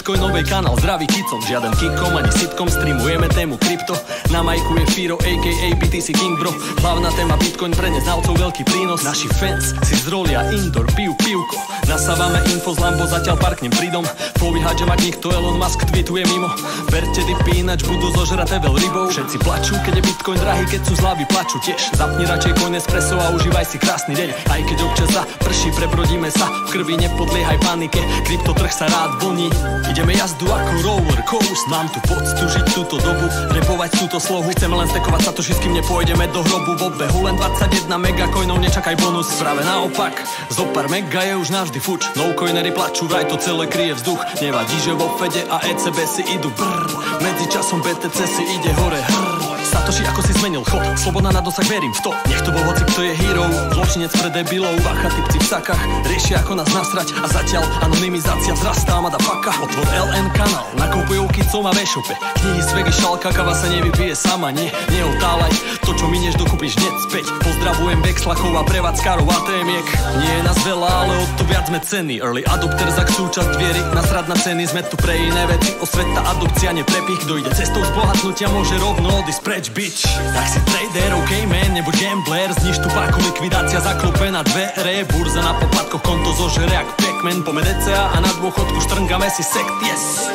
bitcoinovej kanál, zdravý kicom, žiaden kikom ani sitkom, streamujeme tému krypto. Na majku je Firo aka BTC King bro. Hlavná téma bitcoin pre neznalcov veľký prínos. Naši fans si zrolia indoor, pijú pivko. Nasávame info z Lambo, zatiaľ parknem pridom. Povíhať, že mať nikto, Elon Musk tweetuje mimo. Berte dipy, ináč budú zožraté veľ rybou. Všetci plačú, keď je bitcoin drahý, keď sú zľavy plačú tiež. Zapni radšej coin espresso a užívaj si krásny deň. Aj keď občas prší, prebrodíme sa. V krvi nepodliehaj panike, kryptotrh sa rád vlní. Ideme jazdu ako roller coaster. Mám tu poctu žiť túto dobu, repovať túto slohu. Chceme len stekovať sa to, kým nepôjdeme do hrobu. V obehu len 21 megacoinov, nečakaj bonus. Práve naopak, zopár mega je už navždy fuč. No coinery plačú, vraj to celé kryje vzduch. Nevadí, že vo Fede a ECB si idú brr. Medzi časom BTC si ide hore Satoshi, ako si zmenil chod, sloboda na dosah, verím v to. Nech to bol hoci, kto je hero, zločinec pre debilov. Bacha, typci v sakách, riešia ako nás nasrať. A zatiaľ anonymizácia vzrastá, madafaka. Otvor LN kanál, nakupujú kicom a v-shope. Knihy z vegy, šalka, kava sa nevypije sama. Neotálaj, to čo minieš dokúpiš hneď späť. Pozdravujem Vexlakov a prevádzkarov ATM-iek. Nie je nás veľa, ale o to viac sme cenní. Early adopters, ak súčasť viery, nasrad na ceny. Sme tu pre iné veci, osveta, adopcia, neprepich. Kto ide cestou zbohatnutia, môže rovno odísť preč, bitch. Tak si trader, ok man, nebuď gambler. Zniž tu páku, likvidácia, zaklope na dvere. Burza na poplatkoch, konto zožere jak Pac-Man. Pome DCA a na dôchodku štrngame si sekt, yes.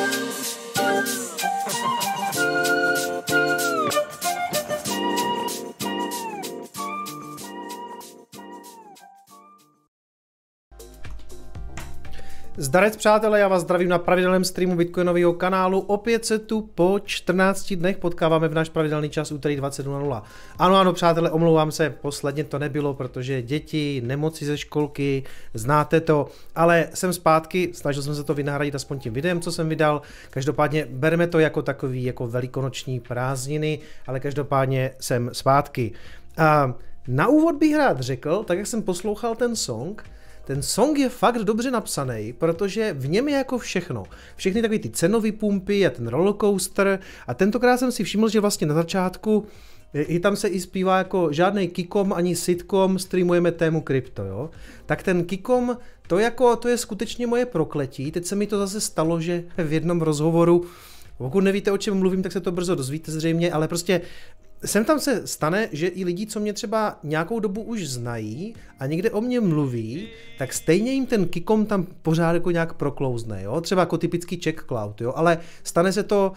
Zdarec přátelé, já vás zdravím na pravidelném streamu Bitcoinového kanálu. Opět se tu po 14 dnech potkáváme v náš pravidelný čas úterý 20:00. Ano, přátelé, omlouvám se, posledně to nebylo, protože děti, nemoci ze školky, znáte to, ale jsem zpátky, snažil jsem se to vynahradit aspoň tím videem, co jsem vydal. Každopádně bereme to jako takový, jako velikonoční prázdniny, ale každopádně jsem zpátky. A na úvod bych rád řekl, tak jak jsem poslouchal ten song je fakt dobře napsaný, protože v něm je jako všechno. Všechny takové ty cenové pumpy a ten rollercoaster. A tentokrát jsem si všiml, že vlastně na začátku i tam se i zpívá jako žádnej kikom ani sitcom, streamujeme tému krypto, jo. Tak ten kikom, to je skutečně moje prokletí. Teď se mi to zase stalo, že v jednom rozhovoru, pokud nevíte, o čem mluvím, tak se to brzo dozvíte zřejmě, ale prostě sem tam se stane, že i lidi, co mě třeba nějakou dobu už znají a někde o mě mluví, tak stejně jim ten kikom tam pořád jako nějak proklouzne, jo? Třeba jako typický Czech Cloud, jo? Ale stane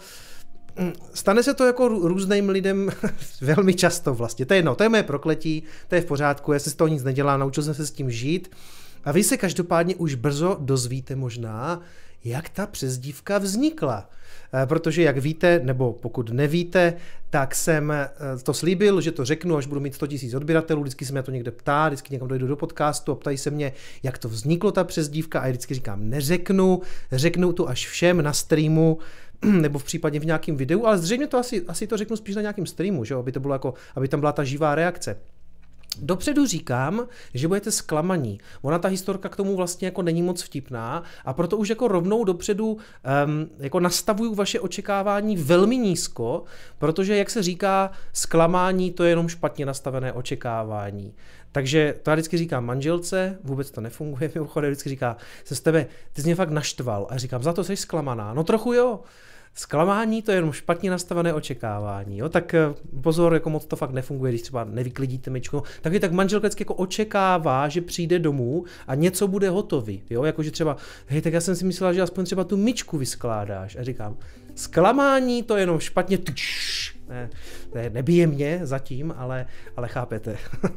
se to jako různým lidem velmi často vlastně. To je jedno, to je moje prokletí, to je v pořádku, já se z toho nic nedělám, naučil jsem se s tím žít. A vy se každopádně už brzo dozvíte možná, jak ta přezdívka vznikla. Protože jak víte, nebo pokud nevíte, tak jsem to slíbil, že to řeknu, až budu mít 100 000 odběratelů, vždycky se mě to někde ptá, vždycky někam dojdu do podcastu a ptají se mě, jak to vzniklo ta přezdívka a já vždycky říkám, řeknu to až všem na streamu, nebo v případě v nějakém videu, ale zřejmě to asi to řeknu spíš na nějakém streamu, že? Aby to bylo jako, aby tam byla ta živá reakce. Dopředu říkám, že budete zklamaní. Ona ta historka k tomu vlastně jako není moc vtipná a proto už jako rovnou dopředu jako nastavuju vaše očekávání velmi nízko, protože jak se říká, zklamání to je jenom špatně nastavené očekávání. Takže to já vždycky říkám manželce, vůbec to nefunguje, mimochodem vždycky říká, se z tebe, ty jsi mě fakt naštval a říkám, za to jsi zklamaná, no trochu jo. Zklamání to je jenom špatně nastavené očekávání, jo? Tak pozor, jako moc to fakt nefunguje, když třeba nevyklidíte myčku. Tak manželka vždycky jako očekává, že přijde domů a něco bude hotový, jo? Jakože třeba, hej, tak já jsem si myslela, že aspoň třeba tu myčku vyskládáš a říkám, zklamání to je jenom špatně, ne, nebije mě zatím, ale chápete.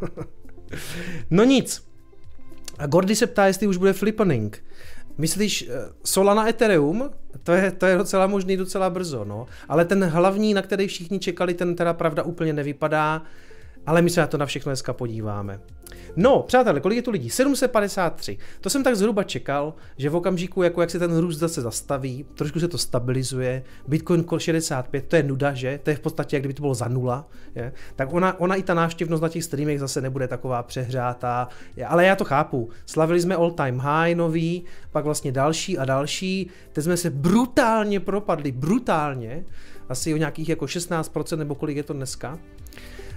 No nic, a Gordy se ptá, jestli už bude flippening. Myslíš Solana Ethereum? To je docela možný, docela brzo, no. Ale ten hlavní, na který všichni čekali, ten teda pravda úplně nevypadá, ale my se na to na všechno dneska podíváme. No, přátelé, kolik je tu lidí? 753. To jsem tak zhruba čekal, že v okamžiku, jako jak se ten růst zase zastaví, trošku se to stabilizuje, Bitcoin 65, to je nuda, že? To je v podstatě, jak kdyby to bylo za nula, je? Tak ona i ta návštěvnost na těch streamech zase nebude taková přehřátá, ale já to chápu. Slavili jsme all time high nový, pak vlastně další a další, teď jsme se brutálně propadli, asi o nějakých jako 16% nebo kolik je to dneska.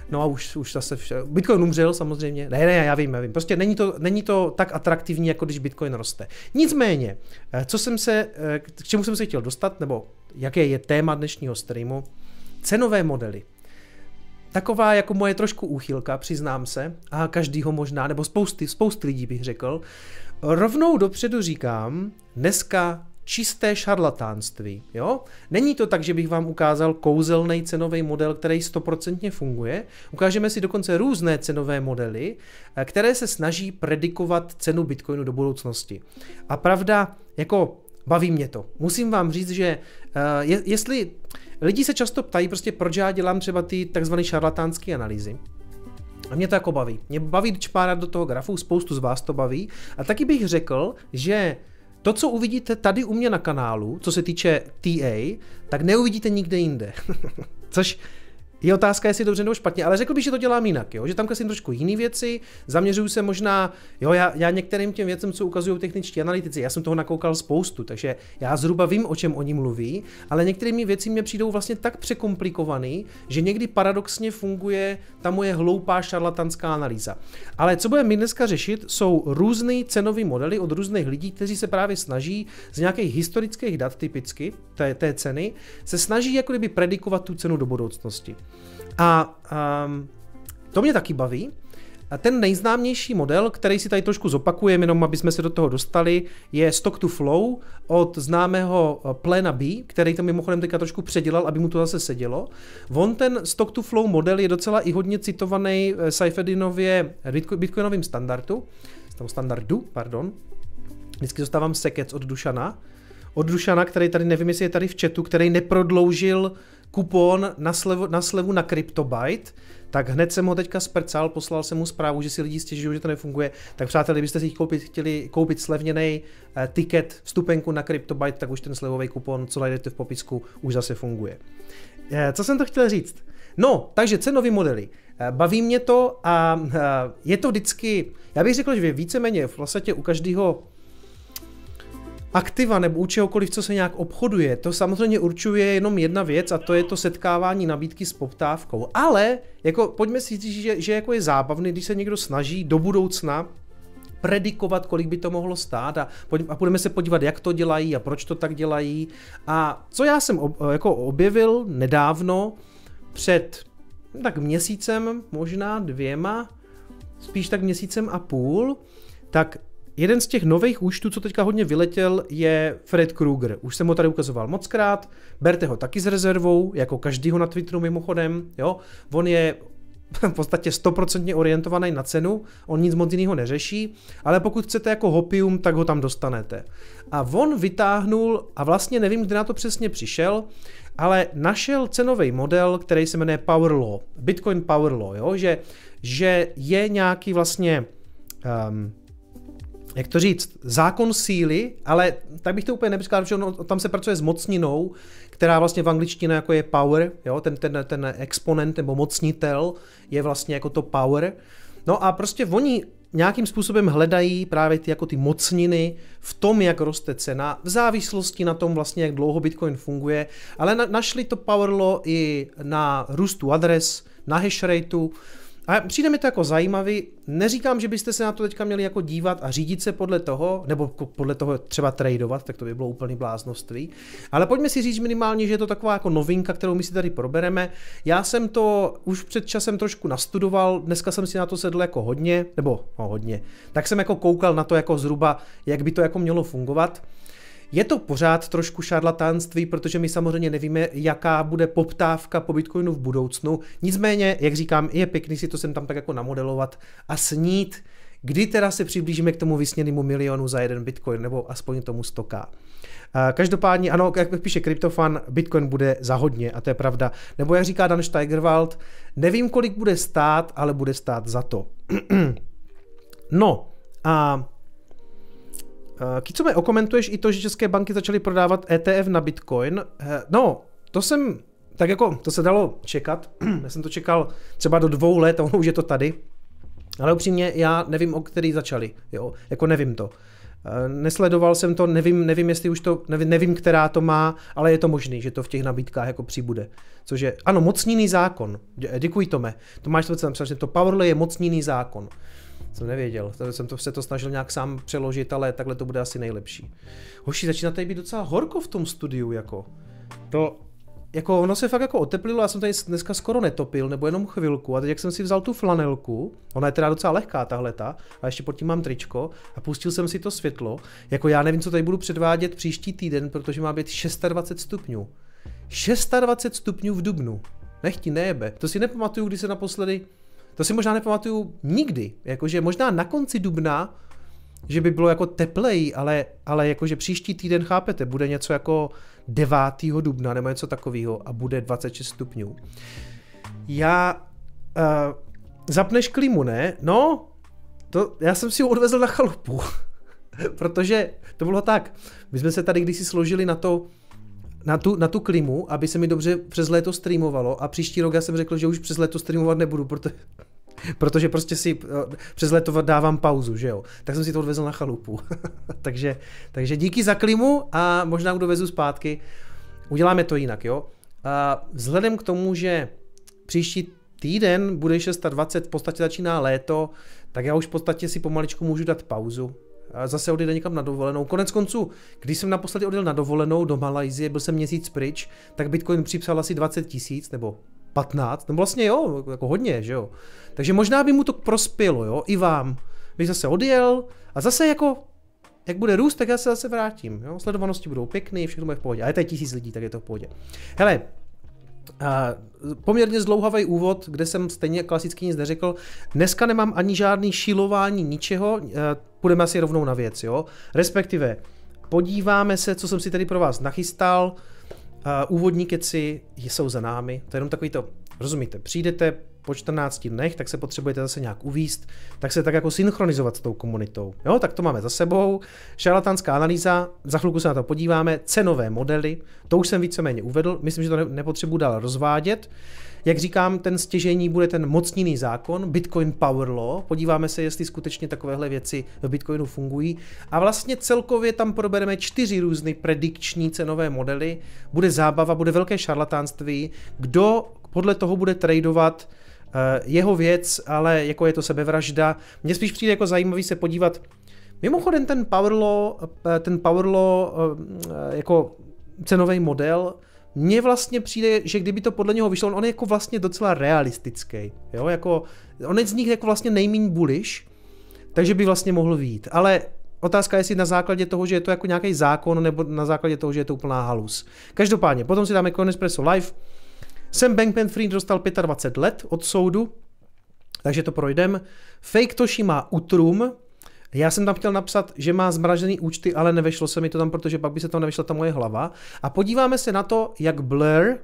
No a už zase Bitcoin umřel samozřejmě. Ne, já vím. Prostě není to tak atraktivní, jako když Bitcoin roste. Nicméně, k čemu jsem se chtěl dostat, nebo jaké je téma dnešního streamu, cenové modely. Taková jako moje trošku úchylka, přiznám se, a každýho možná, nebo spousty lidí bych řekl. Rovnou dopředu říkám, dneska čisté šarlatánství, jo? Není to tak, že bych vám ukázal kouzelný cenový model, který 100% funguje. Ukážeme si dokonce různé cenové modely, které se snaží predikovat cenu Bitcoinu do budoucnosti. A pravda, jako baví mě to. Musím vám říct, že jestli lidi se často ptají, prostě proč já dělám třeba ty takzvané šarlatánské analýzy. A mě to jako baví. Mě baví čpárat do toho grafu, spoustu z vás to baví. A taky bych řekl, že to, co uvidíte tady u mě na kanálu, co se týče TA, tak neuvidíte nikde jinde. Což je otázka, jestli dobře nebo špatně, ale řekl bych, že to dělám jinak, jo? Že tam kreslím trošku jiné věci, zaměřuju se možná, jo, já některým těm věcem, co ukazují techničtí analytici, já jsem toho nakoukal spoustu, takže já zhruba vím, o čem oni mluví, ale některými věci mě přijdou vlastně tak překomplikovaný, že někdy paradoxně funguje ta moje hloupá šarlatanská analýza. Ale co budeme my dneska řešit, jsou různé cenové modely od různých lidí, kteří se právě snaží z nějakých historických dat typicky té ceny, se snaží jako kdyby predikovat tu cenu do budoucnosti. A to mě taky baví. A ten nejznámější model, který si tady trošku zopakujeme, jenom aby jsme se do toho dostali, je Stock to Flow od známého Plana B, který to mimochodem teďka trošku předělal, aby mu to zase sedělo. On ten Stock to Flow model je docela i hodně citovaný Seyfedinově bitcoinovým standardu, Vždycky dostávám sekec od Dušana, který tady nevím, jestli je tady v chatu, který neprodloužil kupon na slevu na CryptoByte, tak hned jsem ho teďka sprcal, poslal jsem mu zprávu, že si lidi stěžují, že to nefunguje. Tak přátelé, kdybyste si chtěli koupit slevněný tiket, vstupenku na CryptoByte, tak už ten slevový kupon, co najdete v popisku, už zase funguje. Co jsem to chtěl říct? No, takže cenový modely. Baví mě to a je to vždycky, já bych řekl, že víceméně vlastně u každého aktiva nebo u čehokoliv, co se nějak obchoduje, to samozřejmě určuje jenom jedna věc a to je to setkávání nabídky s poptávkou. Ale jako, pojďme si říct, že jako je zábavný, když se někdo snaží do budoucna predikovat, kolik by to mohlo stát a budeme se podívat, jak to dělají a proč to tak dělají. A co já jsem jako objevil nedávno, před tak měsícem, možná 2, spíš tak měsícem a půl, tak jeden z těch nových účtů, co teďka hodně vyletěl, je Fred Krueger. Už jsem ho tady ukazoval mockrát, berte ho taky s rezervou, jako každýho na Twitteru mimochodem, jo. On je v podstatě 100% orientovaný na cenu, on nic moc jiného neřeší, ale pokud chcete jako hopium, tak ho tam dostanete. A on vytáhnul, a vlastně nevím, kde na to přesně přišel, ale našel cenový model, který se jmenuje Power Law, Bitcoin Power Law, jo? Že je nějaký vlastně jak to říct, zákon síly, ale tak bych to úplně nepřikládal, protože tam se pracuje s mocninou, která vlastně v angličtině jako je power, jo? Ten exponent nebo mocnitel je vlastně jako to power. No a prostě oni nějakým způsobem hledají právě ty mocniny v tom, jak roste cena, v závislosti na tom vlastně, jak dlouho Bitcoin funguje, ale našli to power law i na růstu adres, na hash rateu. A přijde mi to jako zajímavý, neříkám, že byste se na to teďka měli jako dívat a řídit se podle toho, nebo podle toho třeba tradovat, tak to by bylo úplný bláznovství, ale pojďme si říct minimálně, že je to taková jako novinka, kterou my si tady probereme. Já jsem to už před časem trošku nastudoval, dneska jsem si na to sedl jako hodně, tak jsem jako koukal na to jako zhruba, jak by to jako mělo fungovat. Je to pořád trošku šarlatánství, protože my samozřejmě nevíme, jaká bude poptávka po Bitcoinu v budoucnu. Nicméně, jak říkám, je pěkný si to sem tam tak jako namodelovat a snít, kdy teda se přiblížíme k tomu vysněnému milionu za jeden Bitcoin, nebo aspoň tomu 100k. Každopádně, ano, jak píše Kryptofan, Bitcoin bude za hodně, a to je pravda. Nebo jak říká Dan Steigerwald, nevím, kolik bude stát, ale bude stát za to. No, a Kicome, okomentuješ i to, že české banky začaly prodávat ETF na Bitcoin? No, to se dalo čekat. Já jsem to čekal třeba do 2 let, a ono už je to tady. Ale upřímně, já nevím, o který začali, jo, jako nevím to. Nesledoval jsem to, nevím, jestli už to, nevím, která to má, ale je to možný, že to v těch nabídkách jako přibude. Což je, ano, mocněný zákon. Děkuji, Tome. Tomáš to napsal, že to Powerlay je mocněný zákon. Jsem nevěděl, jsem se to snažil nějak sám přeložit, ale takhle to bude asi nejlepší. Hoši, začíná tady být docela horko v tom studiu, jako. To, jako ono se fakt jako oteplilo, já jsem tady dneska skoro netopil, nebo jenom chvilku, a teď jak jsem si vzal tu flanelku, ona je teda docela lehká tahleta, a ještě pod tím mám tričko, a pustil jsem si to světlo, jako já nevím, co tady budu předvádět příští týden, protože má být 26 stupňů. 26 stupňů v dubnu. Nech ti nejebe. To si nepamatuju, kdy se naposledy, to si možná nepamatuju nikdy, jakože možná na konci dubna, že by bylo jako teplej, ale jakože příští týden, chápete, bude něco jako 9. dubna nebo něco takového a bude 26 stupňů. Zapneš klimu, ne? No, já jsem si ho odvezl na chalupu, protože to bylo tak, my jsme se tady kdysi složili na tu klimu, aby se mi dobře přes léto streamovalo a příští rok já jsem řekl, že už přes léto streamovat nebudu, protože prostě si přes léto dávám pauzu, že jo. Tak jsem si to odvezl na chalupu. takže díky za klimu a možná ho dovezu zpátky. Uděláme to jinak, jo. A vzhledem k tomu, že příští týden bude 26, v podstatě začíná léto, tak já už v podstatě si pomaličku můžu dát pauzu. A zase odjede někam na dovolenou. Konec konců, když jsem naposledy odjel na dovolenou do Malajsie, byl jsem měsíc pryč, tak Bitcoin připsal asi 20 000 nebo 15, no vlastně jo, jako hodně, že jo. Takže možná by mu to prospělo, jo, i vám. Bych zase odjel a zase jako, jak bude růst, tak já se zase vrátím, jo. Sledovanosti budou pěkný, všechno bude v pohodě. A je tady 1000 lidí, tak je to v pohodě. Hele, poměrně zdlouhavý úvod, kde jsem stejně klasicky nic neřekl. Dneska nemám ani žádný šilování ničeho, půjdeme asi rovnou na věc, jo. Respektive, podíváme se, co jsem si tady pro vás nachystal. Úvodní keci jsou za námi, to je jenom takový to, rozumíte, přijdete po 14 dnech, tak se potřebujete zase nějak uvízt, tak se tak jako synchronizovat s tou komunitou. Jo, tak to máme za sebou. Šarlatánská analýza, za chvilku se na to podíváme, cenové modely, to už jsem víceméně uvedl, myslím, že to nepotřebuji dál rozvádět. Jak říkám, ten stěžejní bude ten mocněný zákon, Bitcoin Power Law, podíváme se, jestli skutečně takovéhle věci v Bitcoinu fungují. A vlastně celkově tam probereme 4 různé predikční cenové modely, bude zábava, bude velké šarlatánství, kdo podle toho bude tradovat jeho věc, ale jako je to sebevražda. Mně spíš přijde jako zajímavý se podívat. Mimochodem ten Power Law jako cenový model, mně vlastně přijde, že kdyby to podle něho vyšlo, on je jako vlastně docela realistický, jo, jako, on je z nich jako vlastně nejméně bullish, takže by vlastně mohl vyjít, ale otázka je, jestli na základě toho, že je to jako nějaký zákon, nebo na základě toho, že je to úplná halus. Každopádně, potom si dáme Coinespresso Live, Sam Bankman-Fried dostal 25 let od soudu, takže to projdem. Fake Toshi má Utrum. Já jsem tam chtěl napsat, že má zmražený účty, ale nevešlo se mi to tam, protože pak by se tam nevešla ta moje hlava. A podíváme se na to, jak Blur,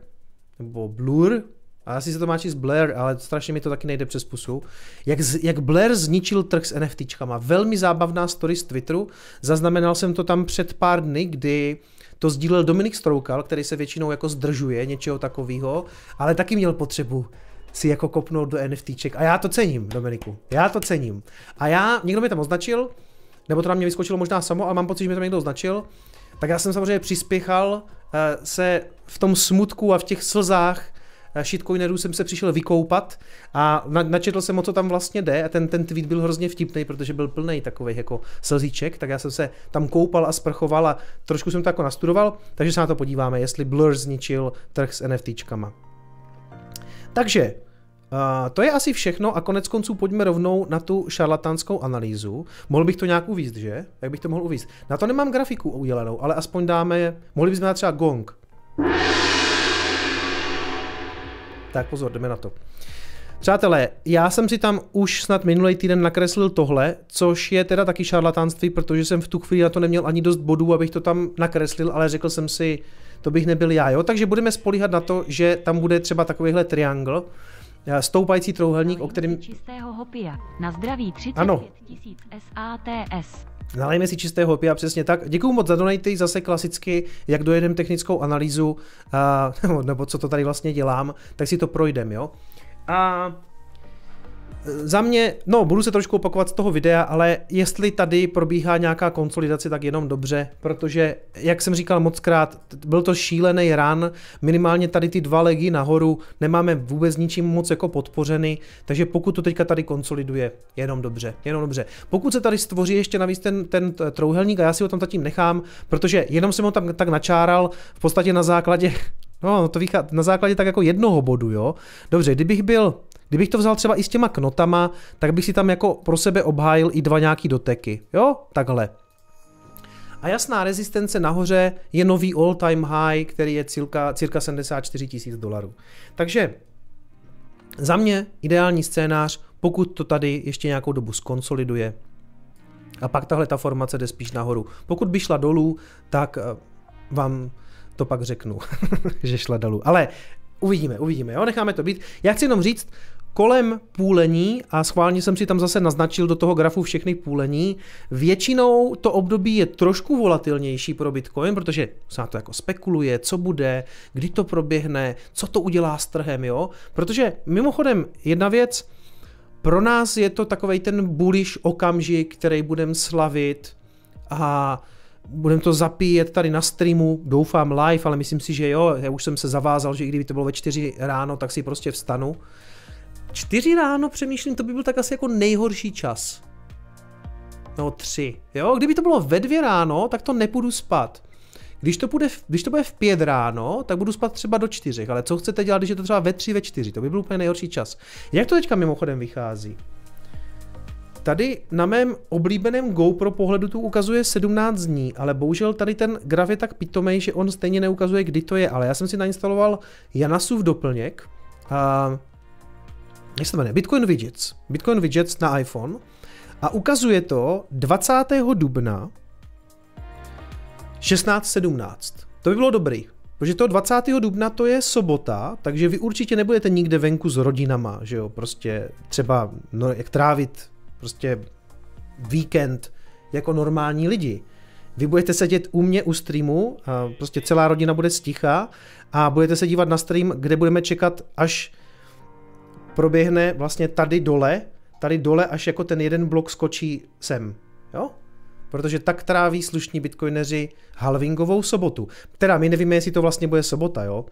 a asi se to má číst Blur, ale strašně mi to taky nejde přes pusu, jak Blur zničil trh s NFTčkama. Velmi zábavná story z Twitteru. Zaznamenal jsem to tam před pár dny, kdy to sdílel Dominik Stroukal, který se většinou jako zdržuje něčeho takového, ale taky měl potřebu si jako kopnout do NFTček. A já to cením, Dominiku. Já to cením. A někdo mi tam označil, nebo to na mě vyskočilo možná samo, ale mám pocit, že mi tam někdo označil, tak já jsem samozřejmě přispěchal se v tom smutku a v těch slzách shitcoinerů jsem se přišel vykoupat a načetl jsem, o co tam vlastně jde a ten tweet byl hrozně vtipný, protože byl plný takových jako slzíček, tak já jsem se tam koupal a sprchoval a trošku jsem to jako nastudoval, takže se na to podíváme, jestli Blur zničil trh s NFTčkama. Takže to je asi všechno a konec konců pojďme rovnou na tu šarlatánskou analýzu. Mohl bych to nějak uvízt, že? Jak bych to mohl uvízt? Na to nemám grafiku udělanou, ale aspoň mohli bychom dát třeba gong. Tak pozor, jdeme na to. Přátelé, já jsem si tam už snad minulý týden nakreslil tohle, což je teda taky šarlatánství, protože jsem v tu chvíli na to neměl ani dost bodů, abych to tam nakreslil, ale řekl jsem si, to bych nebyl já, jo? Takže budeme spolíhat na to, že tam bude třeba takovýhle triangl, stoupající trouhelník, o kterém... Čistého hopia. Na zdraví 35 000 SATS. Nalejme si čistého hopia, přesně tak. Děkuju moc za donaty, zase klasicky, jak dojedem technickou analýzu, nebo co to tady vlastně dělám, tak si to projdem, jo. A za mě, no budu se trošku opakovat z toho videa, ale jestli tady probíhá nějaká konsolidace, tak jenom dobře, protože, jak jsem říkal mockrát, byl to šílený run, minimálně tady ty 2 legy nahoru nemáme vůbec ničím moc jako podpořeny, takže pokud to teďka tady konsoliduje, jenom dobře, jenom dobře. Pokud se tady stvoří ještě navíc ten trouhelník, a já si ho tam zatím nechám, protože jenom jsem ho tam tak načáral v podstatě na základě, no to vychází na základě tak jako jednoho bodu, jo. Dobře, kdybych to vzal třeba i s těma knotama, tak bych si tam jako pro sebe obhájil i 2 nějaký doteky, jo, takhle. A jasná rezistence nahoře je nový all time high, který je cirka 74 000 dolarů. Takže za mě ideální scénář, pokud to tady ještě nějakou dobu skonsoliduje a pak tahle ta formace jde spíš nahoru. Pokud by šla dolů, tak vám to pak řeknu, že šla dolů. Ale uvidíme, jo, necháme to být. Já chci jenom říct, kolem půlení, a schválně jsem si tam zase naznačil do toho grafu všechny půlení, většinou to období je trošku volatilnější pro Bitcoin, protože se na to jako spekuluje, co bude, kdy to proběhne, co to udělá s trhem, jo. Protože mimochodem jedna věc, pro nás je to takovej ten bullish okamžik, který budeme slavit a budeme to zapíjet tady na streamu, doufám live, ale myslím si, že jo, já už jsem se zavázal, že i kdyby to bylo ve 4 ráno, tak si prostě vstanu. 4 ráno přemýšlím, to by byl tak asi jako nejhorší čas. No 3, jo, kdyby to bylo ve 2 ráno, tak to nepůjdu spát. Když to bude v 5 ráno, tak budu spát třeba do 4, ale co chcete dělat, když je to třeba ve 3, ve 4, to by byl úplně nejhorší čas. Jak to teďka mimochodem vychází? Tady na mém oblíbeném GoPro pohledu tu ukazuje 17 dní, ale bohužel tady ten graf je tak pitomej, že on stejně neukazuje, kdy to je, ale já jsem si nainstaloval Janasův doplněk, jak se to jmenuje, Bitcoin Widgets na iPhone a ukazuje to 20. dubna 16:17. To by bylo dobrý, protože to 20. dubna to je sobota, takže vy určitě nebudete nikde venku s rodinama, že jo, prostě třeba jak trávit prostě víkend jako normální lidi. Vy budete sedět u mě u streamu, a prostě celá rodina bude sticha a budete se dívat na stream, kde budeme čekat, až proběhne vlastně tady dole, až jako ten jeden blok skočí sem, jo? Protože tak tráví slušní bitcoineři halvingovou sobotu. Teda my nevíme, jestli to vlastně bude sobota, jo?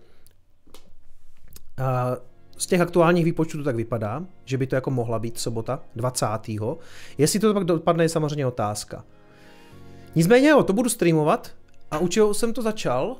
Z těch aktuálních výpočtů to tak vypadá, že by to jako mohla být sobota 20. Jestli to pak dopadne, je samozřejmě otázka. Nicméně jo, to budu streamovat a u čeho jsem to začal?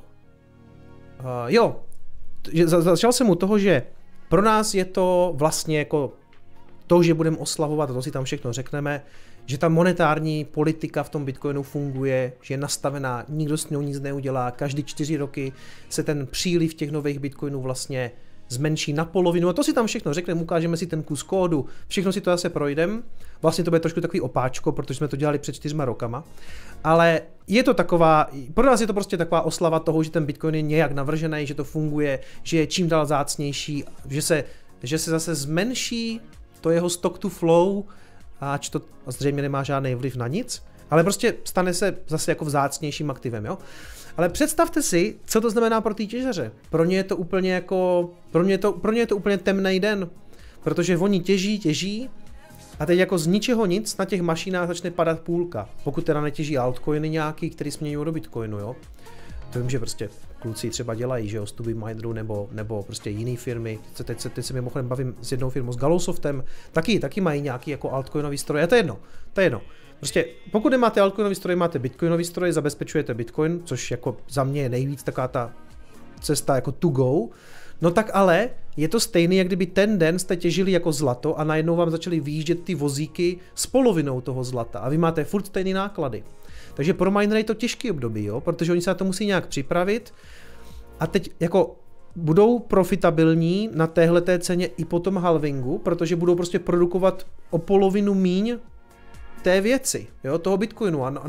Začal jsem u toho, že pro nás je to vlastně jako to, že budeme oslavovat, a to si tam všechno řekneme, že ta monetární politika v tom Bitcoinu funguje, že je nastavená, nikdo s ní nic neudělá, každý 4 roky se ten příliv těch nových Bitcoinů vlastně zmenší na polovinu a to si tam všechno řekneme, ukážeme si ten kus kódu, všechno si to zase projdeme, vlastně to bude trošku takový opáčko, protože jsme to dělali před 4 rokama, ale je to taková, pro nás je to prostě taková oslava toho, že ten Bitcoin je nějak navržený, že to funguje, že je čím dál vzácnější, že se zase zmenší to jeho stock to flow, ač to zřejmě nemá žádný vliv na nic, ale prostě stane se zase jako vzácnějším aktivem, jo. Ale představte si, co to znamená pro ty těžaře. Pro ně je to úplně jako, pro ně je to úplně temný den, protože oni těží a teď jako z ničeho nic na těch mašinách začne padat půlka, pokud teda netěží altcoiny nějaký, který směňují do Bitcoinu, jo. To vím, že prostě kluci třeba dělají, že jo, z Tubimindru nebo prostě jiný firmy. Teď se mimochodem bavím s jednou firmou, s Galosoftem, taky mají nějaký jako altcoinový stroje, a to je jedno. Prostě pokud nemáte altcoinový stroje, máte bitcoinový stroje, zabezpečujete Bitcoin, což jako za mě je nejvíc taková ta cesta jako to go. No tak ale je to stejný, jak kdyby ten den jste těžili jako zlato a najednou vám začaly vyjíždět ty vozíky s polovinou toho zlata a vy máte furt stejný náklady. Takže pro minery je to těžký období, jo, protože oni se na to musí nějak připravit a teď jako budou profitabilní na téhleté ceně i po tom halvingu, protože budou prostě produkovat o polovinu míň té věci, jo, toho Bitcoinu a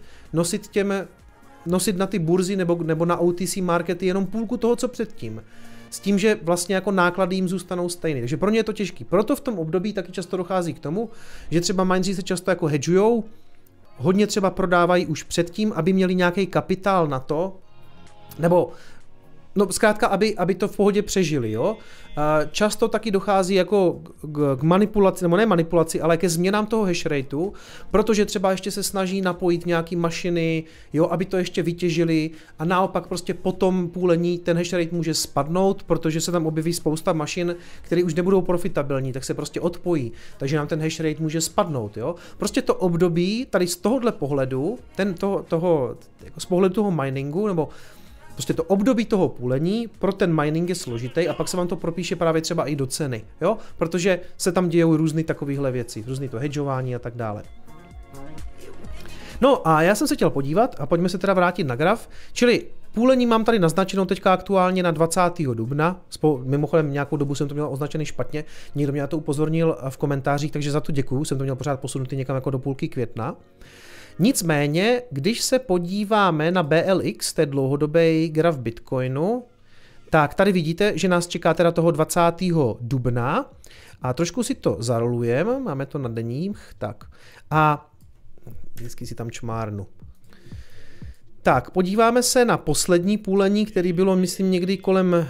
nosit na ty burzy nebo na OTC markety jenom půlku toho, co předtím. S tím, že vlastně jako náklady jim zůstanou stejný. Takže pro ně je to těžký. Proto v tom období taky často dochází k tomu, že třeba mineři se často jako hedžujou, hodně třeba prodávají už předtím, aby měli nějaký kapitál na to, nebo No zkrátka, aby to v pohodě přežili, jo. Často taky dochází jako k manipulaci, nebo ne manipulaci, ale ke změnám toho hash rateu, protože třeba ještě se snaží napojit nějaký mašiny, jo, aby to ještě vytěžili a naopak prostě po tom půlení ten hash rate může spadnout, protože se tam objeví spousta mašin, které už nebudou profitabilní, tak se prostě odpojí, takže nám ten hash rate může spadnout, jo. Prostě to období tady z tohohle pohledu, z pohledu toho miningu, nebo prostě to období toho půlení pro ten mining je složitý a pak se vám to propíše právě třeba i do ceny, jo? Protože se tam dějou různý takovýhle věci, různý to hedžování a tak dále. No a já jsem se chtěl podívat a pojďme se teda vrátit na graf, čili půlení mám tady naznačenou teďka aktuálně na 20. dubna, mimochodem nějakou dobu jsem to měl označený špatně, někdo mě na to upozornil v komentářích, takže za to děkuju, jsem to měl pořád posunutý někam jako do půlky května. Nicméně, když se podíváme na BLX, to je dlouhodobý graf Bitcoinu, tak tady vidíte, že nás čeká teda toho 20. dubna a trošku si to zarolujeme, máme to na denních, tak a vždycky si tam čmárnu. Tak, podíváme se na poslední půlení, který bylo, myslím, někdy kolem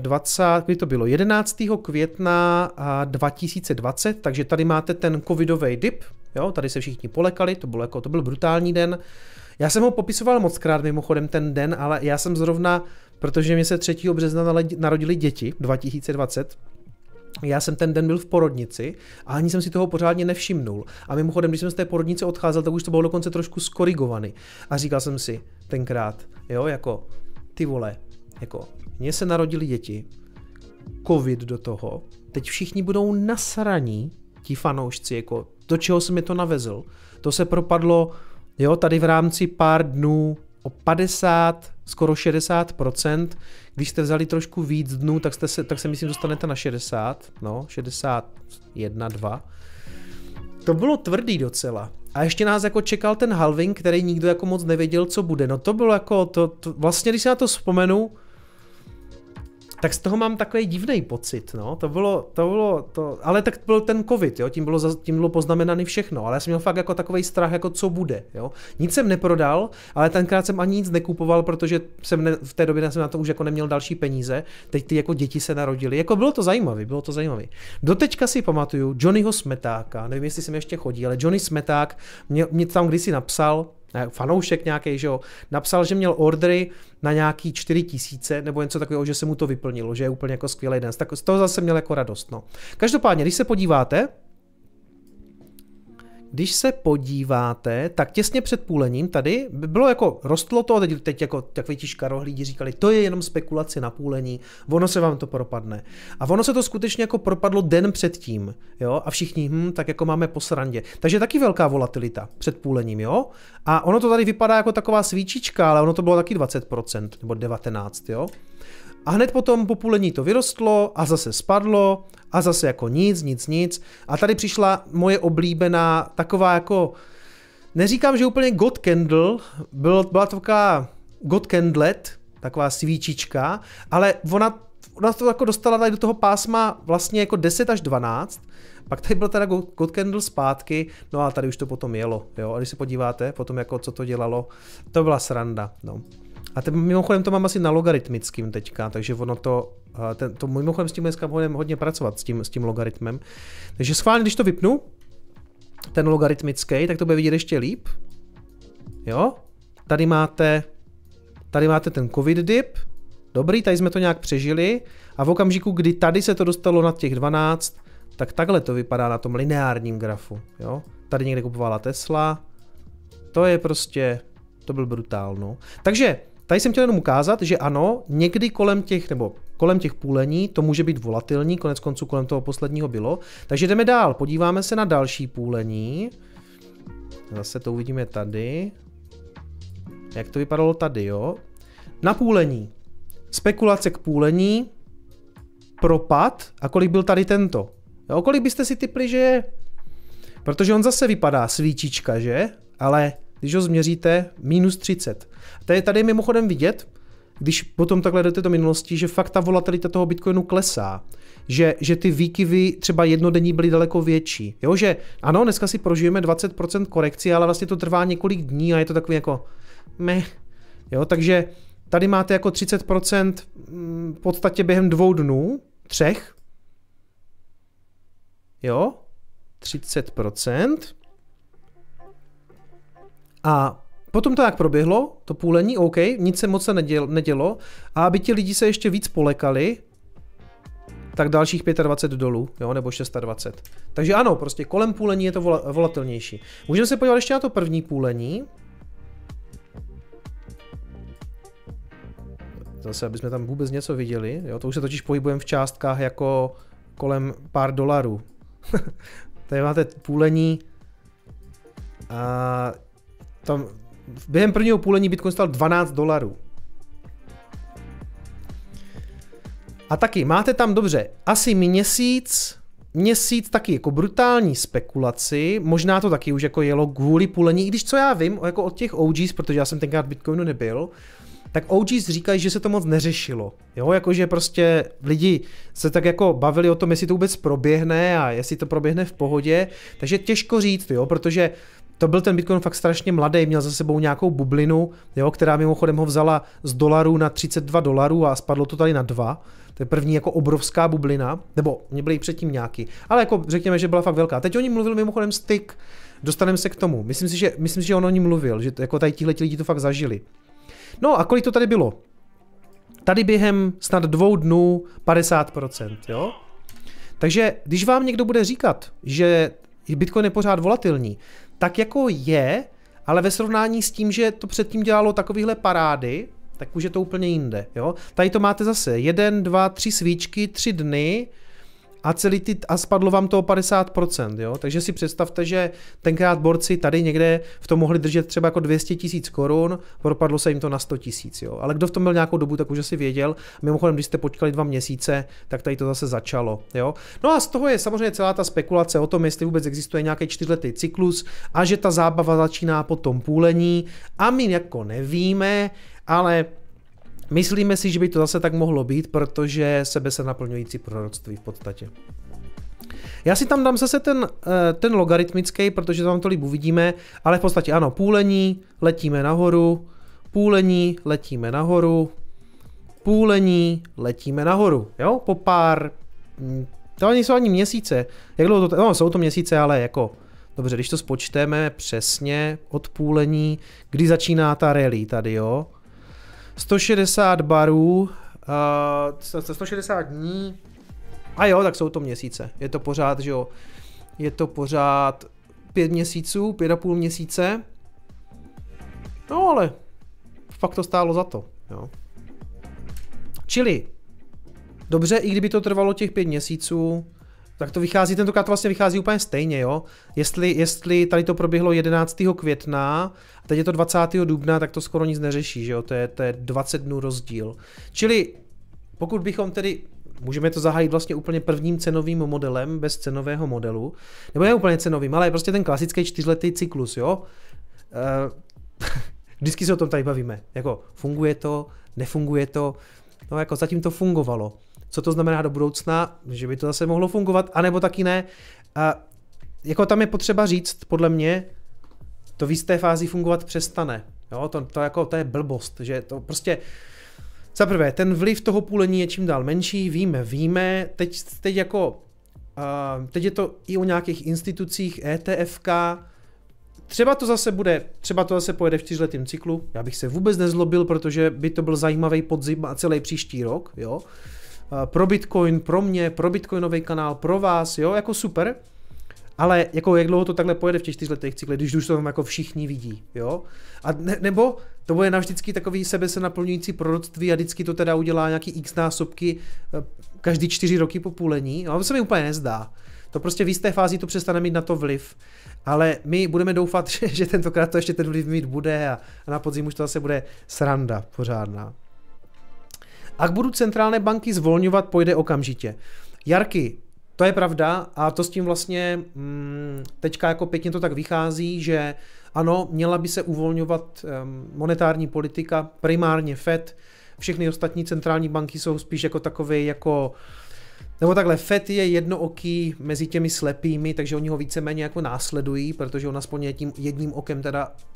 11. května 2020, takže tady máte ten covidový dip, jo, tady se všichni polekali, to byl brutální den. Já jsem ho popisoval mockrát mimochodem ten den, ale já jsem zrovna, protože mi se 3. března narodili děti 2020, já jsem ten den byl v porodnici a ani jsem si toho pořádně nevšimnul. A mimochodem, když jsem z té porodnice odcházel, tak už to bylo dokonce trošku skorigovaný. A říkal jsem si tenkrát, jo, jako ty vole, jako mně se narodili děti, covid do toho, teď všichni budou nasraní, ti fanoušci, jako do čeho jsem je to navezl. To se propadlo, jo, tady v rámci pár dnů o 50, skoro 60%. Když jste vzali trošku víc dnů, tak se myslím dostanete na 60, no, 61, 2. To bylo tvrdý docela. A ještě nás jako čekal ten halving, který nikdo jako moc nevěděl, co bude. No to bylo jako, vlastně když si na to vzpomenu, tak z toho mám takový divný pocit, no, ale tak byl ten covid, jo, tím bylo poznamenaný všechno, ale já jsem měl fakt jako takovej strach, jako co bude, jo. Nic jsem neprodal, ale tenkrát jsem ani nic nekupoval, protože v té době jsem na to už jako neměl další peníze, teď ty jako děti se narodily, jako bylo to zajímavé. Doteďka si pamatuju Johnnyho Smetáka, nevím, jestli jsem ještě chodí, ale Johnny Smeták mě tam kdysi napsal, fanoušek nějaký, že jo, napsal, že měl ordery na nějaký 4000 nebo něco takového, že se mu to vyplnilo, že je úplně jako skvělý den. Tak z toho zase měl jako radost, no. Každopádně, když se podíváte, tak těsně před půlením tady bylo jako, rostlo to, teď jako takový ti škarohlídi říkali, to je jenom spekulace na půlení, ono se vám to propadne. A ono se to skutečně jako propadlo den předtím, jo, a všichni, tak jako máme po srandě. Takže taky velká volatilita před půlením, jo. A ono to tady vypadá jako taková svíčička, ale ono to bylo taky 20%, nebo 19%, jo. A hned potom po půlení to vyrostlo a zase spadlo a zase jako nic. A tady přišla moje oblíbená taková jako, neříkám, že úplně God Candle, byla to taková God Candlet, taková svíčička, ale ona to jako dostala tady do toho pásma vlastně jako 10 až 12, pak tady byl teda God Candle zpátky, no a tady už to potom jelo, jo, a když se podíváte potom jako co to dělalo, to byla sranda, no. A mimochodem to mám asi na logaritmickým teďka, takže ono to mimochodem s tím dneska budeme hodně pracovat s tím logaritmem. Takže schválně, když to vypnu, ten logaritmický, tak to bude vidět ještě líp. Jo? Tady máte ten covid dip, dobrý, tady jsme to nějak přežili a v okamžiku, kdy tady se to dostalo na těch 12, tak takhle to vypadá na tom lineárním grafu. Jo? Tady někde kupovala Tesla, to je prostě, to byl brutál, no. Takže tady jsem chtěl jenom ukázat, že ano, někdy kolem těch půlení to může být volatilní, konec konců kolem toho posledního bylo. Takže jdeme dál, podíváme se na další půlení. Zase to uvidíme tady. Jak to vypadalo tady, jo? Na půlení. Spekulace k půlení. Propad. A kolik byl tady tento? Jo, kolik byste si tipli, že je? Protože on zase vypadá svíčička, že? Ale když ho změříte, minus 30. Tady je mimochodem vidět, když potom takhle jdete do minulosti, že fakt ta volatilita toho Bitcoinu klesá. Že ty výkyvy třeba jednodenní byly daleko větší. Jo, že ano, dneska si prožijeme 20% korekci, ale vlastně to trvá několik dní a je to takový jako meh. Jo, takže tady máte jako 30% v podstatě během 2 dnů, 3. Jo, 30%. A potom to jak proběhlo, to půlení, OK, nic se moc nedělo. A aby ti lidi se ještě víc polekali, tak dalších 25 dolů, jo, nebo 26. Takže ano, prostě kolem půlení je to volatilnější. Můžeme se podívat ještě na to první půlení. Zase, aby jsme tam vůbec něco viděli, jo, to už se totiž pohybujeme v částkách jako kolem pár dolarů. Tady máte půlení a tam během prvního půlení Bitcoin stal $12. A taky máte tam dobře asi měsíc taky jako brutální spekulaci, možná to taky už jako jelo kvůli půlení, i když co já vím jako od těch OGs, protože já jsem tenkrát v Bitcoinu nebyl, tak OGs říkají, že se to moc neřešilo, jo, jakože prostě lidi se tak jako bavili o tom, jestli to vůbec proběhne a jestli to proběhne v pohodě, takže těžko říct, jo, protože to byl ten Bitcoin fakt strašně mladý, měl za sebou nějakou bublinu, jo, která mimochodem ho vzala z dolarů na $32 a spadlo to tady na 2. To je první jako obrovská bublina, nebo mě byly předtím nějaký, ale jako řekněme, že byla fakt velká. Teď o ní mluvil mimochodem Stick, dostaneme se k tomu. Myslím si, že on o ní mluvil, že jako tady tihleti lidi to fakt zažili. No a kolik to tady bylo? Tady během snad 2 dnů 50%, jo? Takže když vám někdo bude říkat, že Bitcoin je pořád volatilní, tak jako je, ale ve srovnání s tím, že to předtím dělalo takovýhle parády, tak už je to úplně jinde, jo. Tady to máte zase 1, 2, 3 svíčky, 3 dny a spadlo vám to o 50%, jo. Takže si představte, že tenkrát borci tady někde v tom mohli držet třeba jako 200 000 korun, propadlo se jim to na 100 000, jo. Ale kdo v tom byl nějakou dobu, tak už asi věděl. Mimochodem, když jste počkali 2 měsíce, tak tady to zase začalo, jo. No a z toho je samozřejmě celá ta spekulace o tom, jestli vůbec existuje nějaký 4letý cyklus a že ta zábava začíná po tom půlení a my jako nevíme, ale myslíme si, že by to zase tak mohlo být, protože sebe se naplňující proroctví v podstatě. Já si tam dám zase ten logaritmický, protože tam to líp uvidíme, ale v podstatě ano, půlení, letíme nahoru, půlení, letíme nahoru, půlení, letíme nahoru, jo, po pár, to nejsou ani měsíce, jak dlouho to, no jsou to měsíce, ale jako, dobře, když to spočteme přesně od půlení, kdy začíná ta rally tady, jo, 160 barů, 160 dní, a jo, tak jsou to měsíce, je to pořád, že jo, je to pořád 5 měsíců, 5,5 měsíce, no ale fakt to stálo za to, jo. Čili, dobře, i kdyby to trvalo těch 5 měsíců, tak to vychází, tentokrát to vlastně vychází úplně stejně, jo. Jestli tady to proběhlo 11. května, a teď je to 20. dubna, tak to skoro nic neřeší, že jo, to je 20 dnů rozdíl. Čili, pokud bychom tedy, můžeme to zahájit vlastně úplně prvním cenovým modelem, bez cenového modelu, nebo ne úplně cenovým, ale prostě ten klasický 4letý cyklus, jo. Vždycky se o tom tady bavíme, jako funguje to, nefunguje to, no jako zatím to fungovalo. Co to znamená do budoucna, že by to zase mohlo fungovat, anebo taky ne. A jako tam je potřeba říct, podle mě, to v jisté fázi fungovat přestane. Jo, to je blbost, že to prostě, za prvé, ten vliv toho půlení je čím dál menší, víme, teď je to i o nějakých institucích, ETFK, třeba to zase pojede v 4letém cyklu, já bych se vůbec nezlobil, protože by to byl zajímavý podzim a celý příští rok, jo. Pro Bitcoin, pro mě, pro Bitcoinový kanál, pro vás, jo, jako super, ale jako jak dlouho to takhle pojede v těch 4letých cyklech, když už to tam jako všichni vidí, jo, a nebo to bude navždycky takový sebe se naplňující proroctví a vždycky to teda udělá nějaký x násobky každý 4 roky po půlení, no to se mi úplně nezdá, to prostě v jisté fázi to přestane mít na to vliv, ale my budeme doufat, že tentokrát to ještě ten vliv mít bude a na podzim už to zase bude sranda pořádná. Ak budou centrální banky zvolňovat, pojde okamžitě. Jarky, to je pravda a to s tím vlastně teďka jako pěkně to tak vychází, že ano, měla by se uvolňovat monetární politika, primárně FED, všechny ostatní centrální banky jsou spíš jako takové jako, nebo takhle, FED je jednooký mezi těmi slepými, takže oni ho víceméně jako následují, protože on aspoň je tím jedním okem teda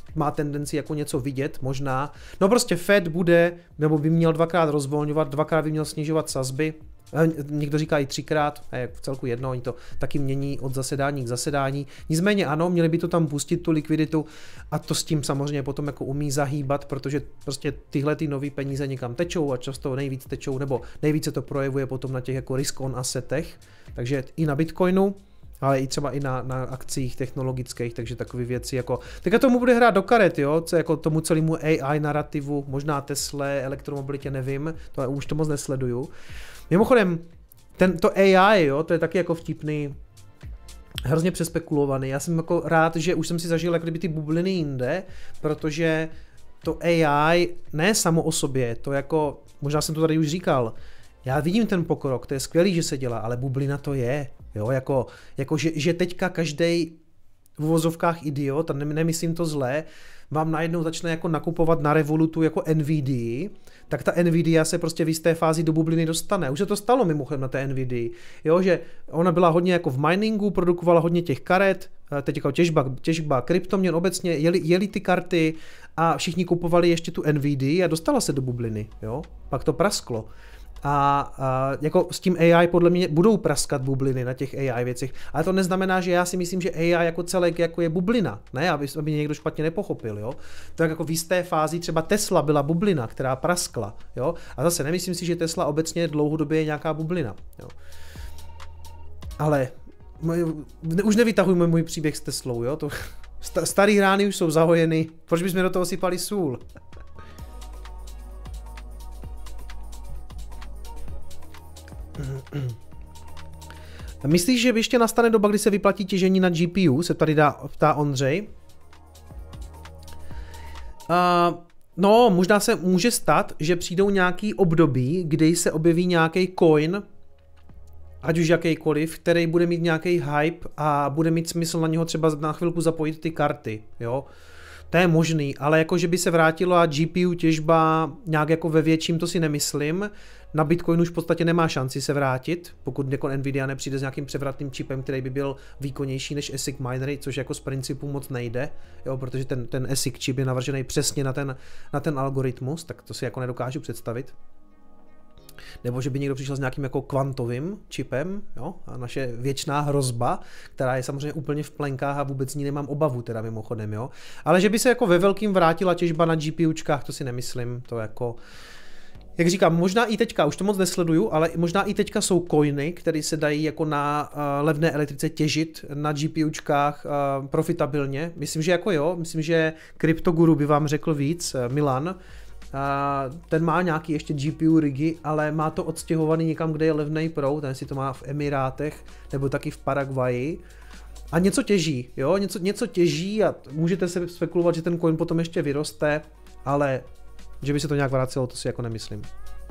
má tendenci jako něco vidět, možná. No prostě Fed bude, nebo by měl 2krát rozvolňovat, 2krát by měl snižovat sazby. Někdo říká i 3krát, v celku jedno, oni to taky mění od zasedání k zasedání. Nicméně ano, měli by to tam pustit tu likviditu a to s tím samozřejmě potom jako umí zahýbat, protože prostě tyhle ty nový peníze někam tečou a často nejvíc tečou, nebo nejvíce to projevuje potom na těch jako risk on assetech, takže i na Bitcoinu, ale i třeba i na akcích technologických, takže takové věci jako... Teďka tomu bude hrát do karet, jo, co jako tomu celému AI narrativu, možná Tesla, elektromobilitě, nevím, to už to moc nesleduju. Mimochodem, to AI, jo, to je taky jako vtipný, hrozně přespekulovaný. Já jsem jako rád, že už jsem si zažil jak kdyby ty bubliny jinde, protože to AI ne samo o sobě, to jako, možná jsem to tady už říkal, já vidím ten pokrok, to je skvělý, že se dělá, ale bublina to je, jo, jako že teďka každej v uvozovkách idiot, a nemyslím to zlé, vám najednou začne jako nakupovat na Revolutu jako NVIDIA, tak ta NVIDIA se prostě v jisté fázi do bubliny dostane. Už se to stalo mimochodem na té NVIDIA, jo, že ona byla hodně jako v miningu, produkovala hodně těch karet, teď jako těžba kryptoměn obecně, jeli ty karty a všichni kupovali ještě tu NVIDIA a dostala se do bubliny, jo, pak to prasklo. A jako s tím AI podle mě budou praskat bubliny na těch AI věcech, ale to neznamená, že já si myslím, že AI jako celek jako je bublina, ne, aby někdo špatně nepochopil, jo. Tak jako v jisté fázi třeba Tesla byla bublina, která praskla, jo, a zase nemyslím si, že Tesla obecně dlouhodobě je nějaká bublina, jo. Ale už nevytahujme můj příběh s Teslou, jo, to starý rány už jsou zahojeny, proč bychom do toho sypali sůl? Myslíš, že ještě nastane doba, kdy se vyplatí těžení na GPU? Se tady ptá Ondřej. No, možná se může stát, že přijdou nějaký období, kdy se objeví nějaký coin, ať už jakýkoliv, který bude mít nějaký hype a bude mít smysl na něho třeba na chvilku zapojit ty karty, jo. To je možný, ale jako, že by se vrátila GPU těžba nějak jako ve větším, to si nemyslím. Na Bitcoinu už v podstatě nemá šanci se vrátit, pokud jako Nvidia nepřijde s nějakým převratným čipem, který by byl výkonnější než ASIC minery, což jako z principu moc nejde, jo, protože ten ASIC čip je navržený přesně na ten algoritmus, tak to si jako nedokážu představit. Nebo že by někdo přišel s nějakým jako kvantovým čipem, jo, a naše věčná hrozba, která je samozřejmě úplně v plenkách a vůbec ní nemám obavu teda mimochodem, jo. Ale že by se jako ve velkým vrátila těžba na GPUčkách, to si nemyslím, to jako... Jak říkám, možná i teďka, už to moc nesleduju, ale možná i teďka jsou coiny, které se dají jako na levné elektrice těžit na GPUčkách profitabilně. Myslím, že jako jo, myslím, že CryptoGuru by vám řekl víc, Milan. Ten má nějaký ještě GPU rigy, ale má to odstěhovaný někam, kde je levnej proud, ten si to má v Emirátech nebo taky v Paraguaji. A něco těží, jo, něco těží a můžete se spekulovat, že ten coin potom ještě vyroste, ale že by se to nějak vracelo, to si jako nemyslím.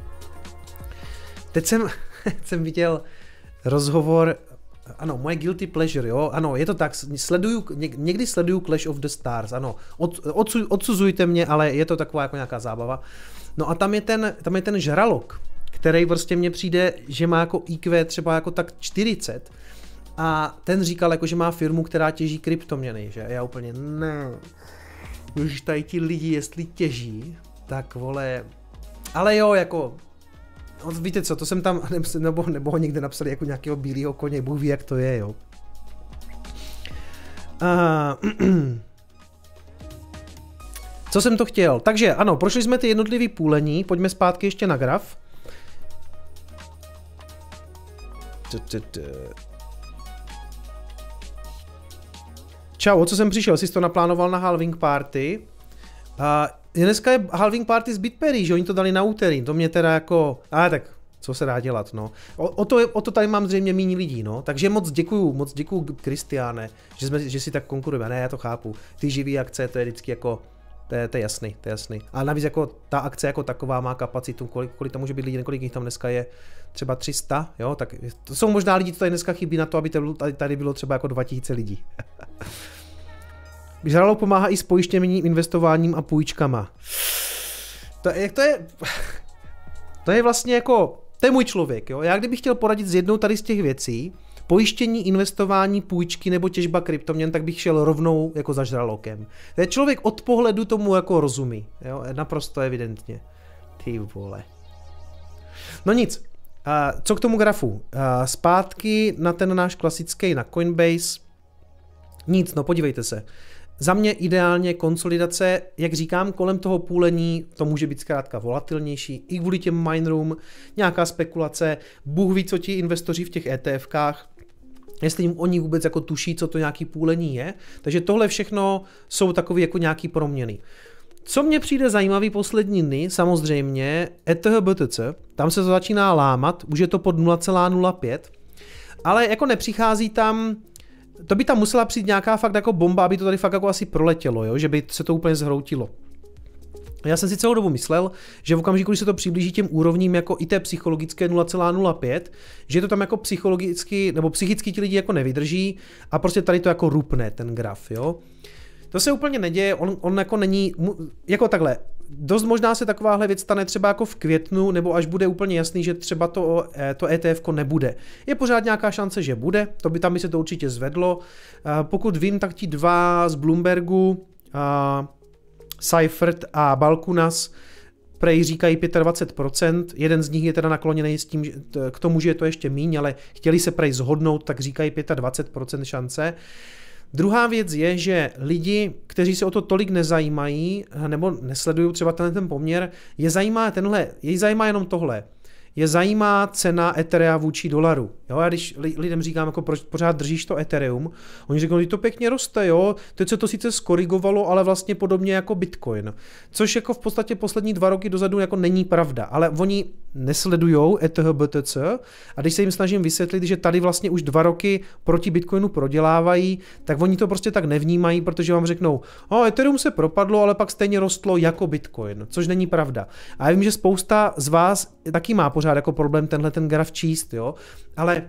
Teď jsem viděl rozhovor, ano, moje guilty pleasure, jo, ano, je to tak, někdy sleduju Clash of the Stars, ano, odsuzujte mě, ale je to taková jako nějaká zábava. No a tam je ten žralok, který prostě mně přijde, že má jako IQ třeba jako tak 40 a ten říkal jako, že má firmu, která těží kryptoměny, že já úplně ne, už tady ti lidi, jestli těží, tak vole, ale jo, jako, víte co, to jsem tam, nebo ho někde napsali jako nějakého bílého koně, Bůh ví, jak to je, jo. Co jsem to chtěl? Takže ano, prošli jsme ty jednotlivý půlení, pojďme zpátky ještě na graf. Čau, o co jsem přišel? Jsi to naplánoval na halving party? Dneska je halving party z Bitpery, že oni to dali na úterý, to mě teda jako, tak co se dá dělat, no. O to tady mám zřejmě méně lidí, no, takže moc děkuju Kristiáne, že si tak konkurujeme, ne, já to chápu, ty živý akce, to je vždycky jako, to je jasný. A navíc jako ta akce jako taková má kapacitu, kolik tam může být lidí, kolik jich tam dneska je, třeba 300, jo, tak to jsou možná lidi, co tady dneska chybí na to, aby tady bylo třeba jako 2000 lidí. Žralok pomáhá i s pojištěním, investováním a půjčkama. To je vlastně jako, to je můj člověk, jo. Já kdybych chtěl poradit s jednou tady z těch věcí, pojištění, investování, půjčky nebo těžba kryptoměn, tak bych šel rovnou jako za žralokem. To je člověk od pohledu tomu jako rozumí, jo, naprosto evidentně. Ty vole. No nic, co k tomu grafu? Zpátky na ten náš klasický, na Coinbase. Nic, no podívejte se. Za mě ideálně konsolidace, jak říkám, kolem toho půlení, to může být zkrátka volatilnější, i kvůli těm minerům, nějaká spekulace, Bůh ví, co ti investoři v těch ETFkách, jestli jim oni vůbec jako tuší, co to nějaký půlení je. Takže tohle všechno jsou takové jako nějaký proměny. Co mně přijde zajímavý poslední dny, samozřejmě ETH BTC, tam se to začíná lámat, už je to pod 0,05, ale jako nepřichází tam, to by tam musela přijít nějaká fakt jako bomba, aby to tady fakt jako asi proletělo, jo? Že by se to úplně zhroutilo. Já jsem si celou dobu myslel, že v okamžiku, když se to přiblíží těm úrovním jako i té psychologické 0,05, že to tam jako psychologicky nebo psychicky ti lidi jako nevydrží a prostě tady to jako rupne ten graf, jo. To se úplně neděje, on jako není, jako takhle, dost možná se takováhle věc stane třeba jako v květnu, nebo až bude úplně jasný, že třeba to ETF nebude. Je pořád nějaká šance, že bude, tam by se to určitě zvedlo. Pokud vím, tak ti dva z Bloombergu, Seifert a Balkunas, prej říkají 25%, jeden z nich je teda nakloněný s tím, k tomu, že je to ještě míň, ale chtěli se prej zhodnout, tak říkají 25% šance. Druhá věc je, že lidi, kteří se o to tolik nezajímají, nebo nesledují třeba ten poměr, je zajímá jenom tohle. Je zajímá cena Etherea vůči dolaru. Jo, a když lidem říkám, jako proč pořád držíš to Ethereum, oni říkají, že to pěkně roste, jo, teď se to sice skorigovalo, ale vlastně podobně jako Bitcoin. Což jako v podstatě poslední 2 roky dozadu jako není pravda, ale oni nesledujou ETH BTC a když se jim snažím vysvětlit, že tady vlastně už 2 roky proti Bitcoinu prodělávají, tak oni to prostě tak nevnímají, protože vám řeknou, Ethereum se propadlo, ale pak stejně rostlo jako Bitcoin, což není pravda. A já vím, že spousta z vás taky má pořád jako problém tenhle ten graf číst, jo, ale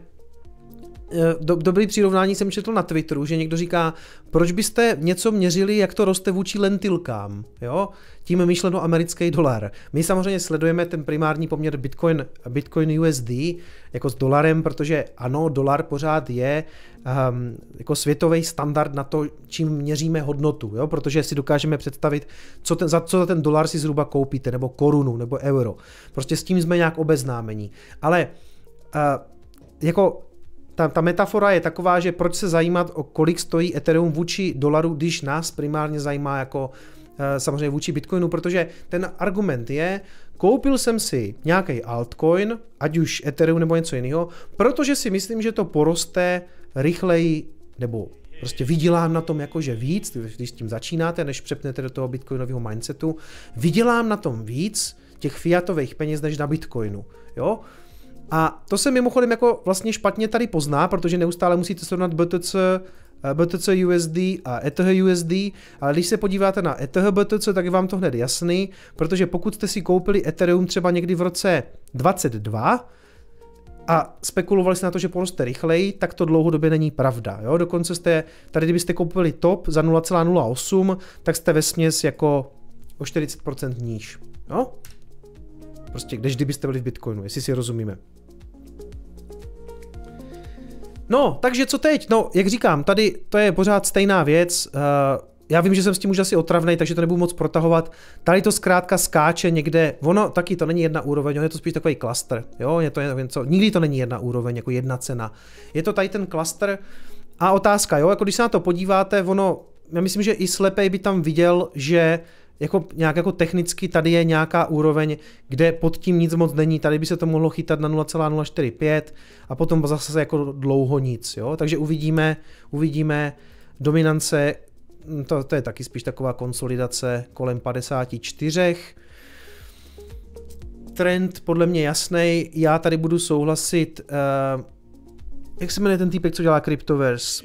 dobrý přirovnání jsem četl na Twitteru, že někdo říká, proč byste něco měřili, jak to roste vůči lentilkám, jo? Tím myšleno americký dolar. My samozřejmě sledujeme ten primární poměr Bitcoin USD jako s dolarem, protože ano, dolar pořád je jako světový standard na to, čím měříme hodnotu, jo? Protože si dokážeme představit, co za ten dolar si zhruba koupíte, nebo korunu, nebo euro. Prostě s tím jsme nějak obeznámení. Ale jako ta metafora je taková, že proč se zajímat, o kolik stojí Ethereum vůči dolaru, když nás primárně zajímá jako samozřejmě vůči Bitcoinu, protože ten argument je, koupil jsem si nějaký altcoin, ať už Ethereum nebo něco jiného, protože si myslím, že to poroste rychleji, nebo prostě vydělám na tom jakože víc, když s tím začínáte, než přepnete do toho bitcoinového mindsetu, vydělám na tom víc těch fiatových peněz než na Bitcoinu, jo? A to se mimochodem jako vlastně špatně tady pozná, protože neustále musíte srovnat BTC USD a ETH USD, ale když se podíváte na ETH BTC, tak je vám to hned jasný, protože pokud jste si koupili Ethereum třeba někdy v roce 22 a spekulovali jste na to, že poroste rychleji, tak to dlouhodobě není pravda. Jo? Dokonce jste, tady kdybyste koupili top za 0,08, tak jste vesměs jako o 40% níž. Jo? Prostě kdybyste byli v Bitcoinu, jestli si rozumíme. No, takže co teď? No, jak říkám, tady to je pořád stejná věc. Já vím, že jsem s tím už asi otravnej, takže to nebudu moc protahovat. Tady to zkrátka skáče někde, ono taky to není jedna úroveň, je to spíš takový klaster, jo, je to něco, nikdy to není jedna úroveň, jako jedna cena. Je to tady ten klaster a otázka, jo, jako když se na to podíváte, já myslím, že i slepej by tam viděl, že nějak jako technicky tady je nějaká úroveň, kde pod tím nic moc není, tady by se to mohlo chytat na 0,045 a potom zase jako dlouho nic, jo, takže uvidíme dominance, to je taky spíš taková konsolidace kolem 54. Trend podle mě jasný, já tady budu souhlasit, jak se jmenuje ten týpek, co dělá Cryptoverse?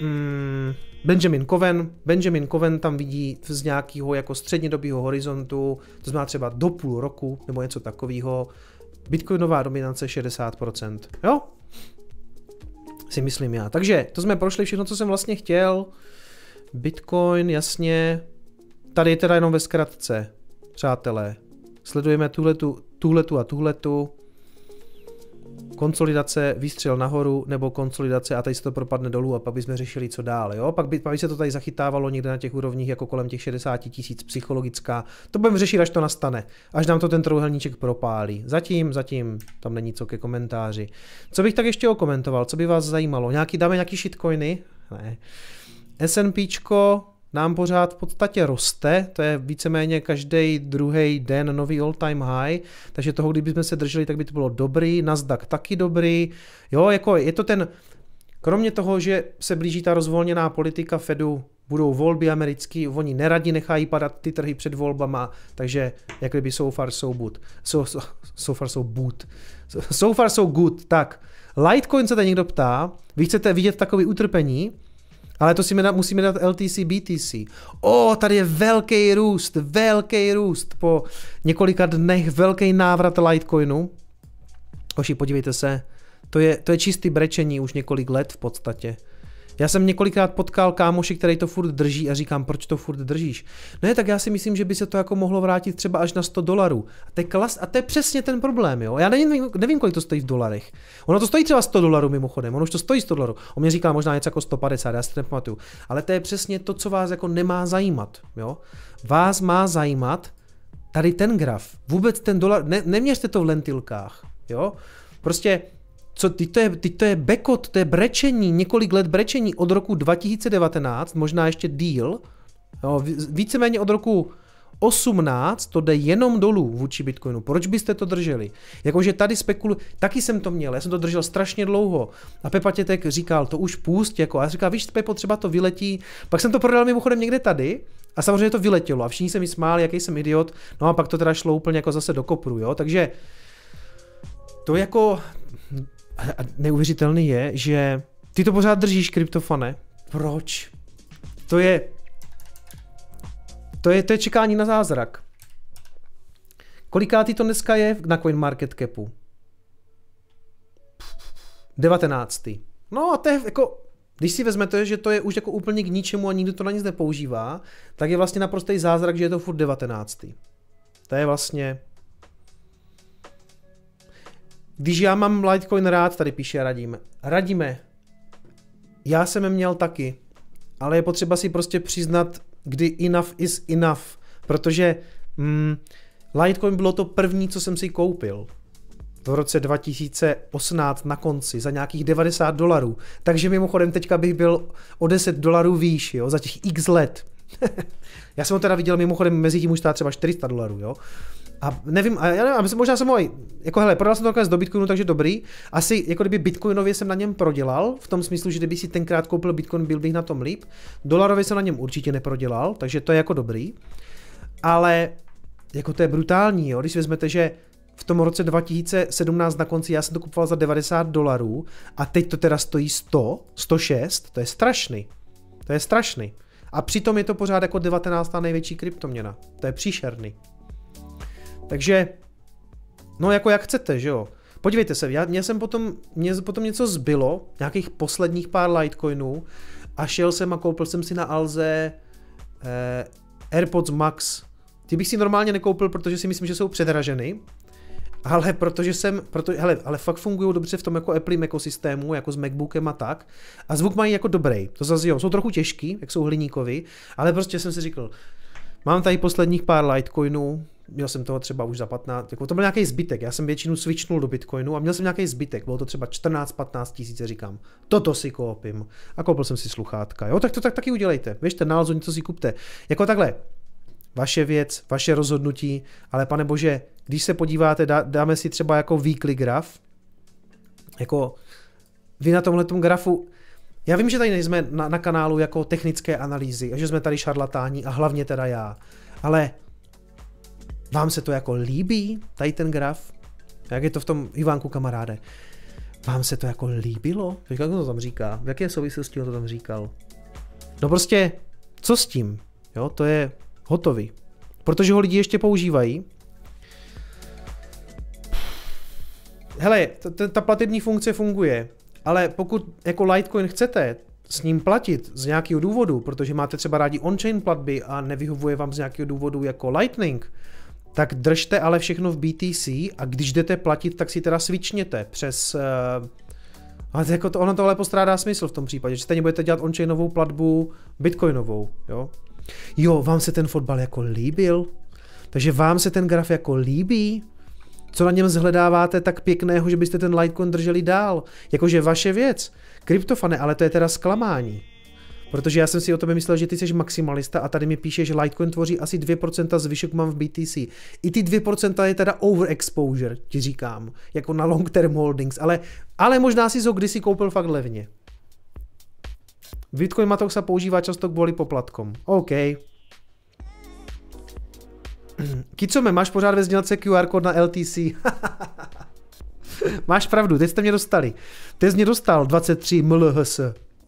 Benjamin Cohen tam vidí z nějakého jako střednědobého horizontu, to znamená třeba do půl roku nebo něco takového, bitcoinová dominance 60%, jo? Si myslím já. Takže to jsme prošli všechno, co jsem vlastně chtěl. Bitcoin, jasně. Tady je teda jenom ve zkratce, přátelé. Sledujeme tuhletu a tuhletu. konsolidace, výstřel nahoru, nebo konsolidace a tady se to propadne dolů a pak bychom řešili, co dál. Jo? Pak by se to tady zachytávalo někde na těch úrovních jako kolem těch 60 000 psychologická. To budeme řešit, až to nastane. Až nám to ten trojúhelníček propálí. Zatím tam není co ke komentáři. Co bych tak ještě okomentoval? Co by vás zajímalo? Dáme nějaký shitcoiny? Ne. S&Pčko nám pořád v podstatě roste, to je víceméně každý druhý den nový all time high, takže toho, kdybychom se drželi, tak by to bylo dobrý, Nasdaq taky dobrý, jo, jako je to ten, kromě toho, že se blíží ta rozvolněná politika Fedu, budou volby americký, oni neradi nechají padat ty trhy před volbama, takže jak kdyby so far so good, tak Litecoin se tady někdo ptá, vy chcete vidět takový utrpení, ale to si musíme dát LTC, BTC. Tady je velký růst po několika dnech, velký návrat Litecoinu. Hoši, podívejte se, to je čistý brečení už několik let v podstatě. Já jsem několikrát potkal kámoši, který to furt drží a říkám, proč to furt držíš? Ne, tak já si myslím, že by se to jako mohlo vrátit třeba až na $100. A to je přesně ten problém, jo. Já nevím, kolik to stojí v dolarech. Ono to stojí třeba $100 mimochodem, ono už to stojí $100. On mě říkal možná něco jako 150, já si to nepamatuju. Ale to je přesně to, co vás jako nemá zajímat, jo. Vás má zajímat tady ten graf. Vůbec ten dolar, neměřte to v lentilkách, jo. Prostě to je bekot, to je brečení, několik let brečení od roku 2019, možná ještě díl, jo, víceméně od roku 18 to jde jenom dolů vůči Bitcoinu. Proč byste to drželi? Jakože tady taky jsem to měl, já jsem to držel strašně dlouho a Pepa Tětek říkal, to už pust, jako, a já říkal, víš, Pepo, třeba to vyletí, pak jsem to prodal mimochodem někde tady a samozřejmě to vyletělo a všichni se mi smáli, jaký jsem idiot, no a pak to teda šlo úplně jako zase do kopru, jo, takže to jako a neuvěřitelný je, že ty to pořád držíš, kryptofane. Proč? To je čekání na zázrak. Kolikátý to dneska je na CoinMarketCapu? 19. No a to je jako, když si vezmete, že to je už jako úplně k ničemu a nikdo to na nic nepoužívá, tak je vlastně naprostý zázrak, že je to furt 19. To je vlastně... Když já mám Litecoin rád, tady píše Radíme, já jsem je měl taky, ale je potřeba si prostě přiznat, kdy enough is enough, protože Litecoin bylo to první, co jsem si koupil v roce 2018 na konci za nějakých $90, takže mimochodem teďka bych byl o $10 výš, jo, za těch x let. Já jsem ho teda viděl mimochodem mezi tím už třeba $400, jo. A nevím, možná jsem jako hele, prodal jsem to nakonec do Bitcoinu, takže dobrý. Asi jako kdyby bitcoinově jsem na něm prodělal, v tom smyslu, že kdyby si tenkrát koupil Bitcoin, byl bych na tom líp. Dolarově jsem na něm určitě neprodělal, takže to je jako dobrý. Ale jako to je brutální, jo, když si vezmete, že v tom roce 2017 na konci já jsem to kupoval za $90 a teď to teda stojí 106, to je strašný. To je strašný. A přitom je to pořád jako 19. největší kryptoměna. To je příšerný. Takže, no jako jak chcete, že jo. Podívejte se, mě potom něco zbylo, nějakých posledních pár Litecoinů a šel jsem a koupil jsem si na Alze AirPods Max. Ty bych si normálně nekoupil, protože si myslím, že jsou předraženy, ale ale fakt fungují dobře v tom jako Apple ekosystému, jako s MacBookem a tak. A zvuk mají jako dobrý, to zase jo, jsou trochu těžký, jak jsou hliníkový, ale prostě jsem si říkal, mám tady posledních pár Litecoinů, měl jsem toho třeba už za 15, jako to byl nějaký zbytek, já jsem většinu switchnul do Bitcoinu a měl jsem nějaký zbytek, bylo to třeba 14-15 tisíc, říkám, toto si koupím a koupil jsem si sluchátka, jo, tak to taky udělejte, běžte na Alzu, něco si kupte, jako takhle, vaše věc, vaše rozhodnutí, ale pane bože, když se podíváte, dáme si třeba jako weekly graf, jako vy na tomhletom grafu, já vím, že tady nejsme na kanálu jako technické analýzy a že jsme tady šarlatáni a hlavně teda já, ale vám se to jako líbí, tady ten graf? Jak je to v tom Ivánku, kamaráde? Vám se to jako líbilo? Jak to tam říká? V jaké souvislosti to tam říkal? No prostě, co s tím? Jo, to je hotový. Protože ho lidi ještě používají. Hele, ta platební funkce funguje, ale pokud jako Litecoin chcete s ním platit z nějakého důvodu, protože máte třeba rádi on-chain platby a nevyhovuje vám z nějakého důvodu jako Lightning, tak držte ale všechno v BTC a když jdete platit, tak si teda switchněte přes... ale jako ono to ale postrádá smysl v tom případě, že stejně budete dělat on-chainovou platbu bitcoinovou, jo? Jo, vám se ten fotbal jako líbil? Takže vám se ten graf jako líbí? Co na něm zhledáváte tak pěkného, že byste ten Litecoin drželi dál? Jakože vaše věc. Kryptofane, ale to je teda zklamání. Protože já jsem si o tebe myslel, že ty jsi maximalista a tady mi píše, že Litecoin tvoří asi 2%, zvyšek mám v BTC. I ty 2% je teda overexposure, ti říkám, jako na long term holdings, ale možná si ho kdysi koupil fakt levně. Bitcoin Matok se používá často kvůli poplatkom. OK. Kicome, máš pořád ve znělce QR kód na LTC. Máš pravdu, teď jste mě dostali. Teď jsi mě dostal 23 MLHS.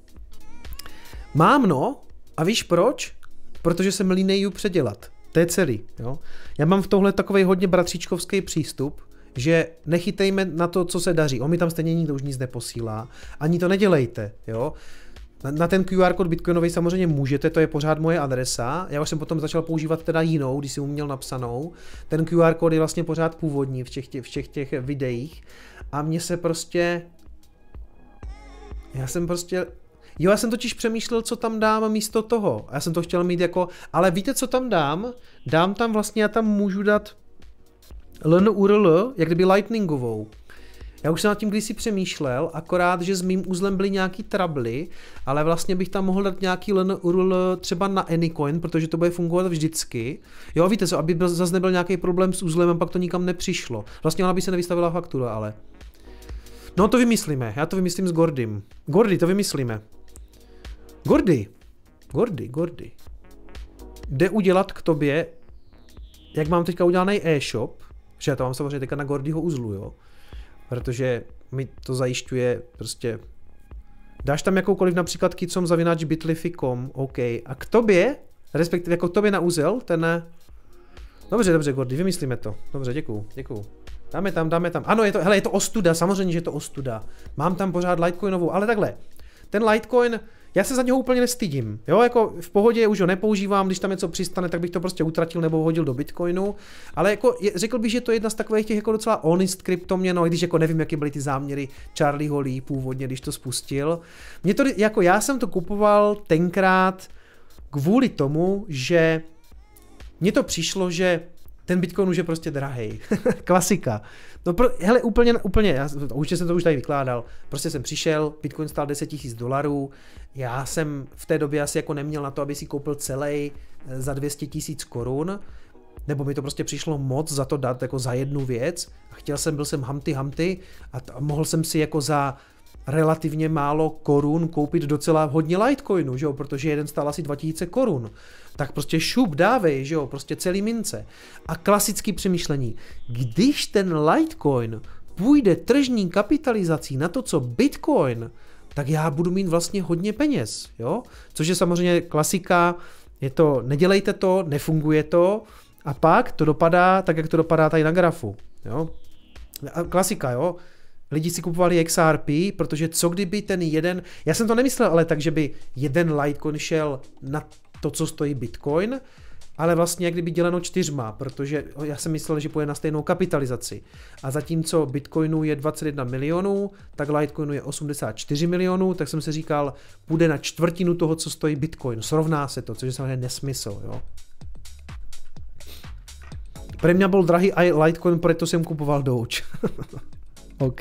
Mám no, a víš proč? Protože se línej předělat. To je celý. Jo? Já mám v tohle takovej hodně bratříčkovský přístup, že nechytejme na to, co se daří. On mi tam stejně nikdo už nic neposílá. Ani to nedělejte. Jo? Na ten QR kód bitcoinový samozřejmě můžete, to je pořád moje adresa. Já už jsem potom začal používat teda jinou, když jsem měl napsanou. Ten QR kód je vlastně pořád původní v všech těch videích. A mně se prostě... Já jsem totiž přemýšlel, co tam dám místo toho. Já jsem to chtěl mít jako... Ale víte, co tam dám? Dám tam vlastně, já tam můžu dát LNURL, jak kdyby lightningovou. Já už jsem nad tím kdysi přemýšlel, akorát, že s mým uzlem byly nějaký trably, ale vlastně bych tam mohl dát nějaký LNURL třeba na Anycoin, protože to bude fungovat vždycky. Jo, víte co, aby zase nebyl nějaký problém s uzlem a pak to nikam nepřišlo. Vlastně ona by se nevystavila faktura, ale... No to vymyslíme, já to vymyslím s Gordym. Gordy, to vymyslíme. Gordy. Jde udělat k tobě, jak mám teďka udělaný e-shop, že já to mám samozřejmě teďka na Gordyho uzlu, jo. Protože mi to zajišťuje prostě... Dáš tam jakoukoliv například kicom@bitlify.com, OK. A k tobě, respektive jako k tobě na úzel, ten... Dobře, Gordy, vymyslíme to. Dobře, děkuju. Dáme tam. Ano, je to ostuda, samozřejmě, že je to ostuda. Mám tam pořád Litecoinovou, ale takhle. Ten Litecoin, já se za něho úplně nestydím. Jo, jako v pohodě už ho nepoužívám, když tam něco přistane, tak bych to prostě utratil nebo hodil do Bitcoinu. Ale jako řekl bych, že to je jedna z takových těch jako docela honest kryptoměn, no, i když jako nevím, jaké byly ty záměry Charlieho Lee původně, když to spustil. Já jsem to kupoval tenkrát kvůli tomu, že mně to přišlo, že ten Bitcoin už je prostě drahej. Klasika. No hele, úplně, určitě jsem to už tady vykládal. Prostě jsem přišel, Bitcoin stál $10,000. Já jsem v té době asi jako neměl na to, aby si koupil celý za 200,000 korun. Nebo mi to prostě přišlo moc za to dát jako za jednu věc. A byl jsem hamty a mohl jsem si jako za relativně málo korun koupit docela hodně Litecoinu, že jo, protože jeden stál asi 2000 korun. Tak prostě šup, dávej, že jo, prostě celý mince. A klasické přemýšlení, když ten Litecoin půjde tržní kapitalizací na to, co Bitcoin, tak já budu mít vlastně hodně peněz, jo? Což je samozřejmě klasika, nedělejte to, nefunguje to a pak to dopadá tak, jak to dopadá tady na grafu, jo? Klasika, jo? Lidi si kupovali XRP, protože co kdyby ten jeden, já jsem to nemyslel ale tak, že by jeden Litecoin šel na to, co stojí Bitcoin, ale vlastně jak kdyby děleno 4, protože já jsem myslel, že půjde na stejnou kapitalizaci. A zatímco Bitcoinu je 21 milionů, tak Litecoinu je 84 milionů, tak jsem si říkal, půjde na čtvrtinu toho, co stojí Bitcoin. Srovná se to, což je samozřejmě nesmysl, jo. Pro mě byl drahý Litecoin, proto jsem kupoval Doge. OK.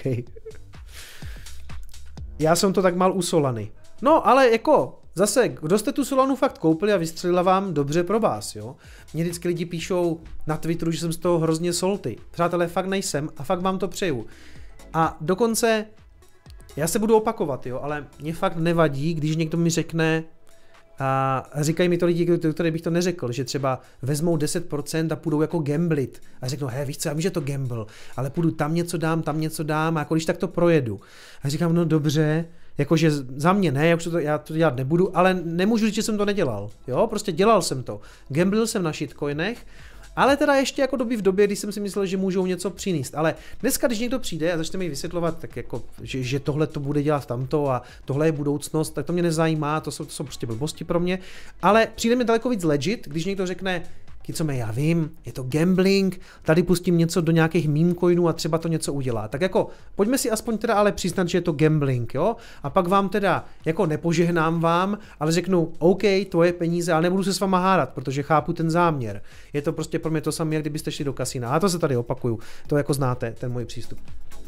Já jsem to tak mal usolaný. No, ale jako, zase, kdo jste tu Solanu fakt koupili a vystřelila vám, dobře pro vás, jo. Mně vždycky lidi píšou na Twitteru, že jsem z toho hrozně salty. Přátelé, fakt nejsem a fakt vám to přeju. A dokonce, já se budu opakovat, jo, ale mě fakt nevadí, když někdo mi řekne, a říkají mi to lidi, který bych to neřekl, že třeba vezmou 10% a půjdou jako gamblit a řeknou, víš co, já vím, že to gamble, ale půjdu tam něco dám a jako když tak to projedu. A říkám, no dobře, jakože za mě ne, já to dělat nebudu, ale nemůžu říct, že jsem to nedělal, jo, prostě dělal jsem to. Gamblil jsem na shitcoinech, ale teda ještě jako v době, kdy jsem si myslel, že můžou něco přinést. Ale dneska, když někdo přijde a začne mi vysvětlovat, tak jako, že tohle to bude dělat tamto a tohle je budoucnost, tak to mě nezajímá, to jsou prostě blbosti pro mě. Ale přijde mi daleko víc legit, když někdo řekne, Kicome, já vím, je to gambling, tady pustím něco do nějakých meme coinů a třeba to něco udělá. Tak jako, pojďme si aspoň teda ale přiznat, že je to gambling, jo? A pak vám teda, jako nepožehnám vám, ale řeknu, OK, tvoje peníze, ale nebudu se s váma hádat, protože chápu ten záměr. Je to prostě pro mě to samé, jak kdybyste šli do kasína. A to se tady opakuju, to jako znáte, ten můj přístup.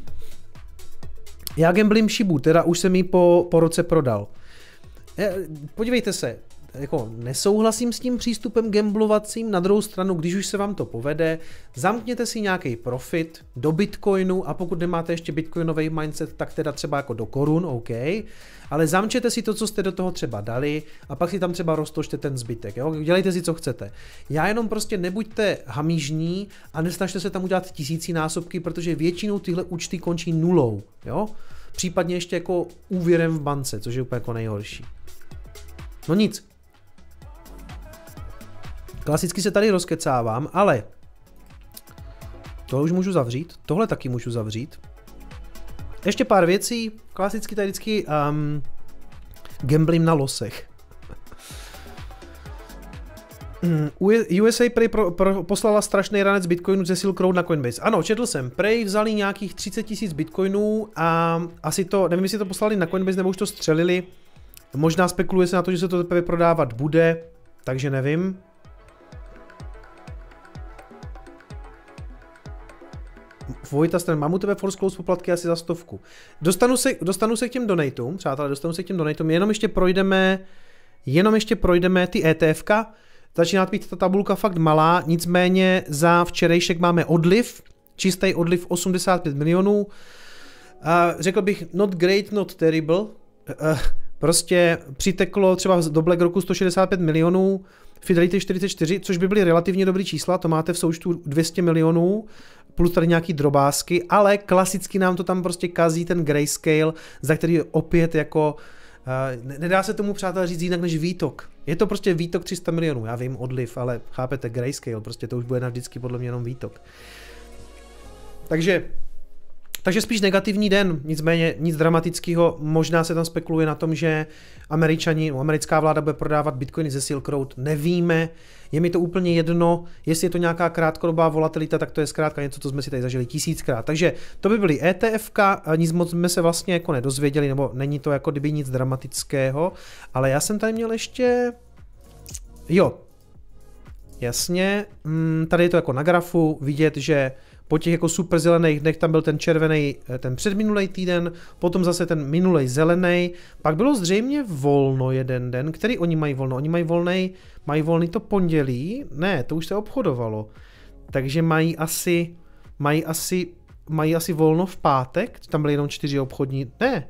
Já gamblim Shibu, teda už jsem ji po roce prodal. Podívejte se, jako nesouhlasím s tím přístupem gamblovacím, na druhou stranu, když už se vám to povede, zamkněte si nějaký profit do Bitcoinu a pokud nemáte ještě bitcoinový mindset, tak teda třeba jako do korun, OK, ale zamčete si to, co jste do toho třeba dali a pak si tam třeba roztočte ten zbytek, jo? Dělejte si, co chcete. Já jenom prostě nebuďte hamižní a nesnažte se tam udělat tisícinásobky, protože většinou tyhle účty končí nulou, jo? Případně ještě jako úvěrem v bance, což je úplně jako nejhorší. No nic. Klasicky se tady rozkecávám, ale tohle už můžu zavřít, tohle taky můžu zavřít. Ještě pár věcí, klasicky tady vždycky gamblim na losech. USA Prey poslala strašný ranec bitcoinu ze Silk Road na Coinbase. Ano, četl jsem, Prey vzali nějakých 30 000 bitcoinů a asi to, nevím, jestli to poslali na Coinbase nebo už to střelili. Možná spekuluje se na to, že se to teprve prodávat bude, takže nevím. Vojta Stran, mám u tebe Force Close poplatky asi za 100. Dostanu se k těm donatům, přátelé, jenom ještě projdeme ty ETFka. Začíná být ta tabulka fakt malá, nicméně za včerejšek máme odliv, čistý odliv 85 milionů. Řekl bych not great, not terrible. Prostě přiteklo třeba do BlackRocku 165 milionů, Fidelity 44, což by byly relativně dobrý čísla, to máte v součtu 200 milionů, plus tady nějaký drobásky, ale klasicky nám to tam prostě kazí ten grayscale, za který opět jako, nedá se tomu, přátelé, říct jinak než výtok. Je to prostě výtok 300 milionů, já vím, odliv, ale chápete, grayscale, prostě to už bude navždycky podle mě jenom výtok. Takže spíš negativní den, nicméně nic dramatického, možná se tam spekuluje na tom, že americká vláda bude prodávat bitcoiny ze Silk Road, nevíme, je mi to úplně jedno, jestli je to nějaká krátkodobá volatilita, tak to je zkrátka něco, co jsme si tady zažili 1000krát. Takže to by byly ETFka, nic moc jsme se vlastně jako nedozvěděli, nebo není to jako kdyby nic dramatického, ale já jsem tady měl ještě, jo, jasně, tady je to jako na grafu vidět, že po těch jako super zelených dnech tam byl ten červený, ten předminulej týden, potom zase ten minulej zelený, pak bylo zřejmě volno jeden den, který oni mají volno? Oni mají volný to pondělí? Ne, to už se obchodovalo. Takže mají asi volno v pátek? Tam byly jenom 4 obchodní, ne.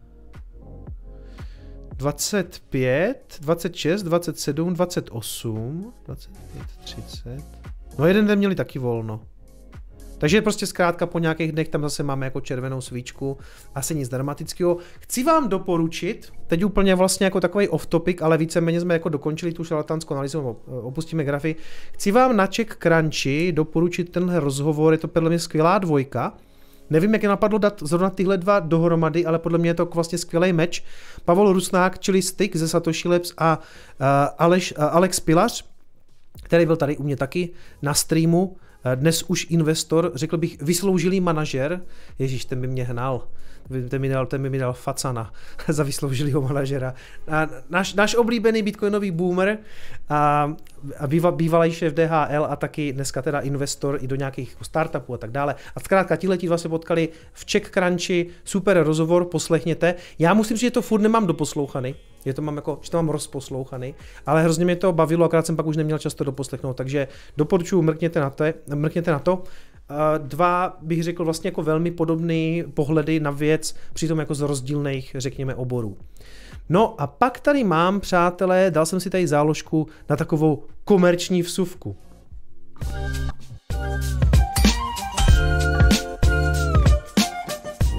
25, 26, 27, 28, 25, 30. No jeden den měli taky volno. Takže prostě zkrátka po nějakých dnech tam zase máme jako červenou svíčku, asi nic dramatického. Chci vám doporučit, teď úplně vlastně jako takový off topic, ale víceméně jsme jako dokončili tu šarlatánskou analýzu, opustíme grafy. Chci vám na CheckCrunchy doporučit tenhle rozhovor, je to podle mě skvělá dvojka. Nevím, jak je napadlo dát zrovna tyhle dva dohromady, ale podle mě je to vlastně skvělý meč. Pavel Rusnák, čili Stick ze Satoshi Labs a Alex Pilař, který byl tady u mě taky na streamu. Dnes už investor, řekl bych vysloužilý manažer, ježíš, ten by mě hnal, ten by mi dal facana za vysloužilýho manažera. Náš oblíbený bitcoinový boomer a bývalý šéf DHL a taky dneska teda investor i do nějakých startupů a tak dále. A zkrátka tihleti dva se potkali v CheckCrunchy, super rozhovor, poslechněte. Já musím říct, že to furt nemám doposlouchaný, že to mám rozposlouchaný, ale hrozně mě to bavilo, akorát jsem pak už neměl často doposlechnout, takže doporučuji, mrkněte na to. Dva bych řekl vlastně jako velmi podobné pohledy na věc, přitom jako z rozdílných, řekněme, oborů. No a pak tady mám, přátelé, dal jsem si tady záložku na takovou komerční vsuvku.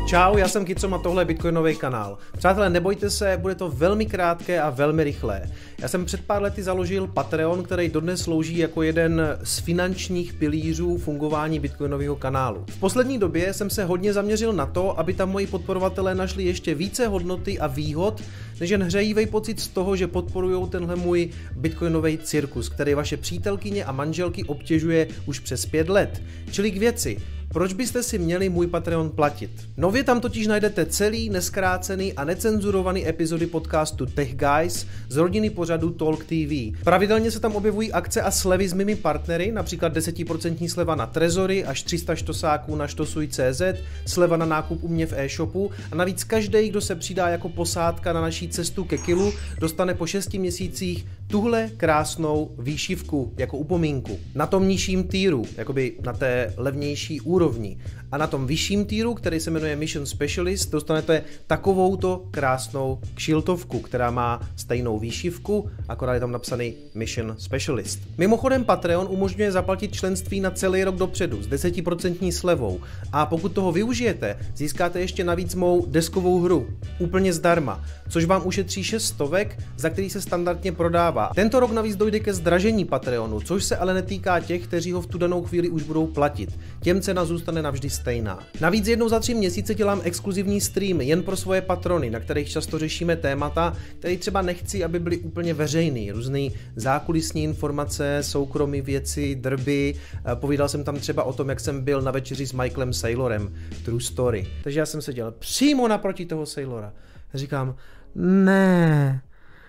Čau, já jsem Kicom a tohle je Bitcoinový kanál. Přátelé, nebojte se, bude to velmi krátké a velmi rychlé. Já jsem před pár lety založil Patreon, který dodnes slouží jako jeden z finančních pilířů fungování Bitcoinového kanálu. V poslední době jsem se hodně zaměřil na to, aby tam moji podporovatelé našli ještě více hodnoty a výhod, než jen hřejivej pocit z toho, že podporujou tenhle můj bitcoinový cirkus, který vaše přítelkyně a manželky obtěžuje už přes 5 let. Čili k věci. Proč byste si měli můj Patreon platit? Nově tam totiž najdete celý, neskrácený a necenzurovaný epizody podcastu Tech Guys z rodiny pořadu Talk TV. Pravidelně se tam objevují akce a slevy s mými partnery, například 10% sleva na trezory až 300 štosáků na štosuj.cz, sleva na nákup u mě v e-shopu a navíc každý, kdo se přidá jako posádka na naší cestu ke kilu, dostane po 6 měsících tuhle krásnou výšivku jako upomínku. Na tom nižším týru, jakoby na té levnější úrovni. A na tom vyšším týru, který se jmenuje Mission Specialist, dostanete takovouto krásnou kšiltovku, která má stejnou výšivku, akorát je tam napsaný Mission Specialist. Mimochodem Patreon umožňuje zaplatit členství na celý rok dopředu s 10% slevou. A pokud toho využijete, získáte ještě navíc mou deskovou hru. Úplně zdarma, což vám ušetří 600, za který se standardně prodává. Tento rok navíc dojde ke zdražení Patreonu, což se ale netýká těch, kteří ho v tu danou chvíli už budou platit. Těm cena zůstane navždy stejná. Navíc jednou za 3 měsíce dělám exkluzivní streamy jen pro svoje patrony, na kterých často řešíme témata, které třeba nechci, aby byly úplně veřejný. Různý zákulisní informace, soukromí věci, drby. Povídal jsem tam třeba o tom, jak jsem byl na večeři s Michaelem Saylorem. True story. Takže já jsem seděl přímo naproti toho Saylora. A říkám, ne.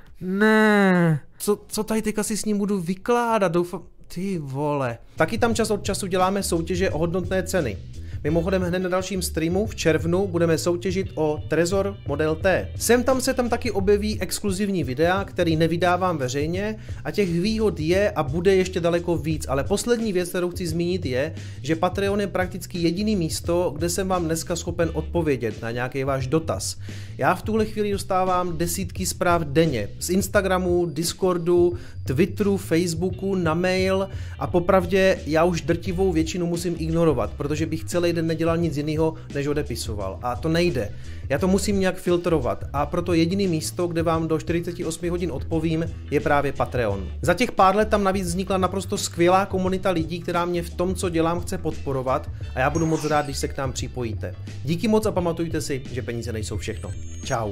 Co tady teďka si s ním budu vykládat? Doufám, ty vole. Taky tam čas od času děláme soutěže o hodnotné ceny. Mimochodem hned na dalším streamu v červnu budeme soutěžit o Trezor Model T. Sem tam se tam taky objeví exkluzivní videa, který nevydávám veřejně a těch výhod je a bude ještě daleko víc, ale poslední věc, kterou chci zmínit je, že Patreon je prakticky jediný místo, kde jsem vám dneska schopen odpovědět na nějaký váš dotaz. Já v tuhle chvíli dostávám desítky zpráv denně z Instagramu, Discordu, Twitteru, Facebooku, na mail a popravdě já už drtivou většinu musím ignorovat, protože bych celý den nedělal nic jiného, než odepisoval. A to nejde. Já to musím nějak filtrovat a proto jediné místo, kde vám do 48 hodin odpovím, je právě Patreon. Za těch pár let tam navíc vznikla naprosto skvělá komunita lidí, která mě v tom, co dělám, chce podporovat a já budu moc rád, když se k nám připojíte. Díky moc a pamatujte si, že peníze nejsou všechno. Čau.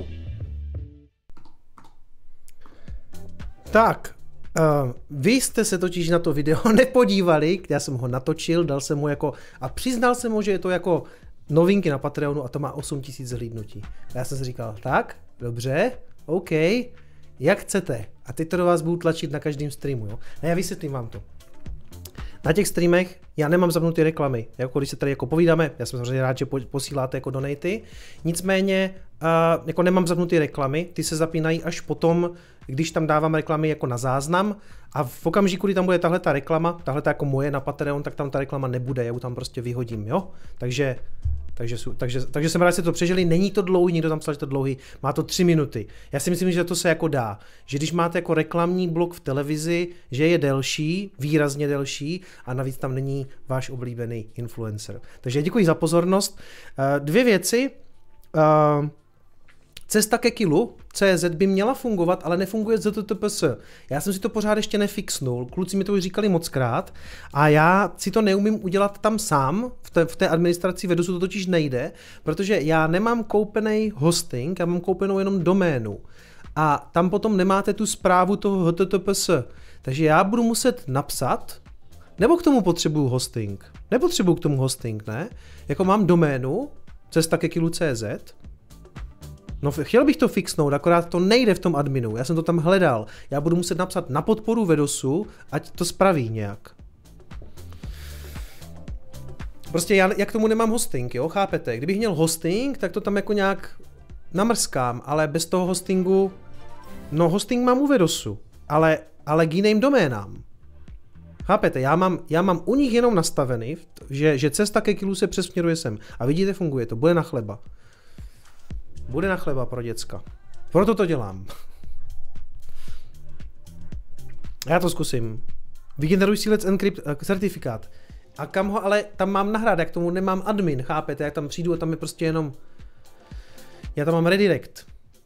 Tak. Vy jste se totiž na to video nepodívali, já jsem ho natočil, dal jsem mu jako a přiznal jsem mu, že je to jako novinky na Patreonu a to má 8000 zhlídnutí. A já jsem si říkal, tak, dobře, OK, jak chcete. A teď to do vás budu tlačit na každém streamu, jo. A já vysvětlím vám to. Na těch streamech já nemám zapnuté reklamy, jako když se tady jako povídáme, já jsem samozřejmě rád, že posíláte jako donaty, nicméně jako nemám zapnuté reklamy, ty se zapínají až potom, když tam dávám reklamy jako na záznam a v okamžiku, kdy tam bude tahle ta reklama, tahle ta jako moje na Patreon, tak tam ta reklama nebude, já ji tam prostě vyhodím, jo? Takže jsem rád, že jste to přežili, není to dlouhý, někdo tam psal, že to dlouhý, má to 3 minuty. Já si myslím, že to se jako dá, že když máte jako reklamní blok v televizi, že je delší, výrazně delší a navíc tam není váš oblíbený influencer. Takže děkuji za pozornost. 2 věci. Cesta ke kilu, CZ by měla fungovat, ale nefunguje ZTTPS. Já jsem si to pořád ještě nefixnul, kluci mi to už říkali mockrát a já si to neumím udělat tam sám, v té administraci Vedusu to totiž nejde, protože já nemám koupený hosting, já mám koupenou jenom doménu a tam potom nemáte tu zprávu toho HTTPS, takže já budu muset napsat, nebo k tomu potřebuju hosting, nepotřebuju k tomu hosting, ne? Jako mám doménu, cesta ke kilu.cz. No chtěl bych to fixnout, akorát to nejde v tom adminu, já jsem to tam hledal. Já budu muset napsat na podporu Vedosu, ať to spraví nějak. Prostě já k tomu nemám hosting, jo, chápete? Kdybych měl hosting, tak to tam jako nějak namrskám, ale bez toho hostingu, no hosting mám u Vedosu, ale k jiným doménám. Chápete, já mám u nich jenom nastavený, že cesta ke kilu se přesměruje sem. A vidíte, funguje to, bude na chleba. Bude na chleba pro děcka. Proto to dělám. Já to zkusím. Vygeneruj si Let's Encrypt certifikát. A kam ho ale tam mám nahrát, jak tomu nemám admin, chápete, jak tam přijdu a tam je prostě jenom, já tam mám redirect.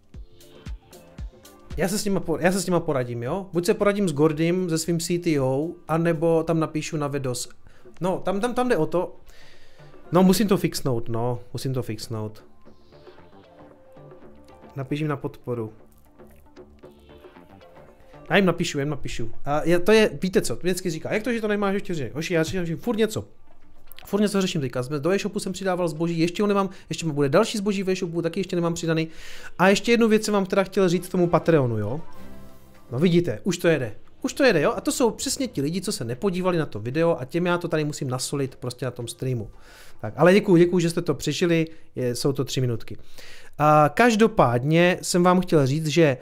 Já se s nima poradím, jo? Buď se poradím s Gordym, se svým CTO, anebo tam napíšu na Vedos. No, tam jde o to. No, musím to fixnout. Napíším na podporu. Já jim napíšu. A to je, víte co, vždycky říká, jak to, že to nemáš ještě řešit? Hoši, já řeším furt něco řeším teďka. Do e-shopu jsem přidával zboží, ještě ho nemám, ještě bude další zboží v e-shopu, taky ještě nemám přidaný. A ještě jednu věc jsem vám teda chtěl říct tomu Patreonu, jo. No vidíte, už to jede, jo. A to jsou přesně ti lidi, co se nepodívali na to video a těm já to tady musím nasolit prostě na tom streamu. Tak, ale děkuju, že jste to přešili, jsou to 3 minutky. Každopádně jsem vám chtěl říct, že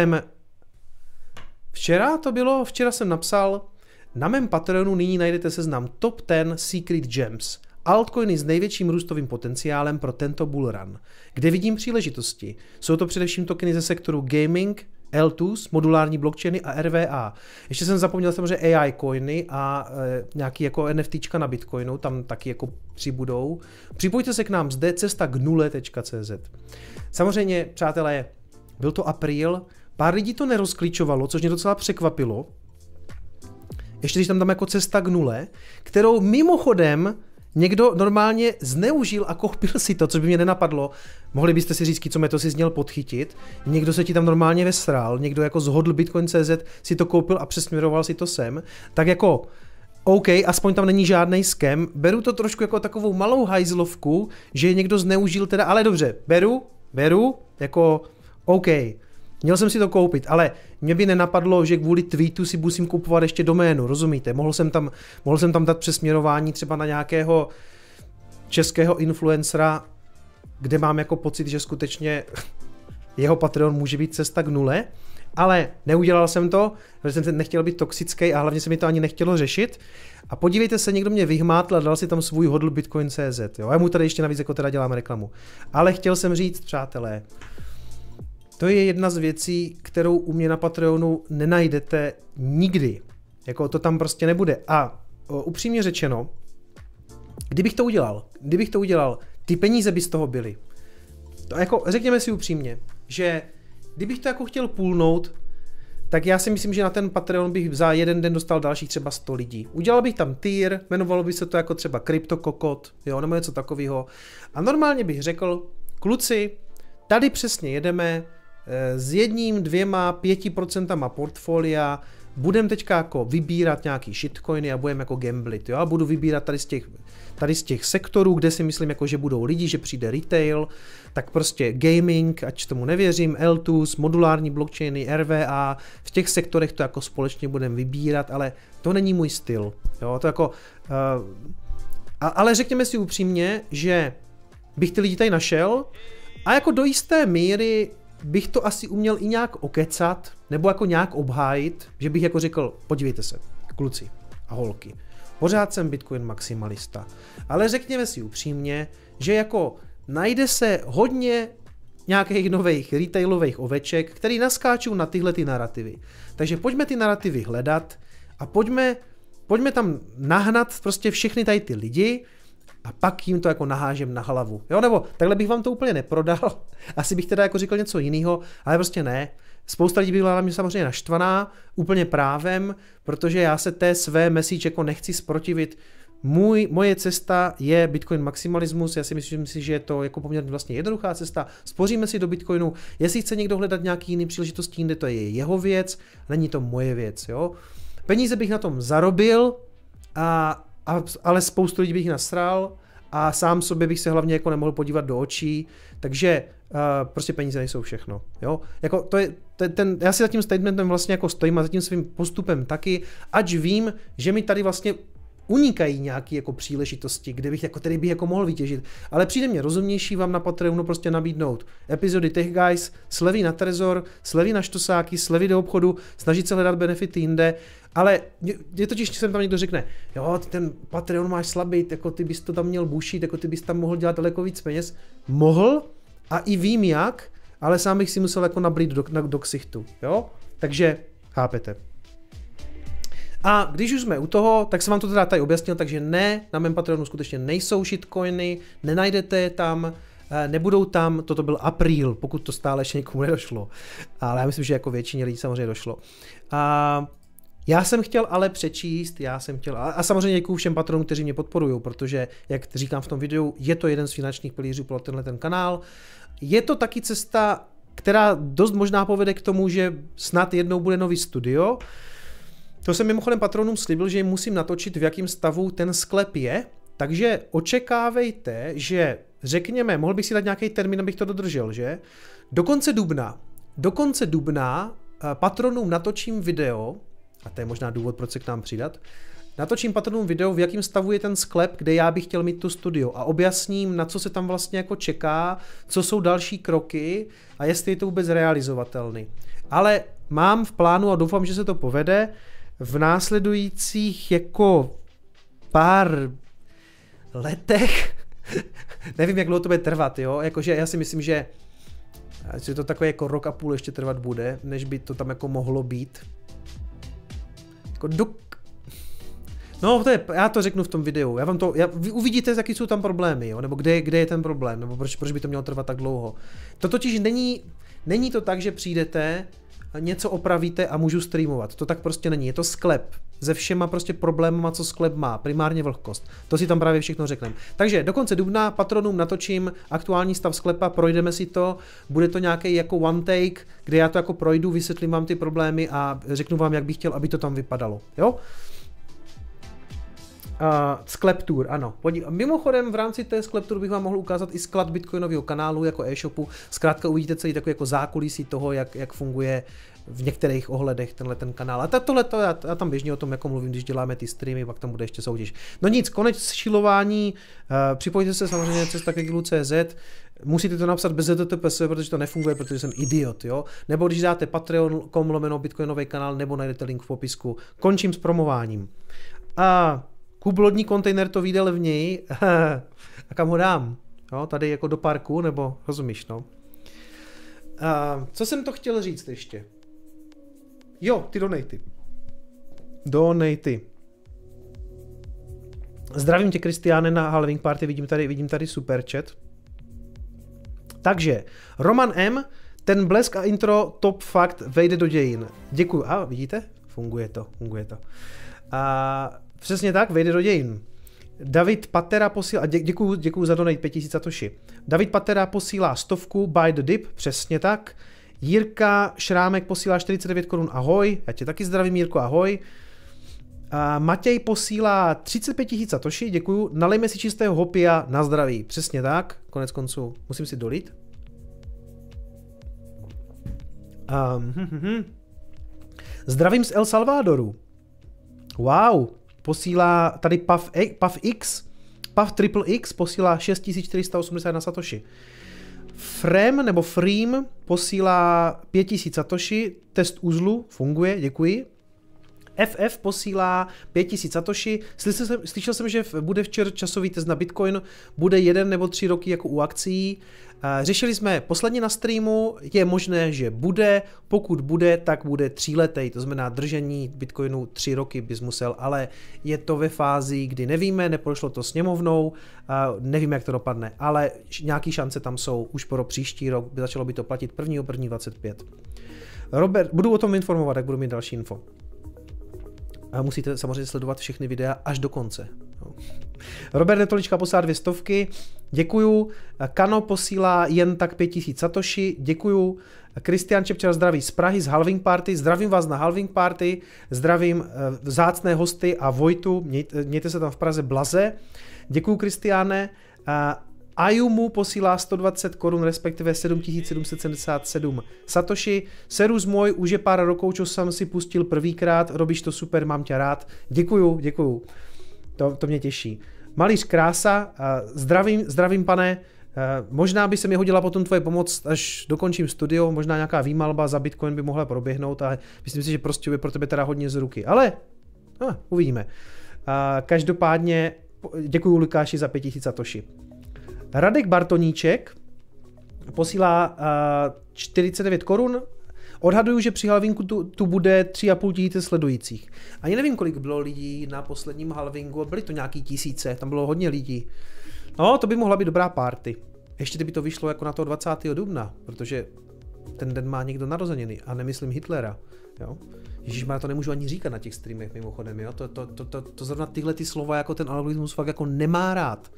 včera jsem napsal, na mém Patreonu nyní najdete seznam Top 10 Secret Gems, altcoiny s největším růstovým potenciálem pro tento bullrun, kde vidím příležitosti. Jsou to především tokeny ze sektoru gaming, L2s, modulární blockchainy a RVA. Ještě jsem zapomněl samozřejmě AI coiny a nějaký jako NFTčka na Bitcoinu, tam taky jako přibudou. Připojte se k nám zde cesta-k-nule.cz. Samozřejmě, přátelé, byl to apríl, pár lidí to nerozklíčovalo, což mě docela překvapilo. Ještě když tam dám jako cesta k nule, kterou mimochodem někdo normálně zneužil a koupil si to, což by mě nenapadlo. Mohli byste si říct, co mě to si měl podchytit. Někdo se ti tam normálně vesral, někdo jako zhodl Bitcoin.cz, si to koupil a přesměroval si to sem. Tak jako, OK, aspoň tam není žádnej scam. Beru to trošku jako takovou malou hajzlovku, že někdo zneužil teda, ale dobře, beru, jako OK. Měl jsem si to koupit, ale mě by nenapadlo, že kvůli tweetu si musím kupovat ještě doménu, rozumíte? Mohl jsem tam dát přesměrování třeba na nějakého českého influencera, kde mám jako pocit, že skutečně jeho Patreon může být cesta k nule, ale neudělal jsem to, protože jsem nechtěl být toxický a hlavně se mi to ani nechtělo řešit. A podívejte se, někdo mě vyhmátl a dal si tam svůj hodl Bitcoin.cz, jo? Já mu tady ještě navíc jako teda dělám reklamu. Ale chtěl jsem říct, přátelé, to je jedna z věcí, kterou u mě na Patreonu nenajdete nikdy. Jako to tam prostě nebude. A upřímně řečeno, kdybych to udělal, ty peníze by z toho byly. To jako, řekněme si upřímně, že kdybych to jako chtěl půlnout, tak já si myslím, že na ten Patreon bych za jeden den dostal dalších třeba 100 lidí. Udělal bych tam tier, jmenovalo by se to jako třeba CryptoKokot, jo, nebo něco takového. A normálně bych řekl, kluci, tady přesně jedeme, s 1, 2, 5% portfolia budeme teďka jako vybírat nějaký shitcoiny a budeme jako gamblit, jo? A budu vybírat tady z těch sektorů, kde si myslím, jako, že budou lidi, že přijde retail, tak prostě gaming, ať tomu nevěřím, L2s, modulární blockchainy, RVA, v těch sektorech to jako společně budeme vybírat, ale to není můj styl, jo? To jako, ale řekněme si upřímně, že bych ty lidi tady našel a jako do jisté míry bych to asi uměl i nějak okecat, nebo jako nějak obhájit, že bych jako řekl, podívejte se, kluci a holky, pořád jsem Bitcoin maximalista, ale řekněme si upřímně, že jako najde se hodně nějakých nových retailových oveček, který naskáčou na tyhle ty narrativy. Takže pojďme ty narrativy hledat a pojďme tam nahnat prostě všechny tady ty lidi, a pak jim to jako nahážem na hlavu. Jo, nebo takhle bych vám to úplně neprodal. Asi bych teda jako říkal něco jiného, ale prostě ne. Spousta lidí by byla na mě samozřejmě naštvaná, úplně právem, protože já se té své message jako nechci zprotivit. Moje cesta je Bitcoin maximalismus, já si myslím, že je to jako poměrně vlastně jednoduchá cesta. Spoříme si do Bitcoinu, jestli chce někdo hledat nějaký jiný příležitosti jinde, to je jeho věc, není to moje věc. Jo? Peníze bych na tom zarobil, ale spoustu lidí bych nasral a sám sobě bych se hlavně jako nemohl podívat do očí, takže prostě peníze nejsou všechno. Jo? Jako já si za tím statementem vlastně jako stojím a za tím svým postupem taky, ač vím, že mi tady vlastně unikají nějaké jako příležitosti, kde bych jako, který bych jako mohl vytěžit. Ale přijde mě rozumnější vám na Patreonu prostě nabídnout epizody Tech Guys, slevy na Trezor, slevy na štosáky, slevy do obchodu, snažit se hledat benefity jinde, ale je totiž, jsem tam někdo řekne, jo, ty ten Patreon máš slabý, jako ty bys to tam měl bušit, jako ty bys tam mohl dělat daleko víc peněz. Mohl a i vím jak, ale sám bych si musel jako nablít do ksichtu, jo? Takže chápete. A když už jsme u toho, tak jsem vám to teda tady objasnil, takže ne, na mém Patreonu skutečně nejsou shitcoiny, nenajdete je tam, nebudou tam, toto byl apríl, pokud to stále ještě někomu nedošlo. Ale já myslím, že jako většině lidí samozřejmě došlo. Já jsem chtěl ale přečíst, a samozřejmě děkuju všem patronům, kteří mě podporují, protože, jak říkám v tom videu, je to jeden z finančních pilířů pro tenhle ten kanál. Je to taky cesta, která dost možná povede k tomu, že snad jednou bude nový studio. To jsem mimochodem patronům slíbil, že jim musím natočit, v jakém stavu ten sklep je, takže očekávejte, že řekněme, mohl bych si dát nějaký termín, abych to dodržel, že? Do konce dubna patronům natočím video, a to je možná důvod, proč se k nám přidat, natočím patronům video, v jakém stavu je ten sklep, kde já bych chtěl mít tu studio a objasním, na co se tam vlastně jako čeká, co jsou další kroky a jestli je to vůbec realizovatelný. Ale mám v plánu a doufám, že se to povede v následujících jako pár letech, nevím, jak dlouho to bude trvat, jo, jakože já si myslím, že to takový jako rok a půl ještě trvat bude, než by to tam jako mohlo být. Jako no, já to řeknu v tom videu, vy uvidíte, jaký jsou tam problémy, jo, nebo kde je ten problém, nebo proč by to mělo trvat tak dlouho. To totiž není to tak, že přijdete, něco opravíte a můžu streamovat, to tak prostě není, je to sklep. Se všema prostě problémama, co sklep má, primárně vlhkost. To si tam právě všechno řekneme. Takže do konce dubna patronům natočím aktuální stav sklepa, projdeme si to, bude to nějaký jako one take, kde já to jako projdu, vysvětlím vám ty problémy a řeknu vám, jak bych chtěl, aby to tam vypadalo. Jo? Sklep tour, ano. Mimochodem v rámci té sklep tour bych vám mohl ukázat i sklad bitcoinového kanálu jako e-shopu. Zkrátka uvidíte celý takový jako zákulisí toho, jak funguje v některých ohledech tenhle ten kanál. A tohleto, já tam běžně o tom jako mluvím, když děláme ty streamy, pak tam bude ještě soutěž. No nic, konec šilování, připojte se samozřejmě přes takegilu.cz, musíte to napsat bez HTTPS, protože to nefunguje, protože jsem idiot, jo. Nebo když dáte patreon.com/bitcoinový kanál, nebo najdete link v popisku. Končím s promováním. Kup lodní kontejner, to vyjde levněji. A kam ho dám? Jo, tady jako do parku, nebo rozumíš, no. Co jsem to chtěl říct ještě? Jo, ty donaty. Zdravím tě, Kristiáne, na Halloween party, vidím tady super chat. Takže, Roman M, ten blesk a intro top fakt vejde do dějin. Děkuju. Vidíte? Funguje to. Přesně tak, vejde do dějin. David Patera posílá, děkuju za donate 5000 satoshi. David Patera posílá 100 by the dip, přesně tak. Jirka Šrámek posílá 49 korun, ahoj, já tě taky zdravím, Jirko, ahoj. Matěj posílá 35 000 satoshi, děkuju. Nalejme si čistého hopia na zdraví, přesně tak, konec konců, musím si dolit. Zdravím z El Salvadoru. Wow, posílá tady Puff Triple X posílá 6481 satoshi. Freem posílá 5000 satoshi, test uzlu, funguje, děkuji. FF posílá 5000 satoshi, slyšel jsem, že bude včera časový test na Bitcoin, bude 1 nebo 3 roky jako u akcí. Řešili jsme posledně na streamu, je možné, že bude, pokud bude, tak bude 3letý, to znamená držení Bitcoinu 3 roky bys musel, ale je to ve fázi, kdy nevíme, neprošlo to sněmovnou, nevíme, jak to dopadne, ale nějaký šance tam jsou, už pro příští rok, začalo by to platit 1.1.25. Robert, budu o tom informovat, jak budu mít další info. A musíte samozřejmě sledovat všechny videa až do konce. Robert Netolička posílá 200, děkuju. Kano posílá jen tak 5000 satoshi, děkuju. Kristian Čepčar zdraví z Prahy, z Halving Party, zdravím vás na Halving Party, zdravím vzácné hosty a Vojtu, mějte se tam v Praze blaze. Děkuju, Kristiáne. Ayumu posílá 120 korun, respektive 7777 satoshi. Serus můj, už je pár rokov, čo jsem si pustil prvýkrát, robíš to super, mám tě rád. Děkuju. To mě těší. Malíř Krása, zdravím pane, možná by se mi hodila potom tvoje pomoc, až dokončím studio, možná nějaká výmalba za Bitcoin by mohla proběhnout a myslím si, že prostě by pro tebe teda hodně z ruky, ale uvidíme. Každopádně děkuju Lukáši za 5000 satoshi. Radek Bartoníček posílá 49 korun. Odhaduju, že při halvingu tu bude 3,5 tisíce sledujících. Ani nevím, kolik bylo lidí na posledním halvingu, byly to nějaký tisíce, tam bylo hodně lidí. No, to by mohla být dobrá party. Ještě kdyby to vyšlo jako na toho 20. dubna, protože ten den má někdo narozeniny a nemyslím Hitlera. Jo? Ježišmarja, to nemůžu ani říkat na těch streamech mimochodem, jo? To zrovna tyhle ty slova jako ten algoritmus fakt jako nemá rád.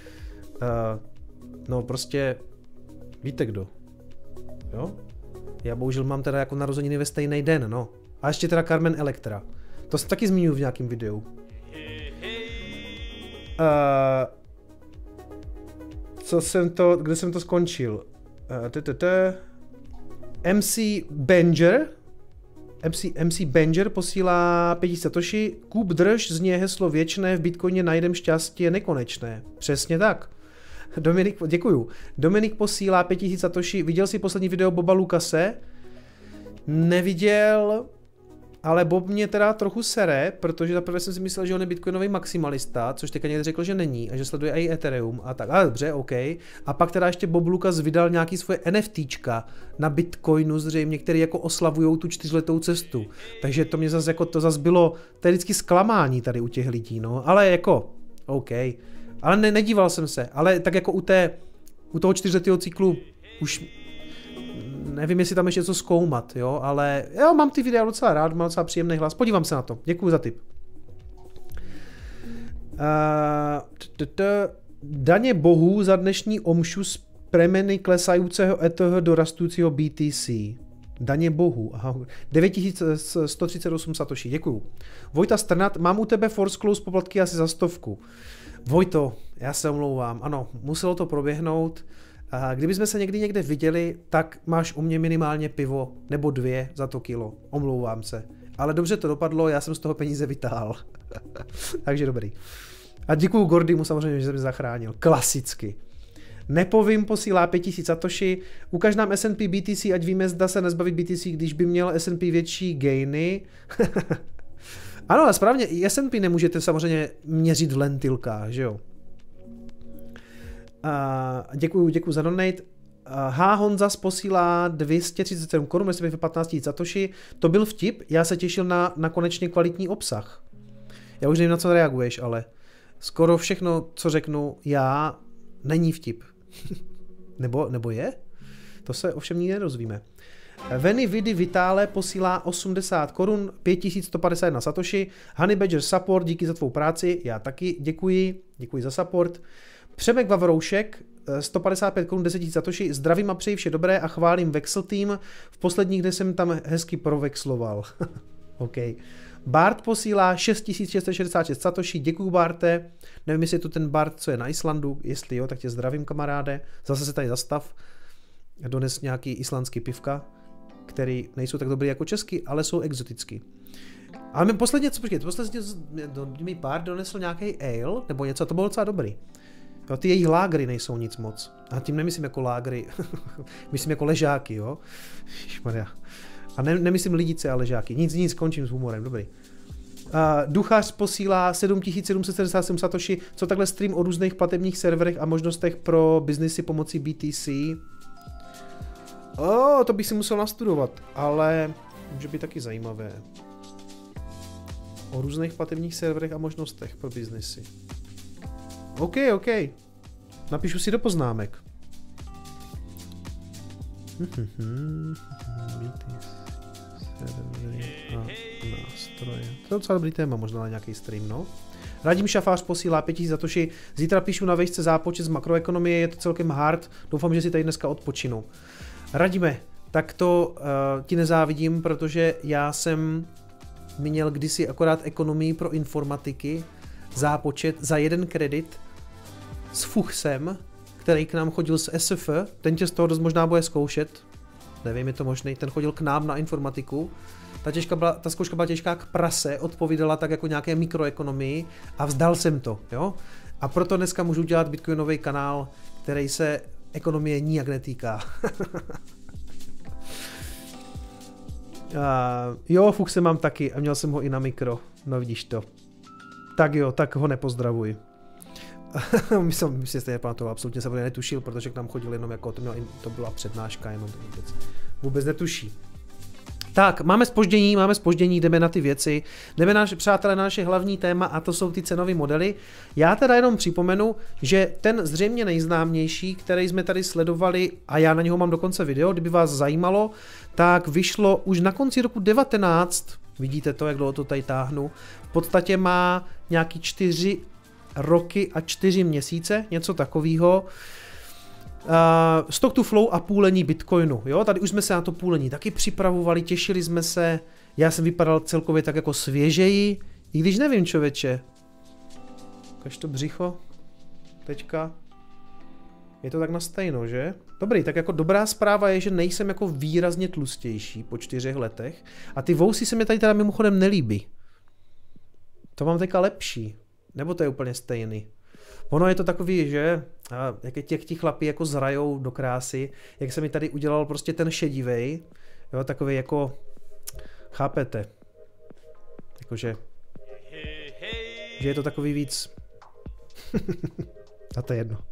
No prostě víte kdo. Jo? Já bohužel mám teda jako narozeniny ve stejný den, no. A ještě teda Carmen Electra. To se taky zmiňuji v nějakém videu. Kde jsem to skončil? MC Banger posílá 5 satoshi. Kup drž, zní heslo věčné, v Bitcoině najdem šťastí je nekonečné. Přesně tak. Děkuju. Dominik posílá 5000 satoshi. Viděl jsi poslední video Boba Lucase? Neviděl, ale Bob mě teda trochu sere, protože zaprvé jsem si myslel, že on je bitcoinový maximalista, což teďka někde řekl, že není a že sleduje i Ethereum a tak. Ale dobře, OK. A pak teda ještě Bob Lucas vydal nějaký svoje NFTčka na Bitcoinu zřejmě, který jako oslavujou tu 4letou cestu. Takže to mě zase jako to zase bylo, to je vždycky zklamání tady u těch lidí, no, ale jako OK. Ale nedíval jsem se, ale tak jako u toho 4letého cyklu už nevím, jestli tam ještě něco zkoumat, jo, ale jo, mám ty videa docela rád, mám docela příjemný hlas, podívám se na to, děkuji za tip. Daně bohů za dnešní omšu z premeny klesajícího ETH do rastoucího BTC. Daně bohů, aha, 9138 satoshi, děkuju. Vojta Strnat, mám u tebe Force Close poplatky asi za 100. Vojto, já se omlouvám, ano, muselo to proběhnout. Kdybychom se někde viděli, tak máš u mě minimálně pivo nebo 2 za to kilo. Omlouvám se. Ale dobře to dopadlo, já jsem z toho peníze vytáhl. Takže dobrý. A děkuju Gordymu samozřejmě, že se mi zachránil. Klasicky. Nepovím, posílá 5000 satoshi. Ukaž nám S&P BTC, ať víme, zda se nezbavit BTC, když by měl S&P větší gainy. Ano, a správně, i S&P nemůžete samozřejmě měřit v lentilkách, že jo? Děkuju za donate. Honzas posílá 237 korun, respektive 15 000 satoshi. To byl vtip, já se těšil na konečně kvalitní obsah. Já už nevím, na co reaguješ, ale skoro všechno, co řeknu já, není vtip. nebo je? To se ovšem nikdy nedozvíme. Veny Vidy Vitale posílá 80 korun, 5151 satoshi. Honey Badger Support, díky za tvou práci, já taky děkuji za support. Přemek Vavroušek, 155 korun, 10 000 satoshi, zdravím a přeji vše dobré a chválím Vexel Team, v posledních dnech jsem tam hezky provexloval. OK. Bart posílá 6666 satoshi, děkuju Barte, nevím, jestli je to ten Bart, co je na Islandu, jestli jo, tak tě zdravím kamaráde, zase se tady zastav, dones nějaký islandský pivka, který nejsou tak dobrý jako český, ale jsou exotický. Ale mi posledně mi Bart donesl nějaký ale, nebo něco, to bylo docela dobrý. Jo, ty jejich lágry nejsou nic moc. A tím nemyslím jako lágry, myslím jako ležáky, jo. Ježišmarja. A nemyslím lidice a ležáky. Nic, končím s humorem, dobrý. Duchař posílá 7777 satoshi, co takhle stream o různých platebních serverech a možnostech pro biznesy pomocí BTC. To bych si musel nastudovat, ale může být taky zajímavé. O různých platebních serverech a možnostech pro biznesy. OK. Napíšu si do poznámek. Nástroje. To je docela dobrý téma, možná na nějaký stream, no. Radim Šafář posílá 5000 satoshi. Zítra píšu na vejšce zápočet z makroekonomie, je to celkem hard. Doufám, že si tady dneska odpočinu. Radíme, tak to ti nezávidím, protože já jsem měl kdysi akorát ekonomii pro informatiky, zápočet za 1 kredit s Fuchsem, který k nám chodil z SF, ten tě z toho dost možná bude zkoušet, nevím, je to možný, ten chodil k nám na informatiku, ta zkouška byla těžká k prase, odpovídala tak jako nějaké mikroekonomii a vzdal jsem to, jo? A proto dneska můžu dělat bitcoinový kanál, který se ekonomie nijak netýká. Jo, Fuchse mám taky a měl jsem ho i na mikro, no vidíš to. Tak jo, tak ho nepozdravuji. Myslím, že jste nepamatoval, absolutně jsem ho netušil, protože k nám chodil jenom jako, to byla přednáška, jenom vůbec netuší. Tak, máme zpoždění, jdeme na ty věci, jdeme přátelé na naše hlavní téma a to jsou ty cenové modely. Já teda jenom připomenu, že ten zřejmě nejznámější, který jsme tady sledovali a já na něho mám dokonce video, kdyby vás zajímalo, tak vyšlo už na konci roku 19, vidíte to, jak dlouho to tady táhnu, v podstatě má nějaký 4 roky a 4 měsíce, něco takového. Stock to flow a půlení Bitcoinu, jo, tady už jsme se na to půlení taky připravovali, těšili jsme se, já jsem vypadal celkově tak jako svěžeji, i když nevím, člověče, ukaž to břicho, teďka, je to tak na stejno, že? Dobrý, tak jako dobrá zpráva je, že nejsem jako výrazně tlustější po 4 letech a ty vousy se mi tady teda mimochodem nelíbí, to mám teďka lepší, nebo to je úplně stejný? Ono je to takový, že jak ti chlapi jako zrajou do krásy, jak se mi tady udělal prostě ten šedivej, jo, takový jako, chápete, jakože, že je to takový víc, a to je jedno,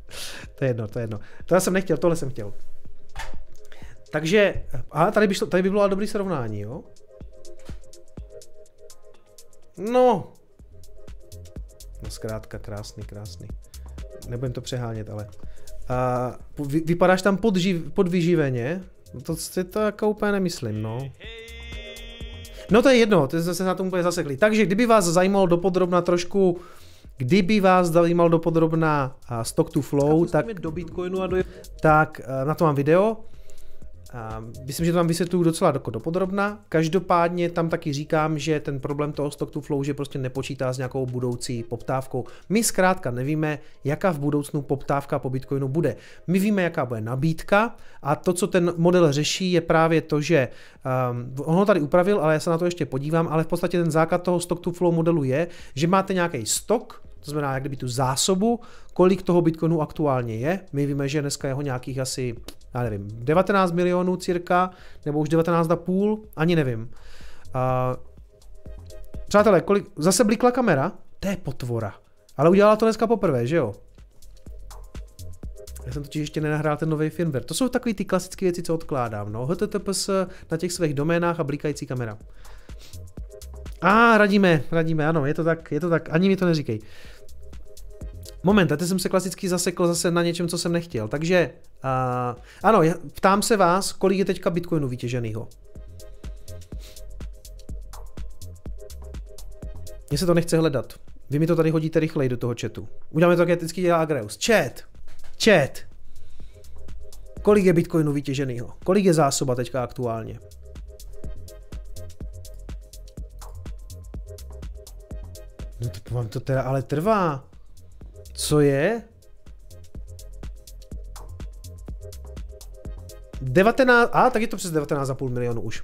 to já jsem nechtěl, tohle jsem chtěl. Takže, tady by bylo dobrý srovnání, jo. No zkrátka krásný. Nebudem to přehánět, ale. Vypadáš tam podvyživeně? To si to jako úplně nemyslím, no. No to je jedno, to jsme se na tom úplně zasekli. Takže kdyby vás zajímalo dopodrobna trošku, Stock to Flow, tak do Bitcoinu a tak na to mám video. Myslím, že to tam vysvětluju docela dopodrobna. Každopádně tam taky říkám, že ten problém toho Stock to Flow, že prostě nepočítá s nějakou budoucí poptávkou. My zkrátka nevíme, jaká v budoucnu poptávka po Bitcoinu bude. My víme, jaká bude nabídka a to, co ten model řeší, je právě to, že on ho tady upravil, ale já se na to ještě podívám, ale v podstatě ten základ toho Stock to Flow modelu je, že máte nějaký stok, to znamená jak kdyby tu zásobu, kolik toho Bitcoinu aktuálně je. My víme, že dneska je ho nějakých asi, já nevím, 19 milionů cirka, nebo už 19,5, ani nevím. Přátelé, zase blikla kamera? To je potvora. Ale udělala to dneska poprvé, že jo? Já jsem totiž ještě nenahrál ten nový firmware. To jsou takový ty klasické věci, co odkládám, no. HTTPS na těch svých doménách a blikající kamera. Radíme, ano, je to tak, ani mi to neříkej. Moment, teď jsem se klasicky zasekl zase na něčem, co jsem nechtěl, takže ano, ptám se vás, kolik je teďka Bitcoinu vytěženýho. Mně se to nechce hledat, vy mi to tady hodíte rychleji do toho chatu. Uděláme to, jak vždycky dělá Agreus. Chat. Kolik je Bitcoinu vytěženýho? Kolik je zásoba teďka aktuálně? No to vám to teda ale trvá. Co je? 19, tak je to přes 19,5 milionů už.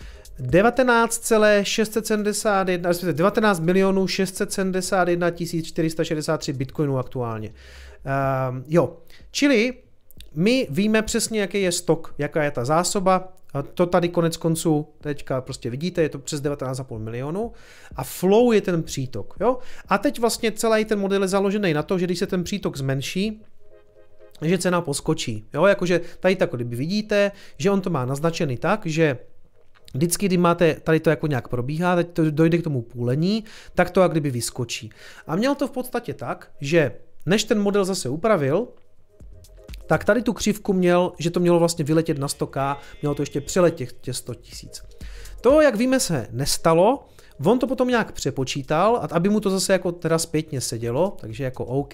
19 milionů 671 463 bitcoinů aktuálně. Jo, čili my víme přesně, jaký je stok, jaká je ta zásoba. To tady konec konců teďka prostě vidíte, je to přes 19,5 milionů a flow je ten přítok. Jo? A teď vlastně celý ten model je založený na to, že když se ten přítok zmenší, že cena poskočí. Jo? Jakože tady tak, kdyby vidíte, že on to má naznačený tak, že vždycky, kdy máte, tady to jako nějak probíhá, teď to dojde k tomu půlení, tak to jak kdyby vyskočí. A měl to v podstatě tak, že než ten model zase upravil, tak tady tu křivku měl, že to mělo vlastně vyletět na 100k, mělo to ještě přeletět těch 100 000. To, jak víme, se nestalo, on to potom nějak přepočítal, aby mu to zase jako teda zpětně sedělo, takže jako OK.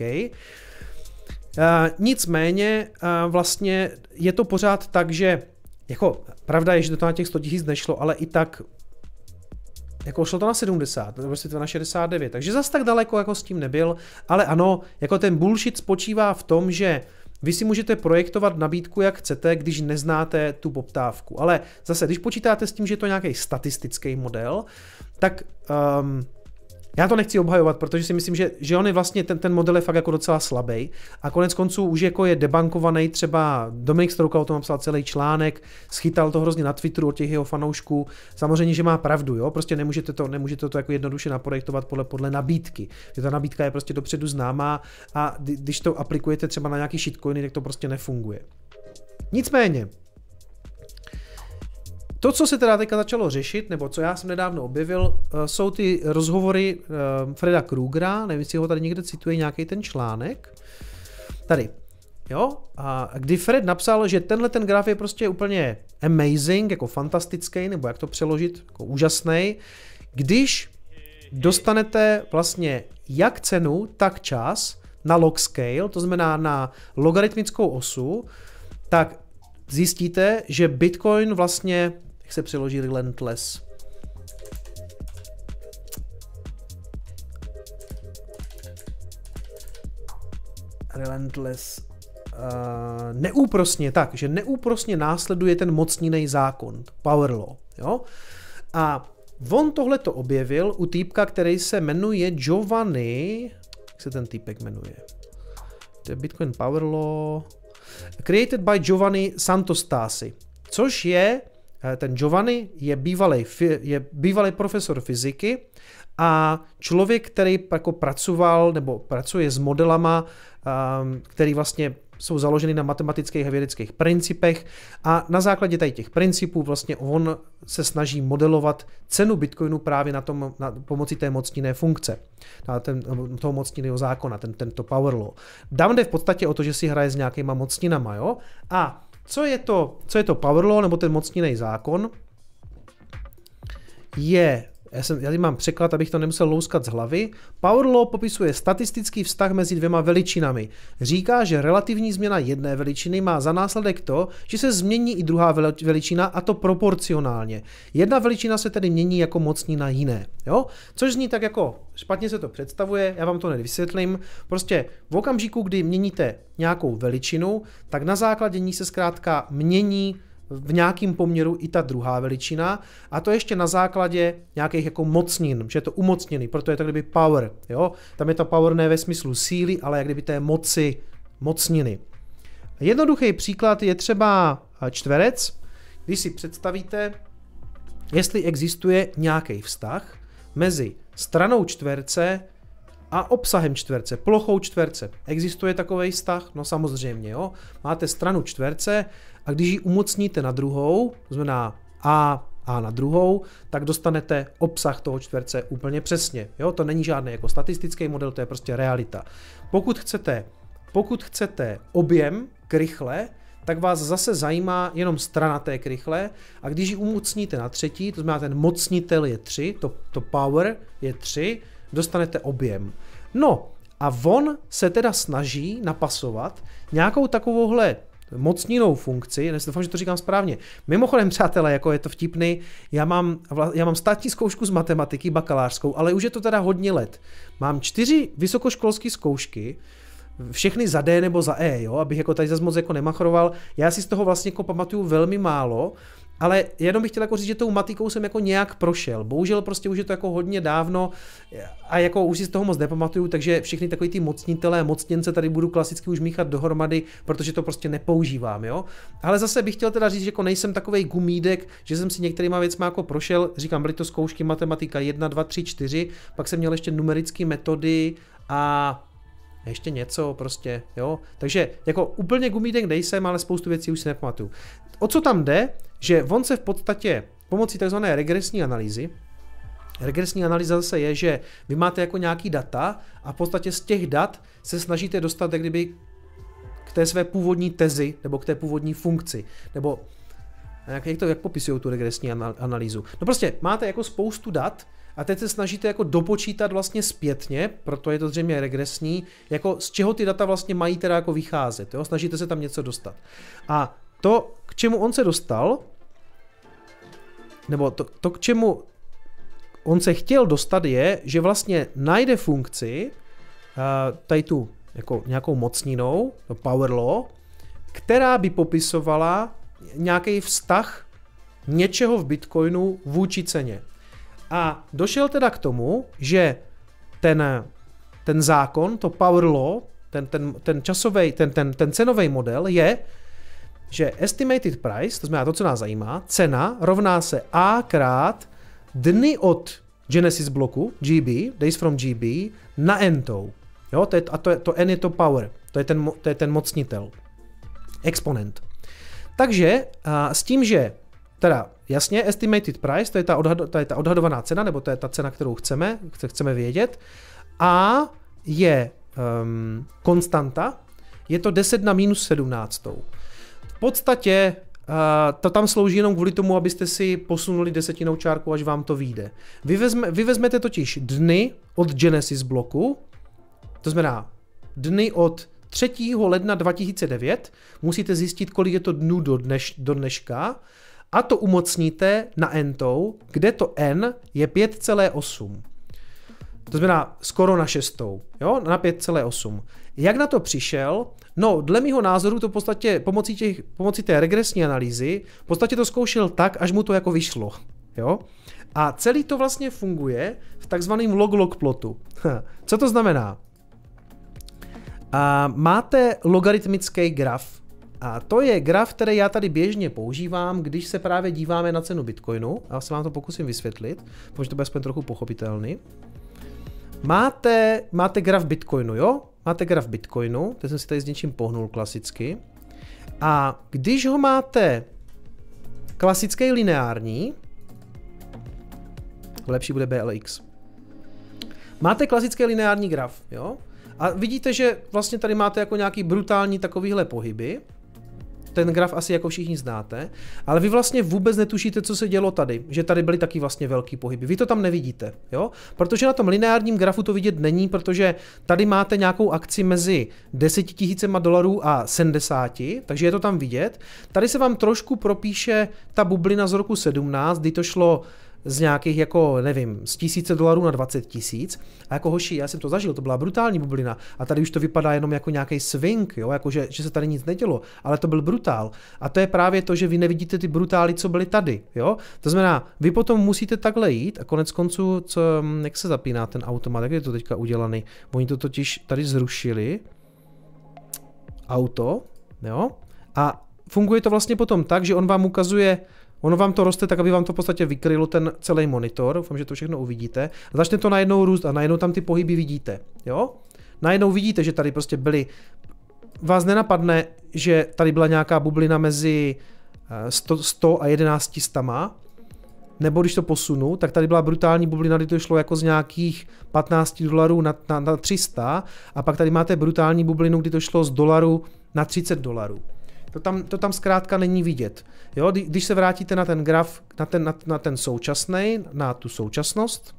Nicméně vlastně je to pořád tak, že jako pravda je, že to na těch 100 000 nešlo, ale i tak jako šlo to na 70, nebo to na 69, takže zase tak daleko jako s tím nebyl, ale ano, jako ten bullshit spočívá v tom, že vy si můžete projektovat nabídku, jak chcete, když neznáte tu poptávku. Ale zase, když počítáte s tím, že je to nějaký statistický model, tak já to nechci obhajovat, protože si myslím, že on je vlastně, ten model je fakt jako docela slabý. A konec konců už jako je debankovaný, třeba Dominik Strouka o tom napsal celý článek, schytal to hrozně na Twitteru od těch jeho fanoušků. Samozřejmě, že má pravdu, jo, prostě nemůžete to jako jednoduše naprojektovat podle nabídky. Že ta nabídka je prostě dopředu známá a když to aplikujete třeba na nějaký shitcoiny, tak to prostě nefunguje. Nicméně, To, co se teda teďka začalo řešit, nebo co já jsem nedávno objevil, jsou ty rozhovory Freda Krugera, nevím, jestli ho tady někde cituje nějaký ten článek. Tady, jo, a kdy Fred napsal, že tenhle ten graf je prostě úplně amazing, jako fantastický, nebo jak to přeložit, jako úžasný, když dostanete vlastně jak cenu, tak čas na log scale, to znamená na logaritmickou osu, tak zjistíte, že Bitcoin vlastně, jak se přeloží relentless? Neúprosně, že neúprosně následuje ten mocninný zákon, power law, jo? A on tohleto objevil u týpka, který se jmenuje Giovanni, jak se ten týpek jmenuje? To je Bitcoin Power Law, created by Giovanni Santostasi, což je, ten Giovanni je bývalý profesor fyziky a člověk, který jako pracoval nebo pracuje s modelama, který vlastně jsou založeny na matematických a vědeckých principech a na základě tady těch principů vlastně on se snaží modelovat cenu Bitcoinu právě na pomocí té mocninné funkce, toho mocninného zákona, tento power law. Tam jde v podstatě o to, že si hraje s nějakýma mocninama, jo? A co je to power law, nebo ten mocninný zákon? Já tady mám překlad, abych to nemusel louskat z hlavy. Power law popisuje statistický vztah mezi dvěma veličinami. Říká, že relativní změna jedné veličiny má za následek to, že se změní i druhá veličina, a to proporcionálně. Jedna veličina se tedy mění jako mocnina jiné. Jo? Což zní tak jako špatně se to představuje, já vám to nevysvětlím. Prostě v okamžiku, kdy měníte nějakou veličinu, tak na základě ní se zkrátka mění v nějakém poměru i ta druhá veličina, a to ještě na základě nějakých jako mocnin, že je to umocněný, proto je to kdyby power, jo? Tam je to power ne ve smyslu síly, ale jak kdyby té moci, mocniny. Jednoduchý příklad je třeba čtverec, když si představíte, jestli existuje nějaký vztah mezi stranou čtverce a obsahem čtverce, plochou čtverce. Existuje takový vztah? No samozřejmě, jo. Máte stranu čtverce a když ji umocníte na druhou, to znamená A na druhou, tak dostanete obsah toho čtverce úplně přesně. Jo? To není žádný jako statistický model, to je prostě realita. Pokud chcete objem krychle, tak vás zase zajímá jenom strana té krychle, a když ji umocníte na třetí, to znamená ten mocnitel je 3, to power je 3, dostanete objem. No a on se teda snaží napasovat nějakou takovouhle mocninou funkci, doufám, že to říkám správně. Mimochodem, přátelé, jako je to vtipný, já mám státní zkoušku z matematiky, bakalářskou, ale už je to teda hodně let. Mám 4 vysokoškolské zkoušky, všechny za D nebo za E, jo, abych jako tady zase moc jako nemachroval. Já si z toho vlastně jako pamatuju velmi málo, ale jenom bych chtěl jako říct, že tou matikou jsem jako nějak prošel. Bohužel prostě už je to jako hodně dávno a jako už si z toho moc nepamatuju, takže všechny takový ty mocnitelé a mocněnce tady budu klasicky už míchat dohromady, protože to prostě nepoužívám, jo. Ale zase bych chtěl teda říct, že jako nejsem takovej gumídek, že jsem si některýma věcma jako prošel, říkám, byly to zkoušky matematika 1, 2, 3, 4, pak jsem měl ještě numerické metody a ještě něco prostě, jo. Takže jako úplně gumídek nejsem, ale spoustu věcí už si nepamatuju. O co tam jde? Že on se v podstatě pomocí tzv. Regresní analýzy, regresní analýza zase je, že vy máte jako nějaký data a v podstatě z těch dat se snažíte dostat jak kdyby k té své původní tezi nebo k té původní funkci, nebo jak popisují tu regresní analýzu. No prostě máte jako spoustu dat a teď se snažíte jako dopočítat vlastně zpětně, proto je to zřejmě regresní, jako z čeho ty data vlastně mají teda jako vycházet, jo? Snažíte se tam něco dostat. A to, k čemu on se dostal, nebo to, k čemu on se chtěl dostat, je, že vlastně najde funkci, tady tu jako nějakou mocninou, power law, která by popisovala nějaký vztah něčeho v Bitcoinu vůči ceně. A došel teda k tomu, že ten zákon, to power law, ten cenový model je, že estimated price, to znamená to, co nás zajímá, cena rovná se A krát dny od Genesis bloku, GB, days from GB, na n-tou. Jo, to n je to power, to je ten mocnitel, exponent. Takže s tím, že teda Jasně, estimated price, to je ta odhadovaná cena, nebo to je ta cena, kterou chceme vědět. A je konstanta, je to 10 na minus 17. V podstatě to tam slouží jenom kvůli tomu, abyste si posunuli desetinou čárku, až vám to vyjde. Vy vezmete totiž dny od Genesis bloku, to znamená dny od 3. ledna 2009, musíte zjistit, kolik je to dnů do dneška, a to umocníte na n-tou, kde to n je 5,8. To znamená skoro na 6, jo, na 5,8. Jak na to přišel? No, dle mýho názoru to v podstatě pomocí té regresní analýzy v podstatě to zkoušel tak, až mu to jako vyšlo, jo. A celý to vlastně funguje v takzvaném log-log plotu. Co to znamená? Máte logaritmický graf. A to je graf, který já tady běžně používám, když se právě díváme na cenu Bitcoinu. Já se vám to pokusím vysvětlit, protože to bude aspoň trochu pochopitelný. Máte graf Bitcoinu, jo? Máte graf Bitcoinu, teď jsem si tady s něčím pohnul klasicky. A když ho máte klasický lineární, lepší bude BLX. Máte klasický lineární graf, jo? A vidíte, že vlastně tady máte jako nějaký brutální takovýhle pohyby. Ten graf asi jako všichni znáte, ale vy vlastně vůbec netušíte, co se dělo tady, že tady byly taky vlastně velký pohyby. Vy to tam nevidíte, jo? Protože na tom lineárním grafu to vidět není, protože tady máte nějakou akci mezi 10 000 dolarů a 70, takže je to tam vidět. Tady se vám trošku propíše ta bublina z roku 17, kdy to šlo z nějakých jako, nevím, z $1000 na 20 000. A jako hoši, já jsem to zažil, to byla brutální bublina. A tady už to vypadá jenom jako nějaký swing, jo, jako že se tady nic nedělo, ale to byl brutál. A to je právě to, že vy nevidíte ty brutály, co byly tady, jo. To znamená, vy potom musíte takhle jít a konec konců, jak se zapíná ten automat, jak je to teďka udělaný. Oni to totiž tady zrušili. Auto, jo. A funguje to vlastně potom tak, že on vám ukazuje. Ono vám to roste tak, aby vám to v podstatě vykrylo ten celý monitor. Doufám, že to všechno uvidíte. A začne to najednou růst a najednou tam ty pohyby vidíte. Jo? Najednou vidíte, že tady prostě byly. Vás nenapadne, že tady byla nějaká bublina mezi 100 a 1100. Nebo když to posunu, tak tady byla brutální bublina, kdy to šlo jako z nějakých $15 na 300. A pak tady máte brutální bublinu, kdy to šlo z $1 na $30. To tam zkrátka není vidět. Jo? Když se vrátíte na ten graf, na ten současný, na tu současnost,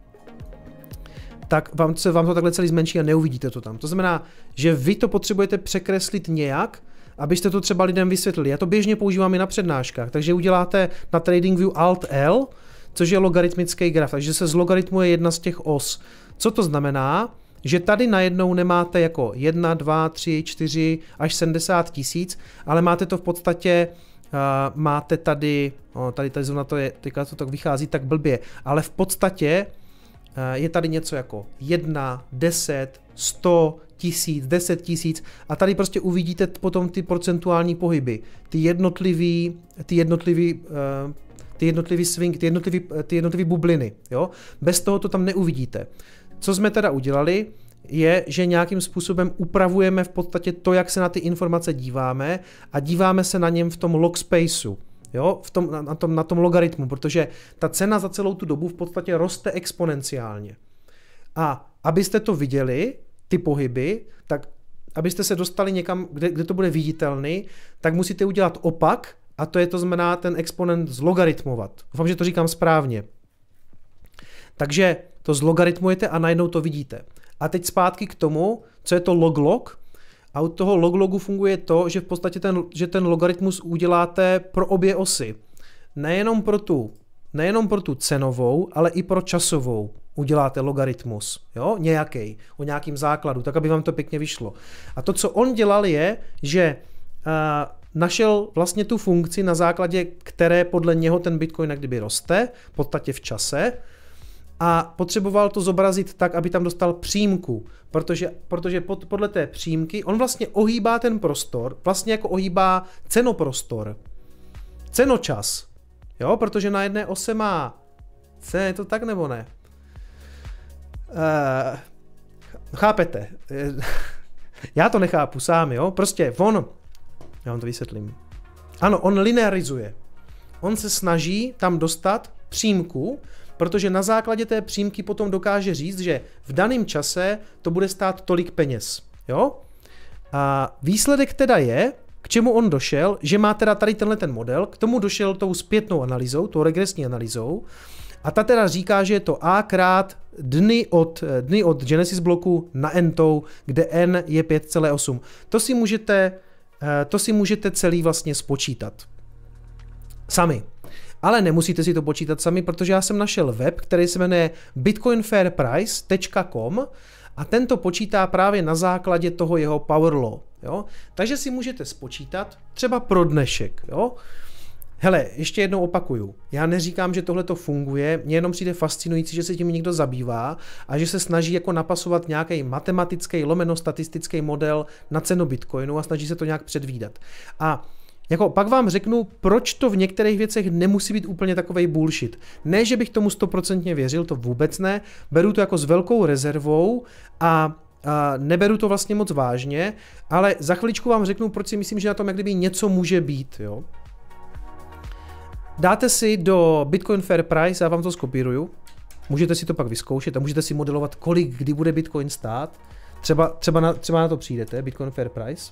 tak vám to takhle celý zmenší a neuvidíte to tam. To znamená, že vy to potřebujete překreslit nějak, abyste to třeba lidem vysvětlili. Já to běžně používám i na přednáškách, takže uděláte na TradingView Alt-L, což je logaritmický graf, takže se zlogaritmuje jedna z těch os. Co to znamená? Že tady najednou nemáte jako 1, 2, 3, 4 až 70 tisíc, ale máte to v podstatě, máte tady zrovna to je, teďka to tak vychází tak blbě, ale v podstatě je tady něco jako 1, 10, 100 tisíc, 10 tisíc a tady prostě uvidíte potom ty procentuální pohyby, ty jednotlivý swing, ty jednotlivý bubliny, jo? Bez toho to tam neuvidíte. Co jsme teda udělali, je, že nějakým způsobem upravujeme v podstatě to, jak se na ty informace díváme a díváme se na něm v tom log spaceu, jo? Na tom logaritmu, protože ta cena za celou tu dobu v podstatě roste exponenciálně. A abyste to viděli, ty pohyby, tak abyste se dostali někam, kde to bude viditelný, tak musíte udělat opak a to znamená ten exponent zlogaritmovat. Doufám, že to říkám správně. Takže to zlogaritmujete a najednou to vidíte. A teď zpátky k tomu, co je to log-log. A u toho log-logu funguje to, že v podstatě ten logaritmus uděláte pro obě osy. Nejenom pro tu cenovou, ale i pro časovou uděláte logaritmus. Jo? Nějaký, o nějakým základu, tak aby vám to pěkně vyšlo. A to, co on dělal, je, že našel vlastně tu funkci, na základě které podle něho ten Bitcoin jak kdyby roste, v podstatě v čase, a potřeboval to zobrazit tak, aby tam dostal přímku, protože podle té přímky on vlastně ohýbá ten prostor, vlastně jako ohýbá cenoprostor, cenočas, jo, protože na jedné ose má, je to tak nebo ne? Chápete? Já to nechápu sám, jo, prostě já vám to vysvětlím. Ano, on linearizuje. on se snaží tam dostat přímku, protože na základě té přímky potom dokáže říct, že v daném čase to bude stát tolik peněz. Jo? A výsledek teda je, k čemu on došel, že má teda tady tenhle ten model, k tomu došel tou zpětnou analýzou, tou regresní analýzou, a ta teda říká, že je to A krát dny od Genesis bloku na n-tou, kde n je 5,8. To si můžete celý vlastně spočítat sami. Ale nemusíte si to počítat sami, protože já jsem našel web, který se jmenuje bitcoinfairprice.com a tento počítá právě na základě toho jeho power law. Jo? Takže si můžete spočítat třeba pro dnešek. Jo? Hele, ještě jednou opakuju. Já neříkám, že tohle to funguje, mně jenom přijde fascinující, že se tím někdo zabývá a že se snaží jako napasovat nějaký matematický statistický model na cenu Bitcoinu a snaží se to nějak předvídat. A jako pak vám řeknu, proč to v některých věcech nemusí být úplně takovej bullshit. Ne, že bych tomu 100% věřil, to vůbec ne, beru to jako s velkou rezervou a neberu to vlastně moc vážně, ale za chviličku vám řeknu, proč si myslím, že na tom jak kdyby něco může být. Jo? Dáte si do Bitcoin Fair Price, já vám to skopíruju, můžete si to pak vyzkoušet a můžete si modelovat, kolik kdy bude Bitcoin stát. Třeba na to přijdete, Bitcoin Fair Price.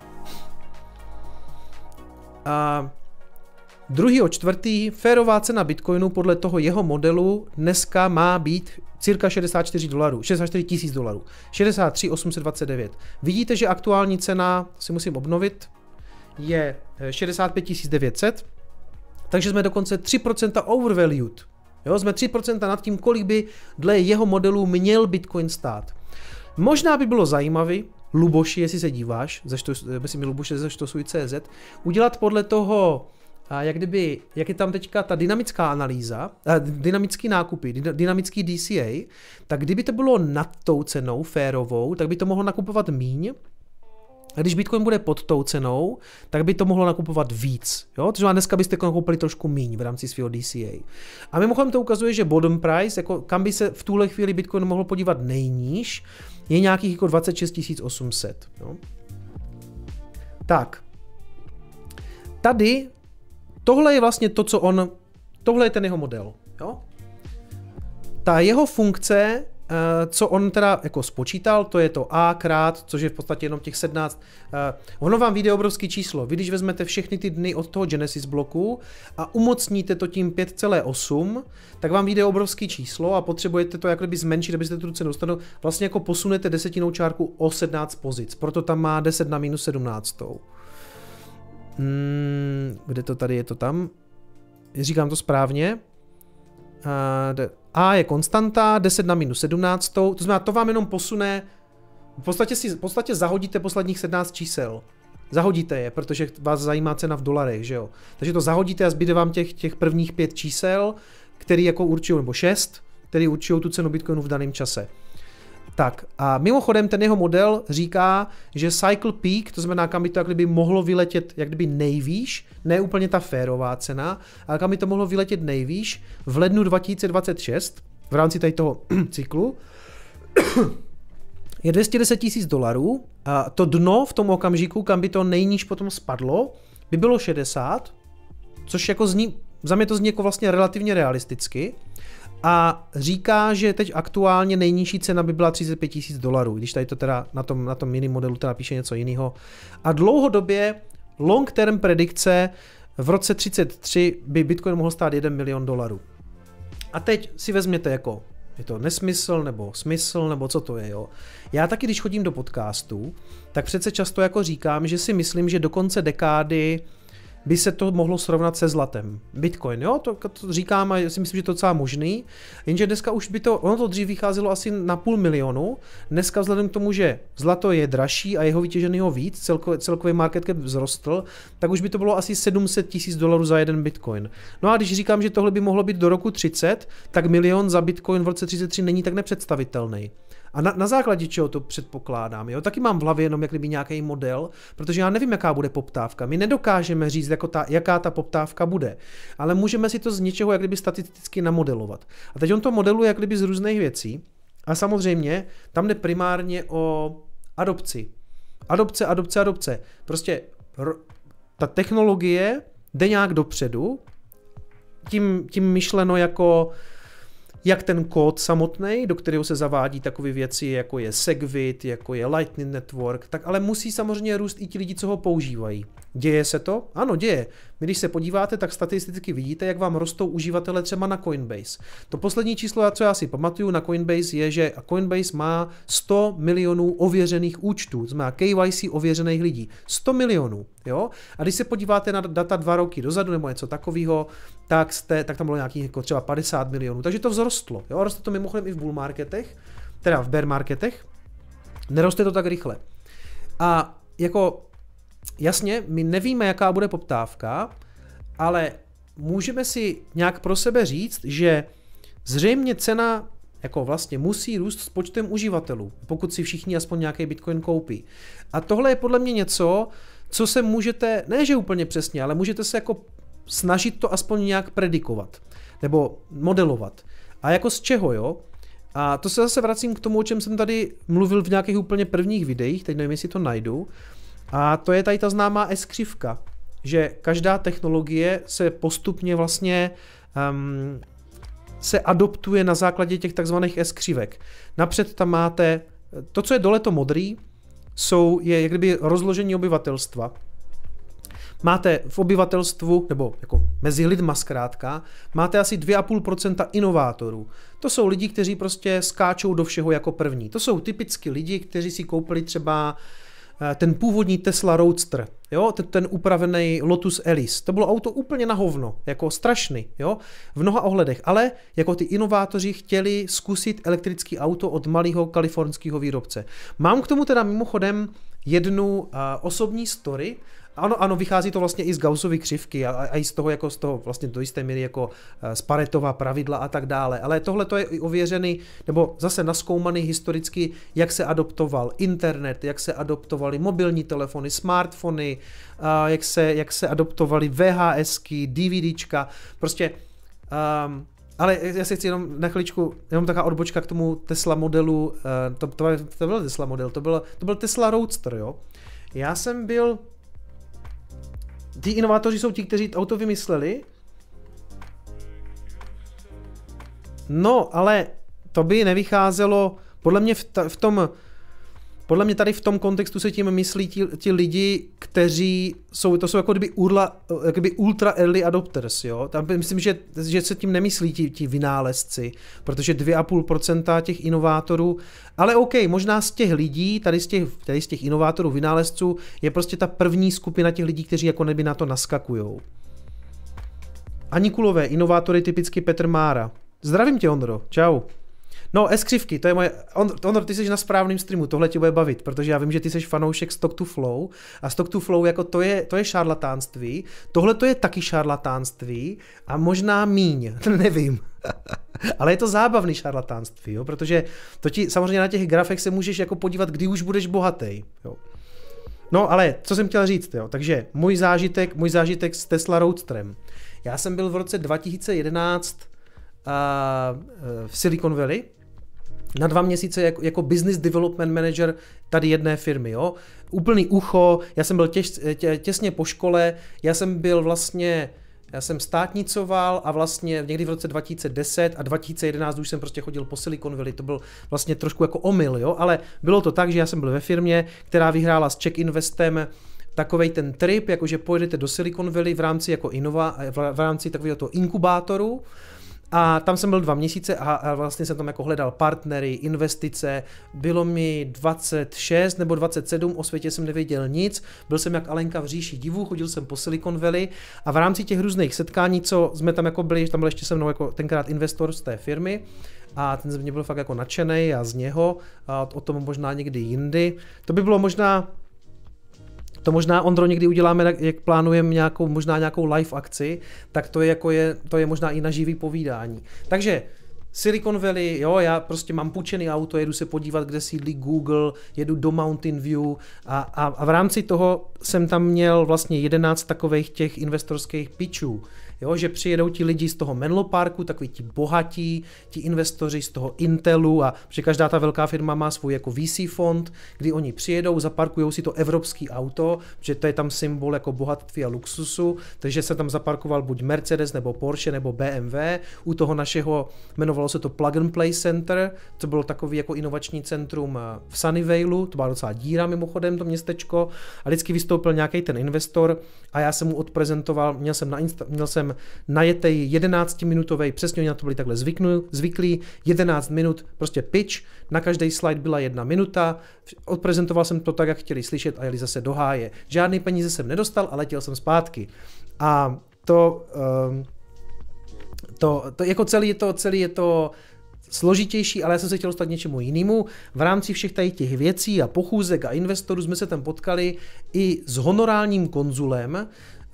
A 2.4. férová cena Bitcoinu podle toho jeho modelu dneska má být cirka $64, 64 000 dolarů, 63 829. Vidíte, že aktuální cena, si musím obnovit, je 65 900, takže jsme dokonce 3% overvalued. Jo, jsme 3% nad tím, kolik by dle jeho modelu měl Bitcoin stát. Možná by bylo zajímavé, Luboši, jestli se díváš, myslím Luboši ze Štosuj.cz, udělat podle toho, jak je tam teďka ta dynamická analýza, dynamický nákupy, dynamický DCA, tak kdyby to bylo nad tou cenou férovou, tak by to mohlo nakupovat míň. A když Bitcoin bude pod tou cenou, tak by to mohlo nakupovat víc. Jo? Takže dneska byste nakoupili trošku míň v rámci svého DCA. A mimochodem to ukazuje, že bottom price, jako kam by se v tuhle chvíli Bitcoin mohl podívat nejníž, je nějakých jako 26 800. Jo? Tak. Tady, tohle je vlastně to, tohle je ten jeho model. Jo? Ta jeho funkce, co on teda jako spočítal, to je to A krát, což je v podstatě jenom těch 17. Ono vám vyjde obrovský číslo. Vy když vezmete všechny ty dny od toho Genesis bloku a umocníte to tím 5,8, tak vám vyjde obrovský číslo a potřebujete to jakoby zmenšit, abyste tu cenu dostali. Vlastně jako posunete desetinou čárku o 17 pozic, proto tam má 10 na minus 17. Kde to tady je to tam? Říkám to správně. A je konstanta, 10 na minus 17, to znamená, to vám jenom posune, v podstatě zahodíte posledních 17 čísel. Zahodíte je, protože vás zajímá cena v dolarech, že jo. Takže to zahodíte a zbyde vám těch prvních 5 čísel, který jako určují, nebo 6, který určují tu cenu Bitcoinu v daném čase. Tak a mimochodem ten jeho model říká, že cycle peak, to znamená, kam by to jak kdyby mohlo vyletět jak kdyby nejvýš, ne úplně ta férová cena, ale kam by to mohlo vyletět nejvýš v lednu 2026 v rámci tady toho cyklu je 210 000 dolarů a to dno v tom okamžiku, kam by to nejníž potom spadlo, by bylo 60, což jako za mě to zní jako vlastně relativně realisticky. A říká, že teď aktuálně nejnižší cena by byla 35 000 dolarů, když tady to teda na tom mini modelu teda píše něco jiného. A dlouhodobě long term predikce v roce 33 by Bitcoin mohl stát 1 milion dolarů. A teď si vezměte jako, je to nesmysl nebo smysl nebo co to je, jo. Já taky, když chodím do podcastů, tak přece často jako říkám, že si myslím, že do konce dekády by se to mohlo srovnat se zlatem. Bitcoin, jo, to říkám a si myslím, že to je docela možný, jenže dneska už by to, ono to dřív vycházelo asi na 500 000, dneska vzhledem k tomu, že zlato je dražší a jeho vytěženého víc, celkový market cap vzrostl, tak už by to bylo asi 700 000 dolarů za jeden Bitcoin. No a když říkám, že tohle by mohlo být do roku 30, tak milion za Bitcoin v roce 33 není tak nepředstavitelný. A na základě čeho to předpokládám, jo? Taky mám v hlavě jenom jak kdyby nějaký model, protože já nevím, jaká bude poptávka. My nedokážeme říct, jaká ta poptávka bude, ale můžeme si to z něčeho jak kdyby statisticky namodelovat. A teď on to modeluje jak kdyby z různých věcí a samozřejmě tam jde primárně o adopci. Adopce. Prostě ta technologie jde nějak dopředu tím myšleno jako jak ten kód samotný, do kterého se zavádí takové věci, jako je Segwit, jako je Lightning Network, tak ale musí samozřejmě růst i ti lidi, co ho používají. Děje se to? Ano, děje. My když se podíváte, tak statisticky vidíte, jak vám rostou uživatelé třeba na Coinbase. To poslední číslo, co já si pamatuju na Coinbase, je, že Coinbase má 100 milionů ověřených účtů, znamená KYC ověřených lidí. 100 milionů, jo? A když se podíváte na data 2 roky dozadu nebo něco takového, tak tam bylo nějakých jako třeba 50 milionů. Takže to vzrostlo. Jo? Roste to mimochodem i v bull marketech, teda v bear marketech. Neroste to tak rychle. A jako jasně, my nevíme, jaká bude poptávka, ale můžeme si nějak pro sebe říct, že zřejmě cena jako vlastně musí růst s počtem uživatelů, pokud si všichni aspoň nějaký Bitcoin koupí. A tohle je podle mě něco, co se můžete, ne že úplně přesně, ale můžete se jako snažit to aspoň nějak predikovat nebo modelovat. A jako z čeho, jo? A to se zase vracím k tomu, o čem jsem tady mluvil v nějakých úplně prvních videích, teď nevím, jestli to najdu. A to je tady ta známá S-křivka, že každá technologie se postupně vlastně se adoptuje na základě těch takzvaných S-křivek. Napřed tam máte, to, co je dole to modrý, je jak kdyby rozložení obyvatelstva. Máte v obyvatelstvu, nebo jako mezi lidma zkrátka, máte asi 2,5% inovátorů. To jsou lidi, kteří prostě skáčou do všeho jako první. To jsou typicky lidi, kteří si koupili třeba ten původní Tesla Roadster, jo? Ten upravený Lotus Elise. To bylo auto úplně na hovno, jako strašný, jo? V mnoha ohledech, ale jako ty inovátoři chtěli zkusit elektrický auto od malého kalifornského výrobce. Mám k tomu teda mimochodem jednu osobní story. Ano, vychází to vlastně i z Gaussovy křivky a i z toho vlastně do jisté míry jako z Paretova pravidla a tak dále. Ale tohle to je i ověřený, nebo zase naskoumaný historicky, jak se adoptoval internet, jak se adoptovaly mobilní telefony, smartfony, jak se adoptovaly VHSky, DVDčka, prostě. Ale já si chci jenom na chviličku, jenom taková odbočka k tomu Tesla modelu, to byl Tesla model, to byl Tesla Roadster, jo. Já jsem byl. Ti inovátoři jsou ti, kteří auto vymysleli. No, ale to by nevycházelo, podle mě tady v tom kontextu se tím myslí ti lidi, kteří jsou jako kdyby ultra early adopters, jo. Tam myslím, že se tím nemyslí ti vynálezci, protože 2,5% těch inovátorů, ale OK, možná z těch lidí, tady z těch inovátorů, vynálezců, je prostě ta první skupina těch lidí, kteří jako neby na to naskakujou. Anikulové, inovátory, typicky Petr Mára. Zdravím tě, Ondro, čau. No, S-křivky, to je moje. Ondro, ty jsi na správném streamu, tohle tě bude bavit, protože já vím, že ty jsi fanoušek Stock to Flow a Stock to Flow jako to je šarlatánství, tohle to je taky šarlatánství a možná míň, nevím. Ale je to zábavný šarlatánství, jo, protože to ti samozřejmě na těch grafech se můžeš jako podívat, kdy už budeš bohatý, jo. No, ale co jsem chtěl říct, jo, takže můj zážitek s Tesla Roadsterem. Já jsem byl v roce 2011 v Silicon Valley na 2 měsíce jako business development manager tady jedné firmy, jo. Úplný ucho, já jsem byl těsně po škole, já jsem státnicoval a vlastně někdy v roce 2010 a 2011 už jsem prostě chodil po Silicon Valley, to byl vlastně trošku jako omyl, jo, ale bylo to tak, že já jsem byl ve firmě, která vyhrála s Czech Investem takovej ten trip, jakože pojedete do Silicon Valley v rámci takového toho inkubátoru. A tam jsem byl 2 měsíce a vlastně jsem tam jako hledal partnery, investice, bylo mi 26 nebo 27, o světě jsem nevěděl nic, byl jsem jak Alenka v říši divů, chodil jsem po Silicon Valley a v rámci těch různých setkání, co jsme tam jako byli, tam byl ještě se mnou jako tenkrát investor z té firmy a ten ze mě byl fakt jako nadšenej a z něho a o tom možná někdy jindy. To by bylo možná, Ondro, někdy uděláme, jak plánujeme nějakou live akci, tak to je možná i na živý povídání. Takže Silicon Valley, jo, já prostě mám půjčený auto, jedu se podívat, kde sídlí Google, jedu do Mountain View a v rámci toho jsem tam měl vlastně 11 takových těch investorských pitchů. jo, že přijedou ti lidi z toho Menlo Parku, takový ti bohatí, ti investoři z toho Intelu a že každá ta velká firma má svůj jako VC fond, kdy oni přijedou, zaparkujou si to evropský auto, že to je tam symbol jako bohatství a luxusu, takže se tam zaparkoval buď Mercedes nebo Porsche nebo BMW, u toho našeho, jmenovalo se to Plug and Play Center, to bylo takový jako inovační centrum v Sunnyvaleu, to byla docela díra mimochodem to městečko a vždycky vystoupil nějaký ten investor a já jsem mu odprezentoval, měl jsem najetej 11-minutovej, přesně oni na to byli takhle zvyklí, 11 minut, prostě pitch, na každý slide byla 1 minuta, odprezentoval jsem to tak, jak chtěli slyšet a jeli zase do háje. Žádný peníze jsem nedostal a letěl jsem zpátky. A to jako celý je to složitější, ale já jsem se chtěl dostat k něčemu jinému. V rámci všech tady těch věcí a pochůzek a investorů jsme se tam potkali i s honorálním konzulem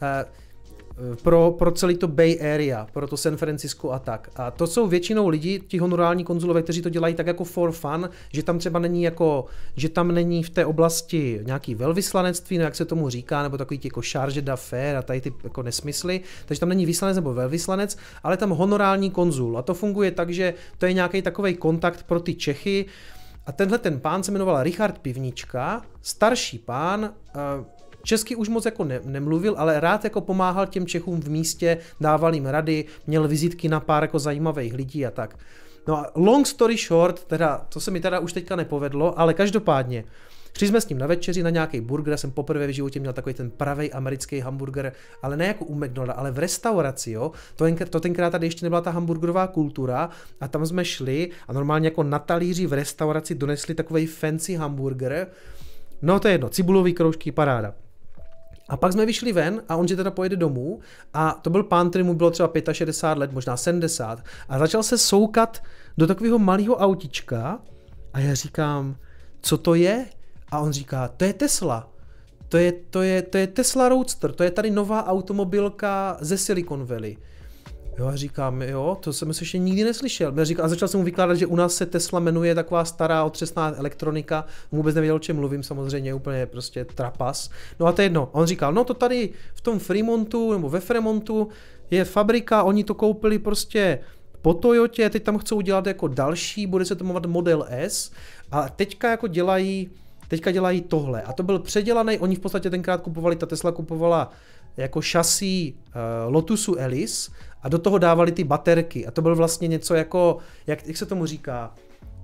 pro celý to Bay Area, pro to San Francisco a tak. A to jsou většinou lidi, ti honorální konzulové, kteří to dělají tak jako for fun, že tam třeba že tam není v té oblasti nějaký velvyslanectví, no jak se tomu říká, nebo takový jako charge d'affaires a tady ty jako nesmysly, takže tam není vyslanec nebo velvyslanec, ale tam honorální konzul. A to funguje tak, že to je nějaký takovej kontakt pro ty Čechy. A tenhle ten pán se jmenoval Richard Pivnička, starší pán, česky už moc jako nemluvil, ale rád jako pomáhal těm Čechům v místě, dával jim rady, měl vizitky na pár jako zajímavých lidí a tak. No a long story short, teda, to se mi teda už teďka nepovedlo, ale každopádně, šli jsme s ním na večeři na nějaký burger, jsem poprvé v životě měl takový ten pravej americký hamburger, ale ne jako u McDonalda, ale v restauraci, jo. To tenkrát tady ještě nebyla ta hamburgerová kultura a tam jsme šli a normálně jako na talíři v restauraci donesli takovej fancy hamburger. No to je jedno, cibulový kroužky, paráda. A pak jsme vyšli ven a on že teda pojede domů a to byl pán, který mu bylo třeba 65 let, možná 70 a začal se soukat do takového malého autička a já říkám, co to je? A on říká, to je Tesla. To je Tesla Roadster, to je tady nová automobilka ze Silicon Valley. Jo, a říkám, jo, to jsem ještě nikdy neslyšel. A začal jsem mu vykládat, že u nás se Tesla jmenuje taková stará otřesná elektronika. Vůbec nevěděl, o čem mluvím, samozřejmě úplně prostě trapas. No a to je jedno. A on říkal, no to tady v tom Fremontu nebo ve Fremontu je fabrika, oni to koupili prostě po Toyotě, teď tam chcou dělat jako další, bude se to jmenovat Model S a teďka dělají tohle. A to byl předělaný, oni v podstatě tenkrát kupovali, ta Tesla kupovala jako šasí Lotusu Elise a do toho dávali ty baterky. A to byl vlastně něco jako, jak se tomu říká,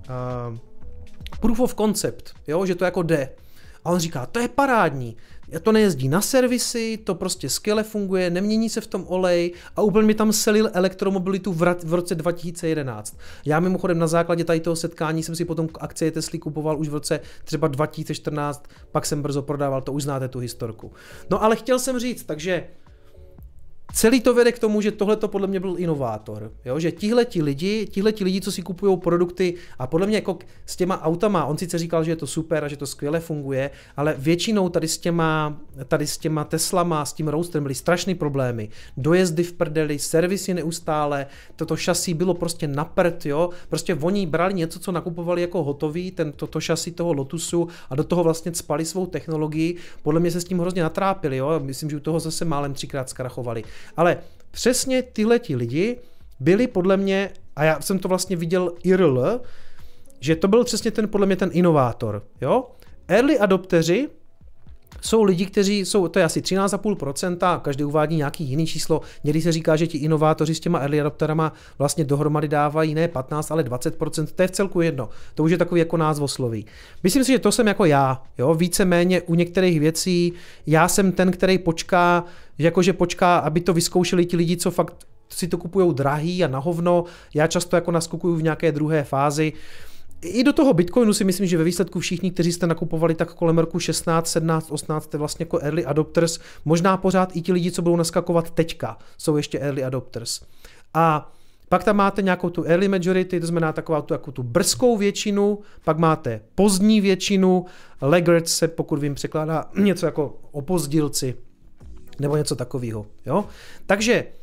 proof of concept, jo? Že to jako jde. A on říká, to je parádní, to nejezdí na servisy, to prostě skvěle funguje, nemění se v tom olej a úplně mi tam selil elektromobilitu v roce 2011. Já mimochodem na základě tady toho setkání jsem si potom akcie Tesly kupoval už v roce třeba 2014, pak jsem brzo prodával, to už znáte tu historku. No ale chtěl jsem říct, takže celý to vede k tomu, že tohle to podle mě byl inovátor, jo? Že tihleti lidi, co si kupují produkty a podle mě jako s těma autama, on sice říkal, že je to super a že to skvěle funguje, ale většinou tady s těma Teslama, s tím Roadsterem byly strašný problémy. Dojezdy v prdeli, servisy neustále, toto šasí bylo prostě na prd, jo? Prostě oni brali něco, co nakupovali jako hotový, toto šasí toho Lotusu a do toho vlastně cpali svou technologii. Podle mě se s tím hrozně natrápili, jo? Myslím, že u toho zase málem 3krát zkrachovali. Ale přesně tyhleti lidi byli podle mě, a já jsem to vlastně viděl IRL, že to byl přesně podle mě ten inovátor. Jo? Early adopteři jsou lidi, kteří jsou, to je asi 13,5%, každý uvádí nějaký jiný číslo, někdy se říká, že ti inovátoři s těma early adopterama vlastně dohromady dávají ne 15, ale 20%, to je v celku jedno, to už je takový jako názvosloví. Myslím si, že to jsem jako já, jo? Víceméně u některých věcí, já jsem ten, který počká, aby to vyzkoušeli ti lidi, co fakt si to kupujou drahý a na hovno, já často jako naskakuju v nějaké druhé fázi. I do toho Bitcoinu si myslím, že ve výsledku všichni, kteří jste nakupovali tak kolem roku 16, 17, 18, jste vlastně jako early adopters, možná pořád i ti lidi, co budou naskakovat teďka, jsou ještě early adopters. A pak tam máte nějakou tu early majority, to znamená takovou tu brzkou většinu, pak máte pozdní většinu, laggards se, pokud vím, překládá něco jako opozdilci, nebo něco takového. Jo? Takže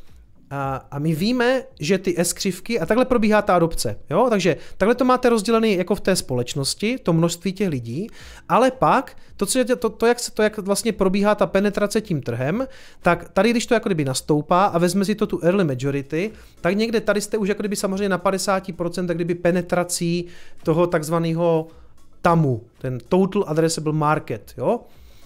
A my víme, že ty S-křivky, a takhle probíhá ta adopce, jo? Takže takhle to máte rozdělené jako v té společnosti, to množství těch lidí, ale pak jak vlastně probíhá ta penetrace tím trhem, tak tady, když to jako kdyby nastoupá a vezme si to tu early majority, tak někde tady jste už jako kdyby samozřejmě na 50% tak kdyby penetrací toho takzvaného TAMu, ten Total Addressable Market, jo?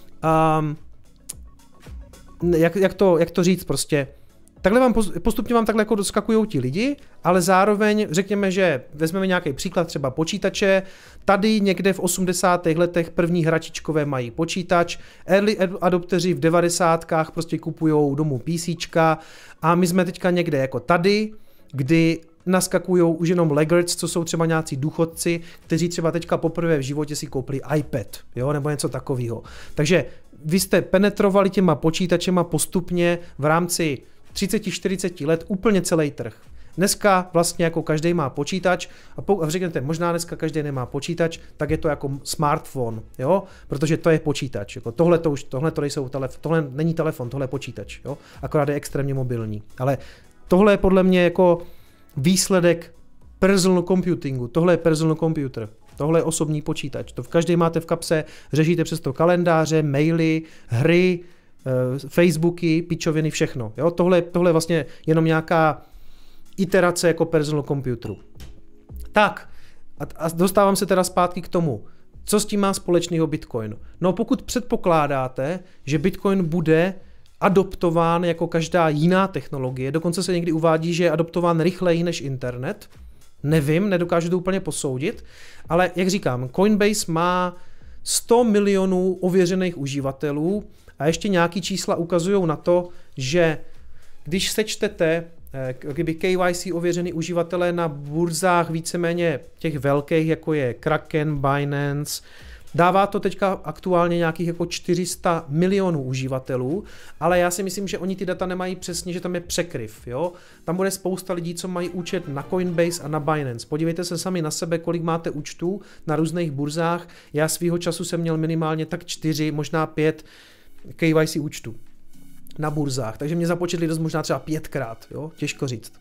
Jak to říct prostě? Takhle postupně vám takhle jako doskakujou ti lidi, ale zároveň řekněme, že vezmeme nějaký příklad třeba počítače, tady někde v 80. letech první hračičkové mají počítač, early adopteři v 90kách prostě kupujou domů PCčka a my jsme teďka někde jako tady, kdy naskakujou už jenom laggards, co jsou třeba nějací důchodci, kteří třeba teďka poprvé v životě si koupili iPad, jo, nebo něco takového. Takže vy jste penetrovali těma počítačema postupně v rámci 30-40 let úplně celý trh. Dneska vlastně jako každý má počítač a řeknete, možná dneska každý nemá počítač, tak je to jako smartphone, jo? Protože to je počítač. Jako tohle není telefon, tohle je počítač, jo? Akorát je extrémně mobilní. Ale tohle je podle mě jako výsledek personal computingu, tohle je personal computer. Tohle je osobní počítač. To každý máte v kapse, řešíte přes to kalendáře, maily, hry, Facebooky, pičoviny, všechno. Jo? Tohle je vlastně jenom nějaká iterace jako personal computeru. Tak, a dostávám se teda zpátky k tomu, co s tím má společného Bitcoin. No pokud předpokládáte, že Bitcoin bude adoptován jako každá jiná technologie, dokonce se někdy uvádí, že je adoptován rychleji než internet, nevím, nedokážu to úplně posoudit, ale jak říkám, Coinbase má 100 milionů ověřených uživatelů a ještě nějaký čísla ukazují na to, že když sečtete kdyby KYC ověřený uživatelé na burzách víceméně těch velkých, jako je Kraken, Binance, dává to teďka aktuálně nějakých jako 400 milionů uživatelů, ale já si myslím, že oni ty data nemají přesně, že tam je překryv, jo. Tam bude spousta lidí, co mají účet na Coinbase a na Binance. Podívejte se sami na sebe, kolik máte účtů na různých burzách. Já svýho času jsem měl minimálně tak 4, možná 5 KYC účtů na burzách, takže mě započetli dost možná třeba 5krát, jo, těžko říct.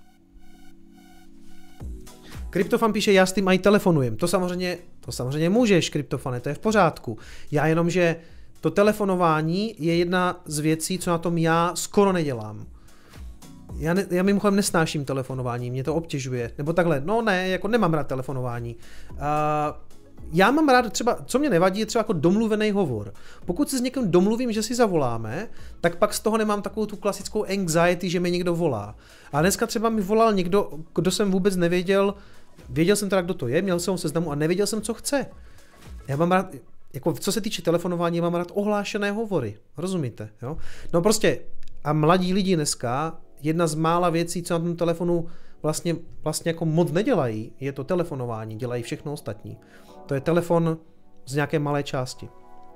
Kryptofan píše, já s tím i telefonujem. To samozřejmě můžeš, Kryptofane, to je v pořádku. Já jenom, že to telefonování je jedna z věcí, co na tom já skoro nedělám. Já mimochodem nesnáším telefonování, mě to obtěžuje. Nebo takhle, no ne, jako nemám rád telefonování. Já mám rád třeba, co mě nevadí, je třeba jako domluvený hovor. Pokud se s někým domluvím, že si zavoláme, tak pak z toho nemám takovou tu klasickou anxiety, že mi někdo volá. A dneska třeba mi volal někdo, kdo jsem vůbec nevěděl, věděl jsem teda, kdo to je, měl jsem ho seznamu a nevěděl jsem, co chce. Já mám rád, jako co se týče telefonování, mám rád ohlášené hovory, rozumíte, jo? No prostě, a mladí lidi dneska, jedna z mála věcí, co na tom telefonu vlastně jako moc nedělají, je to telefonování, dělají všechno ostatní. To je telefon z nějaké malé části.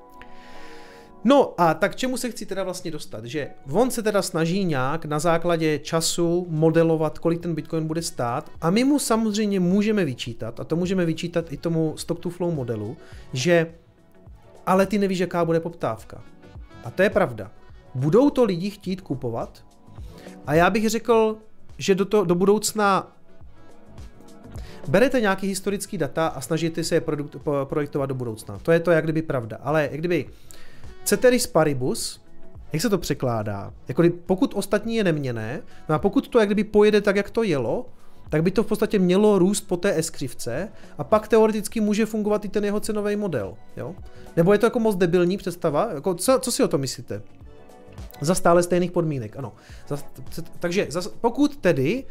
No a tak čemu se chci teda vlastně dostat? Že on se teda snaží nějak na základě času modelovat, kolik ten Bitcoin bude stát a my mu samozřejmě můžeme vyčítat, a to můžeme vyčítat i tomu stock to flow modelu, že ale ty nevíš, jaká bude poptávka. A to je pravda. Budou to lidi chtít kupovat? A já bych řekl, že do budoucna berete nějaký historický data a snažíte se je projektovat do budoucna. To je to jak kdyby pravda. Ale jak kdyby ceteris paribus, jak se to překládá? Jako pokud ostatní je neměnné, no a pokud to jak kdyby pojede tak, jak to jelo, tak by to v podstatě mělo růst po té S-křivce a pak teoreticky může fungovat i ten jeho cenový model. Jo? Nebo je to jako moc debilní představa? Jako, co si o to myslíte? Za stále stejných podmínek, ano. Takže pokud tedy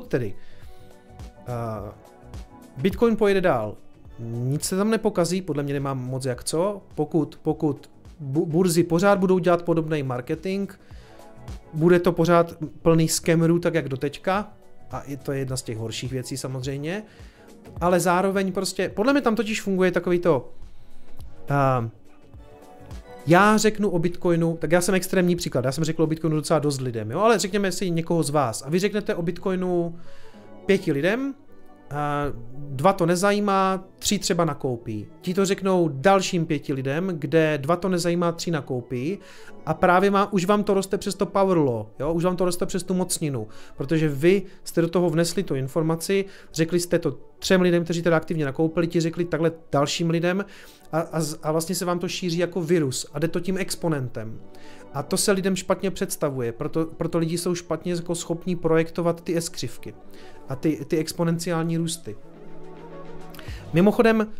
Bitcoin pojede dál, nic se tam nepokazí, podle mě nemám moc jak co, pokud burzy pořád budou dělat podobný marketing, bude to pořád plný scammerů, tak jak doteďka, a to je jedna z těch horších věcí samozřejmě, ale zároveň prostě, podle mě tam totiž funguje takový to, já řeknu o Bitcoinu, tak já jsem extrémní příklad, já jsem řekl o Bitcoinu docela dost lidem, jo, ale řekněme si někoho z vás a vy řeknete o Bitcoinu 5 lidem 2 to nezajímá, 3 třeba nakoupí. Ti to řeknou dalším 5 lidem, kde 2 to nezajímá, 3 nakoupí a právě už vám to roste přes to power law, jo? Už vám to roste přes tu mocninu, protože vy jste do toho vnesli tu informaci, řekli jste to 3 lidem, kteří teda aktivně nakoupili, ti řekli takhle dalším lidem a vlastně se vám to šíří jako virus a jde to tím exponentem. A to se lidem špatně představuje, proto lidi jsou špatně jako schopní projektovat ty S-křivky a ty exponenciální růsty. Mimochodem,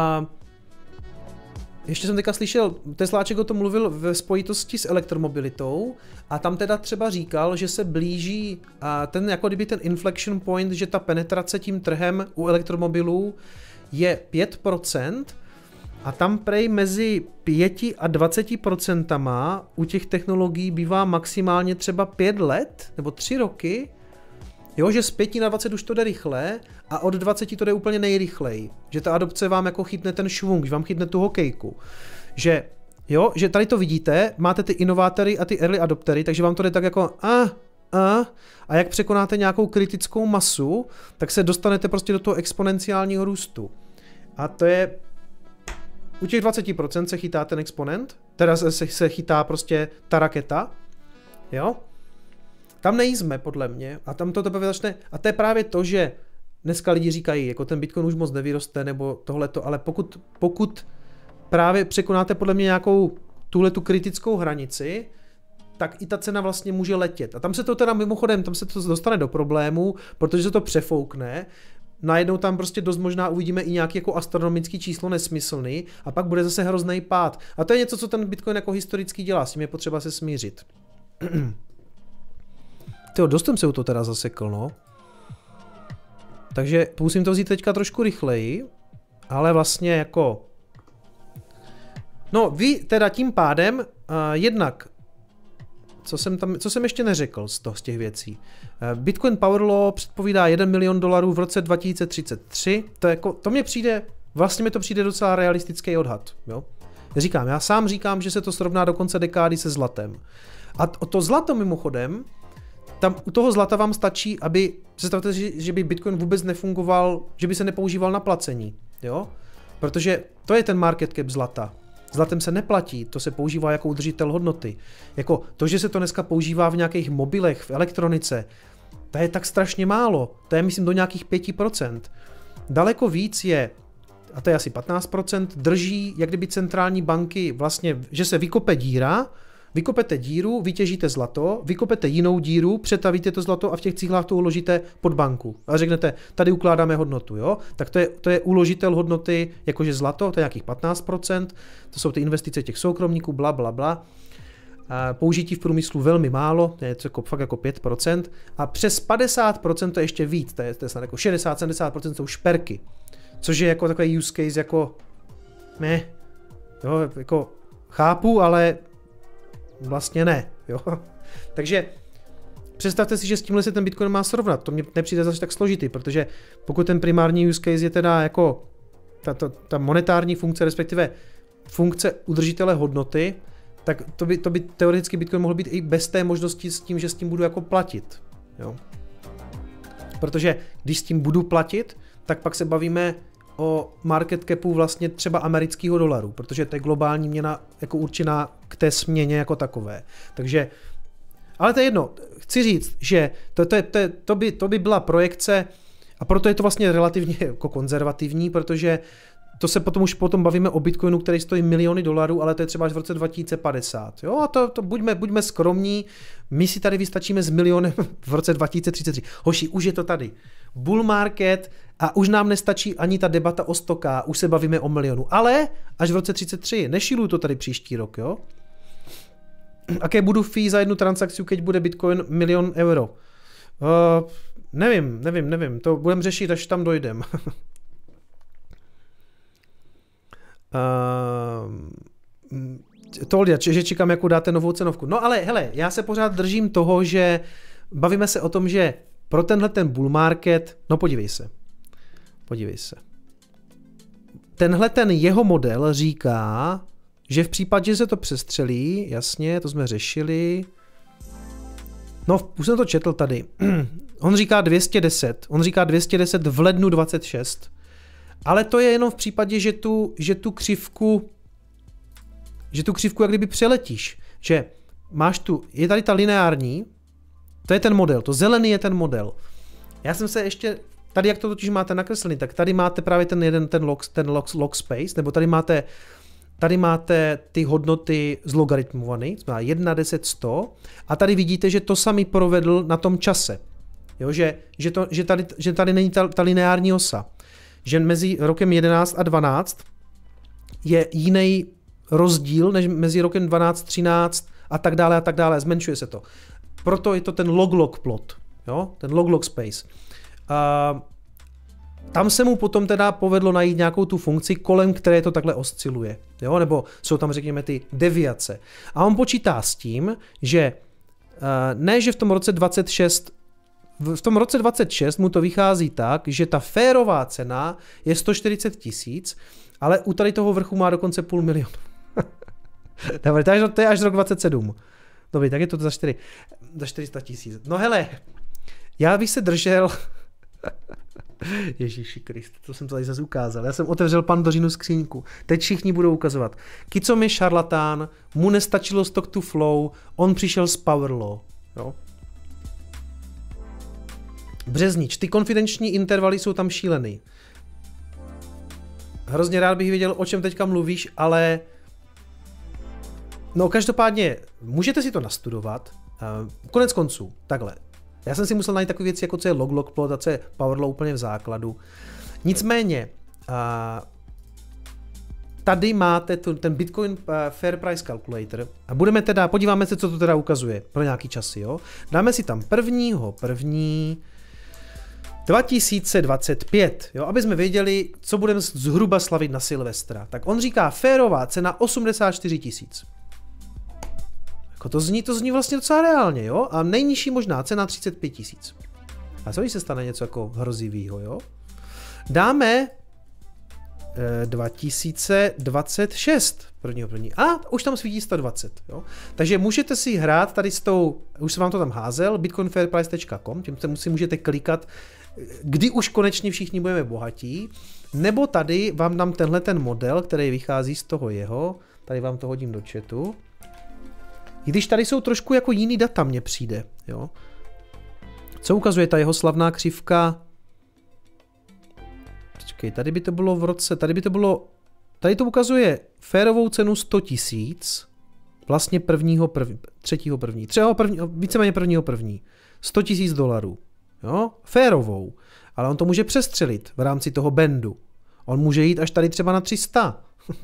ještě jsem teďka slyšel, Tesláček o tom mluvil ve spojitosti s elektromobilitou a tam teda třeba říkal, že se blíží ten jako kdyby ten inflection point, že ta penetrace tím trhem u elektromobilů je 5%, a tam prej mezi 5 a 20% u těch technologií bývá maximálně třeba 5 let nebo 3 roky. Jo, že z 5 na 20 už to jde rychle a od 20 to jde úplně nejrychleji. Že ta adopce vám jako chytne ten švung, že vám chytne tu hokejku. Že tady to vidíte, máte ty inovátory a ty early adoptery, takže vám to jde tak jako a jak překonáte nějakou kritickou masu, tak se dostanete prostě do toho exponenciálního růstu. A to je u těch 20% se chytá ten exponent, teda se chytá prostě ta raketa, jo? Tam nejsme, podle mě, a tam to teprve začne, a to je právě to, že dneska lidi říkají, jako ten Bitcoin už moc nevyroste, nebo tohleto, ale pokud právě překonáte podle mě nějakou tuhletu kritickou hranici, tak i ta cena vlastně může letět. A tam se to teda mimochodem, tam se to dostane do problému, protože se to přefoukne, najednou tam prostě dost možná uvidíme i nějaký jako astronomický číslo nesmyslný a pak bude zase hrozný pád. A to je něco, co ten Bitcoin jako historicky dělá, s tím je potřeba se smířit. Tyjo, dost jsem se u to teda zasekl, no. Takže musím to vzít teďka trošku rychleji, ale vlastně jako... No, vy teda tím pádem jednak... Co jsem ještě neřekl z těch věcí. Bitcoin Power Law předpovídá $1 milion v roce 2033. To mě přijde, vlastně mi to přijde docela realistický odhad. Jo? Já sám říkám, že se to srovná do konce dekády se zlatem. A to zlato mimochodem, tam u toho zlata vám stačí, aby, představte si, že by Bitcoin vůbec nefungoval, že by se nepoužíval na placení. Jo? Protože to je ten market cap zlata. Zlatem se neplatí, to se používá jako udržitel hodnoty. Jako to, že se to dneska používá v nějakých mobilech, v elektronice, to je tak strašně málo. To je myslím do nějakých 5%. Daleko víc je, a to je asi 15%, drží jak kdyby centrální banky vlastně, že se vykope díra, vykopete díru, vytěžíte zlato, vykopete jinou díru, přetavíte to zlato a v těch cihlách to uložíte pod banku. A řeknete, tady ukládáme hodnotu, jo? Tak to je uložitel hodnoty, jakože zlato, to je nějakých 15%, to jsou ty investice těch soukromníků, bla, bla, bla. A použití v průmyslu velmi málo, to je jako, fakt jako 5%, a přes 50% to je ještě víc, to je snad jako 60-70% jsou šperky, což je jako takový use case jako, jo, jako chápu, ale vlastně ne, jo. Takže představte si, že s tímhle se ten Bitcoin má srovnat. To mně nepřijde zase tak složitý, protože pokud ten primární use case je teda jako ta monetární funkce, respektive funkce udržitele hodnoty, tak to by teoreticky Bitcoin mohl být i bez té možnosti s tím, že s tím budu jako platit, jo. Protože když s tím budu platit, tak pak se bavíme o market capu vlastně třeba amerického dolaru, protože to je globální měna jako určená k té směně jako takové. Takže, ale to je jedno. Chci říct, že to by byla projekce a proto je to vlastně relativně jako konzervativní, protože to se potom bavíme o Bitcoinu, který stojí miliony dolarů, ale to je třeba až v roce 2050. Jo, a to buďme skromní, my si tady vystačíme s milionem v roce 2033. Hoši, už je to tady. Bull market a už nám nestačí ani ta debata o 100K, už se bavíme o milionu. Ale až v roce 33, nešiluju to tady příští rok, jo? Aké budu fee za jednu transakci, keď bude Bitcoin $1 milion? Nevím, to budeme řešit, až tam dojdem. Toldia, že čekám, jakou dáte novou cenovku. No ale hele, já se pořád držím toho, že bavíme se o tom, že pro tenhle ten bull market, no podívej se. Tenhle ten jeho model říká, že v případě, že se to přestřelí, jasně, to jsme řešili. No, už jsem to četl tady. On říká 210, v lednu 26, ale to je jenom v případě, že tu křivku jak kdyby přeletíš, že máš je tady ta lineární, to je ten model, to zelený je ten model. Já jsem se ještě, tady jak to totiž máte nakreslený, tak tady máte právě ten log space, nebo tady máte ty hodnoty zlogaritmované, znamená 1, 10, 100, a tady vidíte, že to samý provedl na tom čase. Jo, že tady není ta lineární osa. Že mezi rokem 11 a 12 je jiný rozdíl než mezi rokem 12, 13 a tak dále, zmenšuje se to. Proto je to ten log-log plot, jo? Ten log-log space. Tam se mu potom teda povedlo najít nějakou tu funkci, kolem které to takhle osciluje, jo? Nebo jsou tam, řekněme, ty deviace. A on počítá s tím, že ne, že v tom roce 26 mu to vychází tak, že ta férová cena je 140 000, ale u tady toho vrchu má dokonce 500 000. Dobre, to je až rok 27. Dobrý, tak je to za 400 000. No hele, já bych se držel... Ježíši Kriste, to jsem tady zase ukázal. Já jsem otevřel Pandořinu skříňku. Teď všichni budou ukazovat. Kicom je šarlatán, mu nestačilo stock to flow, on přišel z power law. Jo? Březnič, ty konfidenční intervaly jsou tam šílený. Hrozně rád bych věděl, o čem teďka mluvíš, ale... No každopádně, můžete si to nastudovat. Konec konců, takhle. Já jsem si musel najít takové věci, jako co je log-log plot a co je power law úplně v základu. Nicméně, tady máte ten Bitcoin Fair Price Calculator a podíváme se, co to teda ukazuje pro nějaký časy, jo. Dáme si tam 1.1. 2025, jo, aby jsme věděli, co budeme zhruba slavit na Silvestra. Tak on říká férová cena 84 000. Jako to zní vlastně docela reálně, jo? A nejnižší možná cena 35 000. A co když se stane něco jako hrozivýho, jo? Dáme 2026 první. A už tam svítí 120, jo? Takže můžete si hrát tady s tou, už jsem vám to tam házel, bitcoinfairprice.com, tím si můžete klikat, kdy už konečně všichni budeme bohatí, nebo tady vám dám tenhle ten model, který vychází z toho jeho, tady vám to hodím do chatu. I když tady jsou trošku jako jiný data, mně přijde, jo. Co ukazuje ta jeho slavná křivka? Počkej, tady by to bylo v roce, tady to ukazuje férovou cenu 100 000, vlastně víceméně prvního první. 100 000 dolarů, jo, férovou, ale on to může přestřelit v rámci toho bandu. On může jít až tady třeba na 300.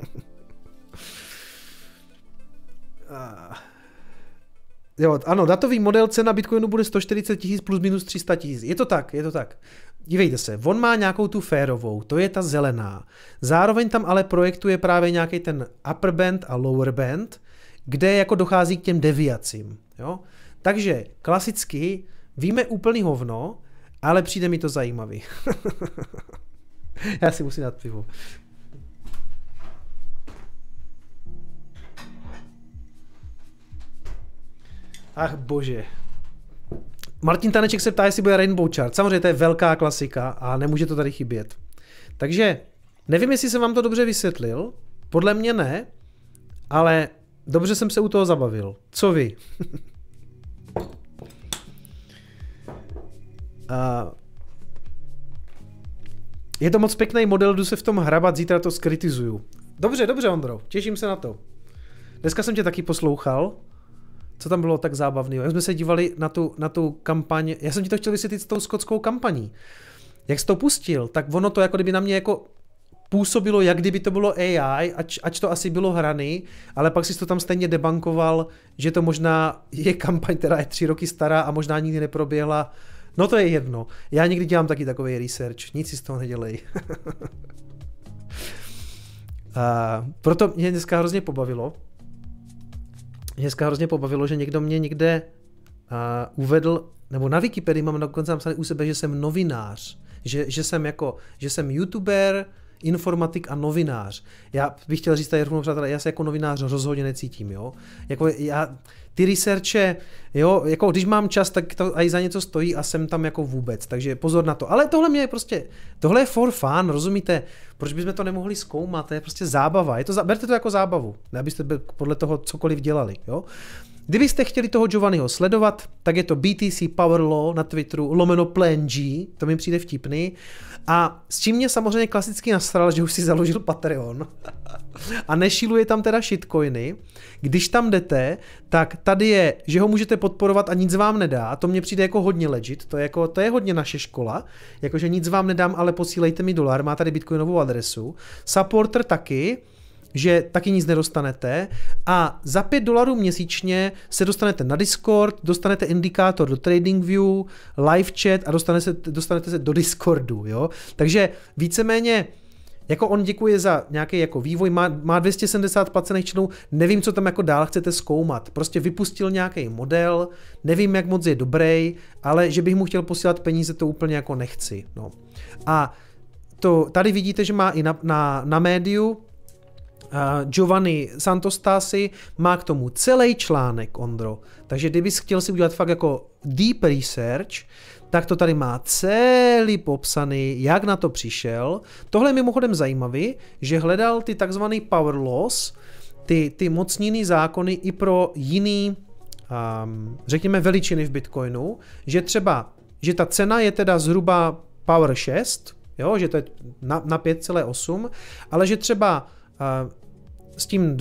Jo, ano, datový model cena Bitcoinu bude 140 000 plus minus 300 000. Je to tak. Dívejte se, on má nějakou tu férovou, to je ta zelená. Zároveň tam ale projektuje právě nějaký ten upper band a lower band, kde jako dochází k těm deviacím. Jo? Takže klasicky víme úplný hovno, ale přijde mi to zajímavý. Já si musím dát pivo. Ach bože. Martin Taneček se ptá, jestli bude Rainbow Chart. Samozřejmě to je velká klasika a nemůže to tady chybět. Takže nevím, jestli jsem vám to dobře vysvětlil. Podle mě ne, ale dobře jsem se u toho zabavil. Co vy? Je to moc pěkný model, jdu se v tom hrabat, zítra to skritizuju. Dobře, Ondro, těším se na to. Dneska jsem tě taky poslouchal. Co tam bylo tak zábavného? Jak jsme se dívali na tu kampaň, já jsem ti to chtěl vysvětlit s tou skotskou kampaní. Jak jsi to pustil, tak ono to jako kdyby na mě jako působilo, jak kdyby to bylo AI, ač to asi bylo hraný, ale pak si to tam stejně debankoval, že to možná je kampaň, která je 3 roky stará a možná nikdy neproběhla. No to je jedno. Já někdy dělám taky takový research, nic si z toho nedělej. Proto mě dneska hrozně pobavilo, že někdo mě někde uvedl, nebo na Wikipedii mám dokonce napsané u sebe, že jsem novinář, že jsem youtuber, informatik a novinář. Já bych chtěl říct tady, přátelé, já se jako novinář rozhodně necítím, jo. Jako ty researche, jo, jako když mám čas, tak to i za něco stojí a jsem tam jako vůbec, takže pozor na to. Ale tohle je for fun, rozumíte? Proč bychom to nemohli zkoumat? To je prostě zábava. Berte to jako zábavu, abyste podle toho cokoliv dělali, jo. Kdybyste chtěli toho Giovanniho sledovat, tak je to BTC Power Law na Twitteru, /PlanG, to mi přijde vtipný. A s čím mě samozřejmě klasicky nasral, že už si založil Patreon a nešiluje tam teda shitcoiny. Když tam jdete, tak tady je, že ho můžete podporovat a nic vám nedá. A to mně přijde jako hodně legit, to je hodně naše škola, jakože nic vám nedám, ale posílejte mi $, má tady bitcoinovou adresu. Supporter taky, že taky nic nedostanete a za $5 měsíčně se dostanete na Discord, dostanete indikátor do TradingView, live chat a dostanete se do Discordu, jo. Takže víceméně jako on děkuje za nějaký jako vývoj, má 270 placených členů, nevím, co tam jako dál chcete zkoumat. Prostě vypustil nějaký model, nevím, jak moc je dobrý, ale že bych mu chtěl posílat peníze, to úplně jako nechci, no. A to tady vidíte, že má i na médiu Giovanni Santostasi, má k tomu celý článek, Ondro. Takže kdybys chtěl si udělat fakt jako deep research, tak to tady má celý popsaný, jak na to přišel. Tohle je mimochodem zajímavý, že hledal ty takzvaný power laws, ty mocniny zákony i pro jiný, řekněme, veličiny v Bitcoinu, že třeba, že ta cena je teda zhruba power 6, jo, že to je na 5,8, ale že třeba s tím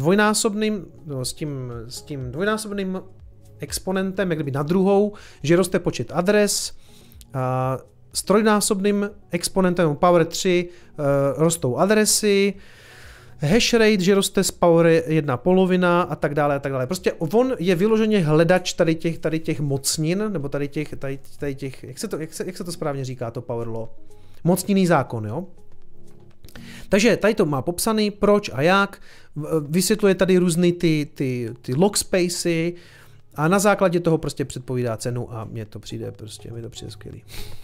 dvojnásobným exponentem, jak kdyby na druhou, že roste počet adres, s trojnásobným exponentem power 3 rostou adresy, hash rate, že roste z power 1/2 a tak dále a tak dále. Prostě on je vyloženě hledač tady těch mocnin, nebo tady těch jak se to správně říká, to power law? Mocninný zákon, jo? Takže tady to má popsaný, proč a jak, vysvětluje tady různý ty log spacey a na základě toho prostě předpovídá cenu a mně to přijde skvělý.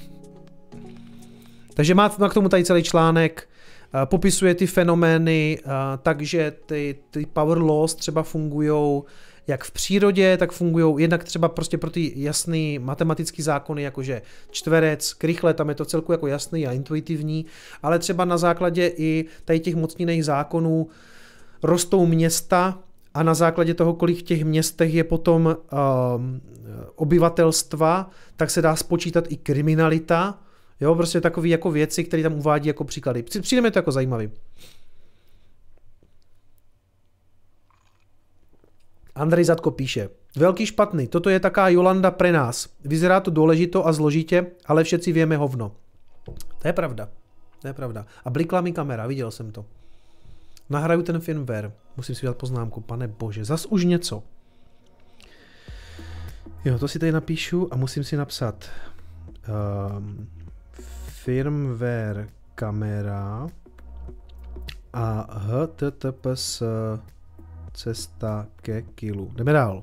Takže má k tomu tady celý článek, popisuje ty fenomény, takže ty power laws třeba fungujou jak v přírodě, tak fungují jednak třeba prostě pro ty jasný matematický zákony, jakože čtverec, krychle, tam je to celku jako jasný a intuitivní, ale třeba na základě i tady těch mocninných zákonů rostou města a na základě toho, kolik v těch městech je potom obyvatelstva, tak se dá spočítat i kriminalita, jo, prostě takové jako věci, které tam uvádí jako příklady. Přijde mi to jako zajímavý. Andrej Zadko píše, velký špatný, toto je taká Jolanda pre nás. Vyzerá to důležito a zložitě, ale všetci vieme hovno. To je pravda. A blikla mi kamera, viděl jsem to. Nahraju ten firmware. Musím si dát poznámku, pane bože, zas už něco. Jo, to si tady napíšu a musím si napsat firmware kamera a https cesta ke kilu. Jdeme dál.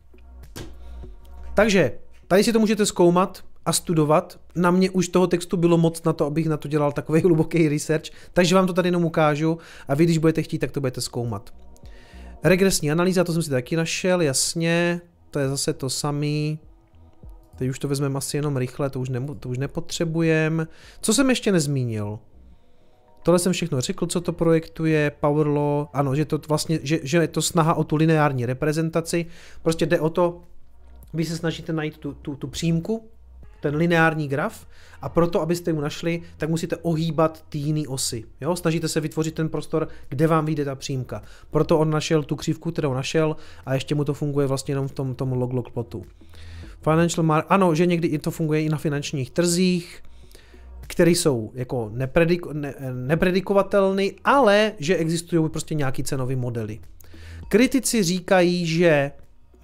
Takže, tady si to můžete zkoumat a studovat. Na mě už toho textu bylo moc na to, abych na to dělal takový hluboký research, takže vám to tady jenom ukážu a vy, když budete chtít, tak to budete zkoumat. Regresní analýza, to jsem si taky našel, jasně, to je zase to samý. Teď už to vezmeme asi jenom rychle, to už nepotřebujeme. Co jsem ještě nezmínil? Tohle jsem všechno řekl, co to projektuje, Power Law, ano, že to vlastně, že je to snaha o tu lineární reprezentaci, prostě jde o to, vy se snažíte najít tu přímku, ten lineární graf a proto, abyste ji našli, tak musíte ohýbat ty jiné osy, jo, snažíte se vytvořit ten prostor, kde vám vyjde ta přímka, proto on našel tu křivku, kterou našel a ještě mu to funguje vlastně jenom v tom log plotu. Ano, že někdy to funguje i na finančních trzích, které jsou jako nepredikovatelné, ale že existují prostě nějaký cenový modely. Kritici říkají, že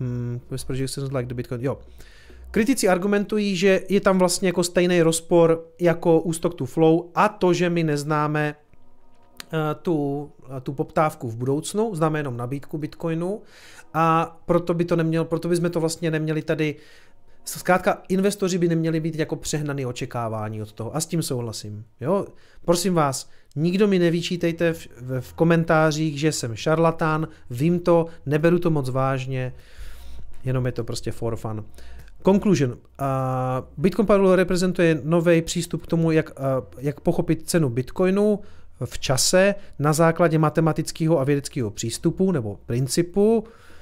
kritici argumentují, že je tam vlastně jako stejný rozpor jako u stock to flow a to, že my neznáme tu poptávku v budoucnu, známe jenom nabídku Bitcoinu a proto bychom to vlastně neměli tady. Zkrátka, investoři by neměli být jako přehnaný očekávání od toho. A s tím souhlasím. Jo? Prosím vás, Nikdo mi nevyčítejte v komentářích, že jsem šarlatán, vím to, neberu to moc vážně, jenom je to prostě for fun. Conclusion. Bitcoin Parallel reprezentuje nový přístup k tomu, jak pochopit cenu Bitcoinu v čase na základě matematického a vědeckého přístupu nebo principu.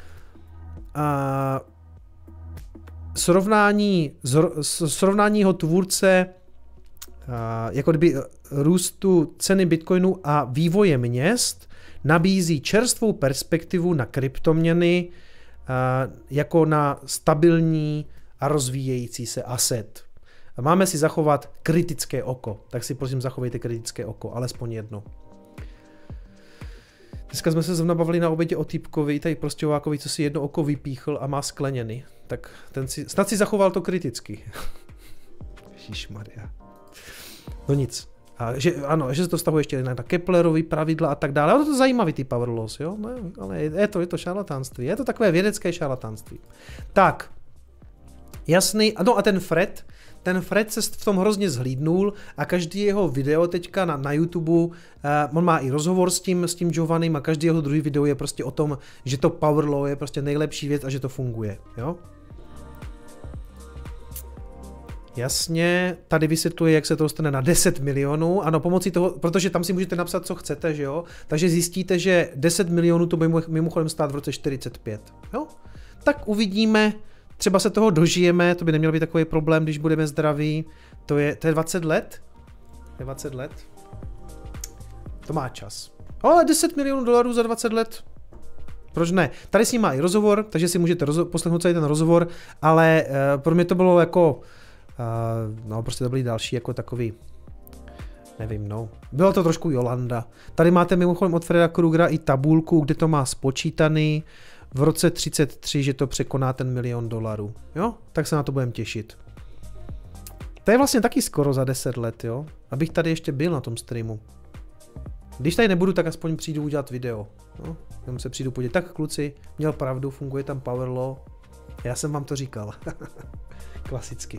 Srovnání jeho tvůrce jako kdyby růstu ceny Bitcoinu a vývoje měst nabízí čerstvou perspektivu na kryptoměny jako na stabilní a rozvíjející se asset. Máme si zachovat kritické oko, tak si prosím zachovejte kritické oko, alespoň jedno. Dneska jsme se zrovna bavili na obědě o týpkovi, tady Prostějovákovi, co si jedno oko vypíchl a má skleněny. Tak ten snad si zachoval to kriticky. Ježišmarja. No nic. Že se to vztahuje ještě na Keplerovy pravidla a tak dále. Ale to je zajímavý ty power laws, jo? No, ale je to šarlatánství. Je to takové vědecké šarlatánství. Tak. Jasný. No a ten Fred se v tom hrozně zhlídnul a každý jeho video teďka na YouTube, on má i rozhovor s tím Giovannim a každý jeho druhý video je prostě o tom, že to power law je prostě nejlepší věc a že to funguje, jo? Jasně, tady vysvětluje, jak se to dostane na 10 milionů, ano, pomocí toho, protože tam si můžete napsat, co chcete, že jo, takže zjistíte, že 10 milionů to by mimochodem stát v roce 45, jo, tak uvidíme, třeba se toho dožijeme, to by neměl být takový problém, když budeme zdraví, to je 20 let, to má čas, ale 10 milionů dolarů za 20 let, proč ne? Tady s ním má i rozhovor, takže si můžete poslechnout celý ten rozhovor, ale pro mě to bylo jako no, prostě to byly další jako takový, nevím, no. Bylo to trošku Jolanda. Tady máte mimochodem od Freda Krugera i tabulku, kde to má spočítaný v roce 33, že to překoná ten $1 milion. Jo? Tak se na to budeme těšit. To je vlastně taky skoro za 10 let, jo? Abych tady ještě byl na tom streamu. Když tady nebudu, tak aspoň přijdu udělat video. No? Jenom se přijdu podívat. Tak kluci, měl pravdu, funguje tam power law. Já jsem vám to říkal. Klasicky.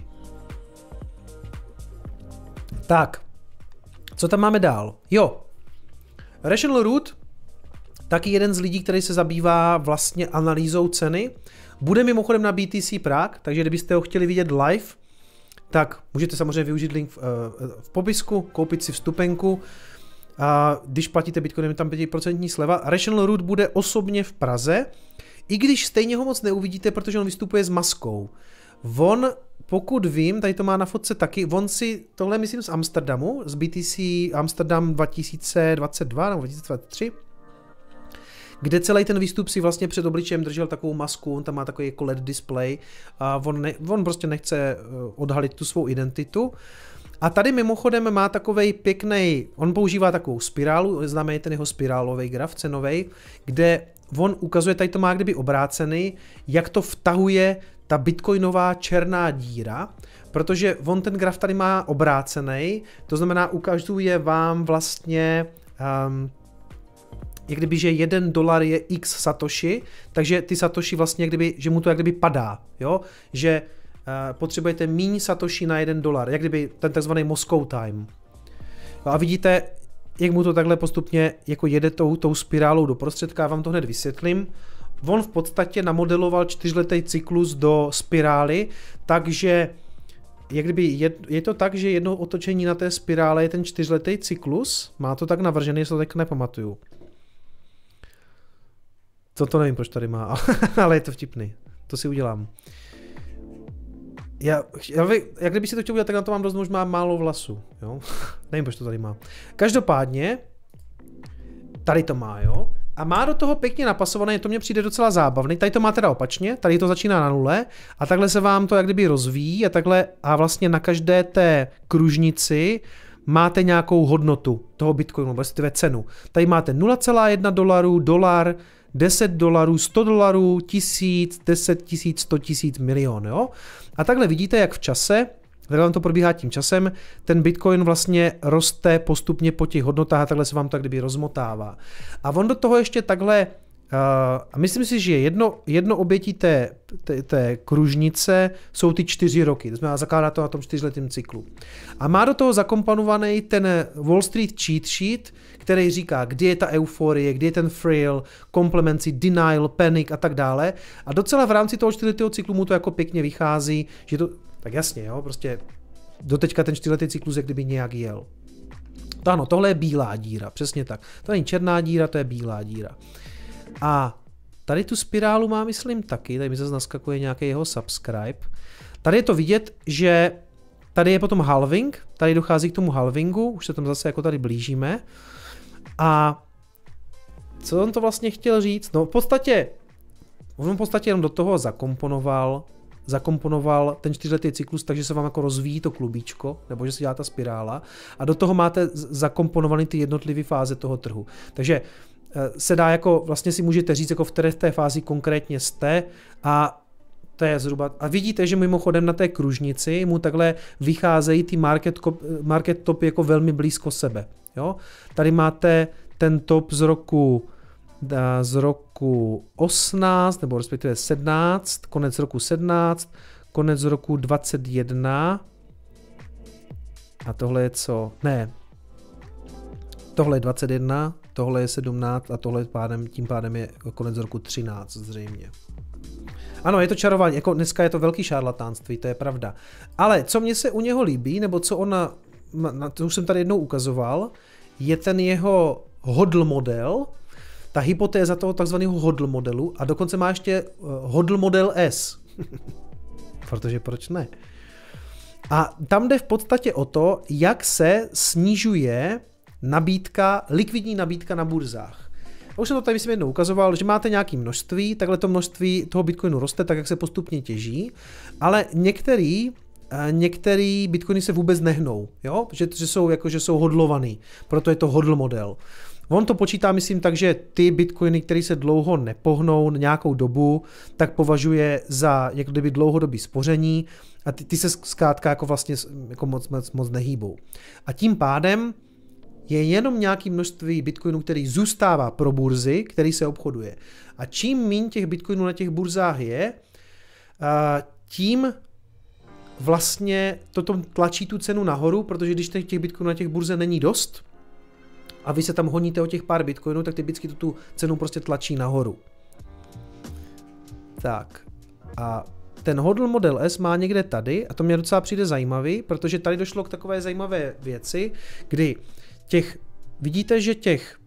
Tak, co tam máme dál? Jo, Rational Root, taky jeden z lidí, který se zabývá vlastně analýzou ceny, bude mimochodem na BTC Prague, takže kdybyste ho chtěli vidět live, tak můžete samozřejmě využít link v popisku, koupit si vstupenku. A když platíte Bitcoinem, je tam 5% sleva. Rational Root bude osobně v Praze, i když stejně ho moc neuvidíte, protože on vystupuje s maskou. On, pokud vím, tady to má na fotce taky, on si, tohle myslím z Amsterdamu, z BTC Amsterdam 2022 nebo 2023, kde celý ten výstup si vlastně před obličejem držel takovou masku, on tam má takový jako LED display a on prostě nechce odhalit tu svou identitu. A tady mimochodem má takovej pěkný, on používá takovou spirálu, známe ten jeho spirálový graf cenový, kde on ukazuje, tady to má kdyby obrácený, jak to vtahuje ta bitcoinová černá díra, protože on ten graf tady má obrácený, to znamená ukazuje vám vlastně, jak kdyby, že $1 je x satoshi, takže ty satoshi vlastně, jak kdyby, že mu to jak kdyby padá, jo, že potřebujete míň satoshi na $1, jak kdyby ten takzvaný Moscow time. A vidíte, jak mu to takhle postupně jako jede tou spirálou do prostředka, já vám to hned vysvětlím. On v podstatě namodeloval 4letý cyklus do spirály, takže jak kdyby je to tak, že jedno otočení na té spirále je ten 4letý cyklus, má to tak navržený, že to tak nepamatuju. To nevím, proč tady má, ale je to vtipný, to si udělám. Jak kdyby si to chtěl udělat, tak na to mám dost možná málo vlasu, jo? Nevím, proč to tady má. Každopádně, tady to má, jo? A má do toho pěkně napasované, to mně přijde docela zábavný, tady to má teda opačně, tady to začíná na nule a takhle se vám to jak kdyby rozvíjí a takhle a vlastně na každé té kružnici máte nějakou hodnotu toho Bitcoinu, vlastně cenu. Tady máte $0,1, dolar, $10, $100, 1000, 10 000, 100 000, milion, jo? A takhle vidíte, jak v čase, takhle vám to probíhá tím časem, ten Bitcoin vlastně roste postupně po těch hodnotách a takhle se vám to tak kdyby rozmotává. A on do toho ještě takhle A myslím si, že jedno obětí té kružnice jsou ty 4 roky. To znamená, zakládá to na tom 4letém cyklu. A má do toho zakomponovaný ten Wall Street cheat sheet, který říká, kdy je ta euforie, kdy je ten thrill, complemency, denial, panic a tak dále. A docela v rámci toho 4letého cyklu mu to jako pěkně vychází, že to, tak jasně, jo, prostě doteďka ten 4letý cyklus je kdyby nějak jel. To ano, tohle je bílá díra, přesně tak. To není černá díra, to je bílá díra. A tady tu spirálu má, myslím, taky, tady mi zase naskakuje nějaký jeho subscribe. Tady je to vidět, že tady je potom halving, tady dochází k tomu halvingu, už se tam zase jako tady blížíme. A co on to vlastně chtěl říct? No v podstatě jenom do toho zakomponoval ten 4letý cyklus, takže se vám jako rozvíjí to klubíčko, nebo že se dělá ta spirála a do toho máte zakomponovaný ty jednotlivé fáze toho trhu. Takže se dá jako, vlastně si můžete říct, jako v které té fázi konkrétně jste a to je zhruba, a vidíte, že mimochodem na té kružnici mu takhle vycházejí ty market topy jako velmi blízko sebe. Jo? Tady máte ten top z roku 18, nebo respektive 17, konec roku 17, konec roku 21 a tohle je co? Ne. Tohle je 21, tohle je 17 a tohle tím pádem je konec roku 13 zřejmě. Ano, je to čarování, jako dneska je to velký šarlatánství, to je pravda. Ale co mně se u něho líbí, nebo co on to už jsem tady jednou ukazoval, je ten jeho hodl model, ta hypotéza toho takzvaného hodl modelu a dokonce má ještě hodl model S. Protože proč ne? A tam jde v podstatě o to, jak se snižuje likvidní nabídka na burzách. A už jsem to tady myslím jednou ukazoval, že máte nějaké množství, takhle to množství toho bitcoinu roste, tak jak se postupně těží, ale některý bitcoiny se vůbec nehnou, jo? Že jsou hodlovaný, proto je to hodl model. On to počítá, myslím, tak, že ty bitcoiny, které se dlouho nepohnou nějakou dobu, tak považuje za jako kdyby dlouhodobý spoření a ty se zkrátka jako vlastně jako moc nehýbou. A tím pádem je jenom nějaké množství bitcoinů, který zůstává pro burzy, který se obchoduje. A čím míň těch bitcoinů na těch burzách je, tím vlastně toto tlačí tu cenu nahoru, protože když těch bitcoinů na těch burze není dost a vy se tam honíte o těch pár bitcoinů, tak typicky tu cenu prostě tlačí nahoru. Tak a ten hodl model S má někde tady a to mě docela přijde zajímavý, protože tady došlo k takové zajímavé věci, kdy vidíte, že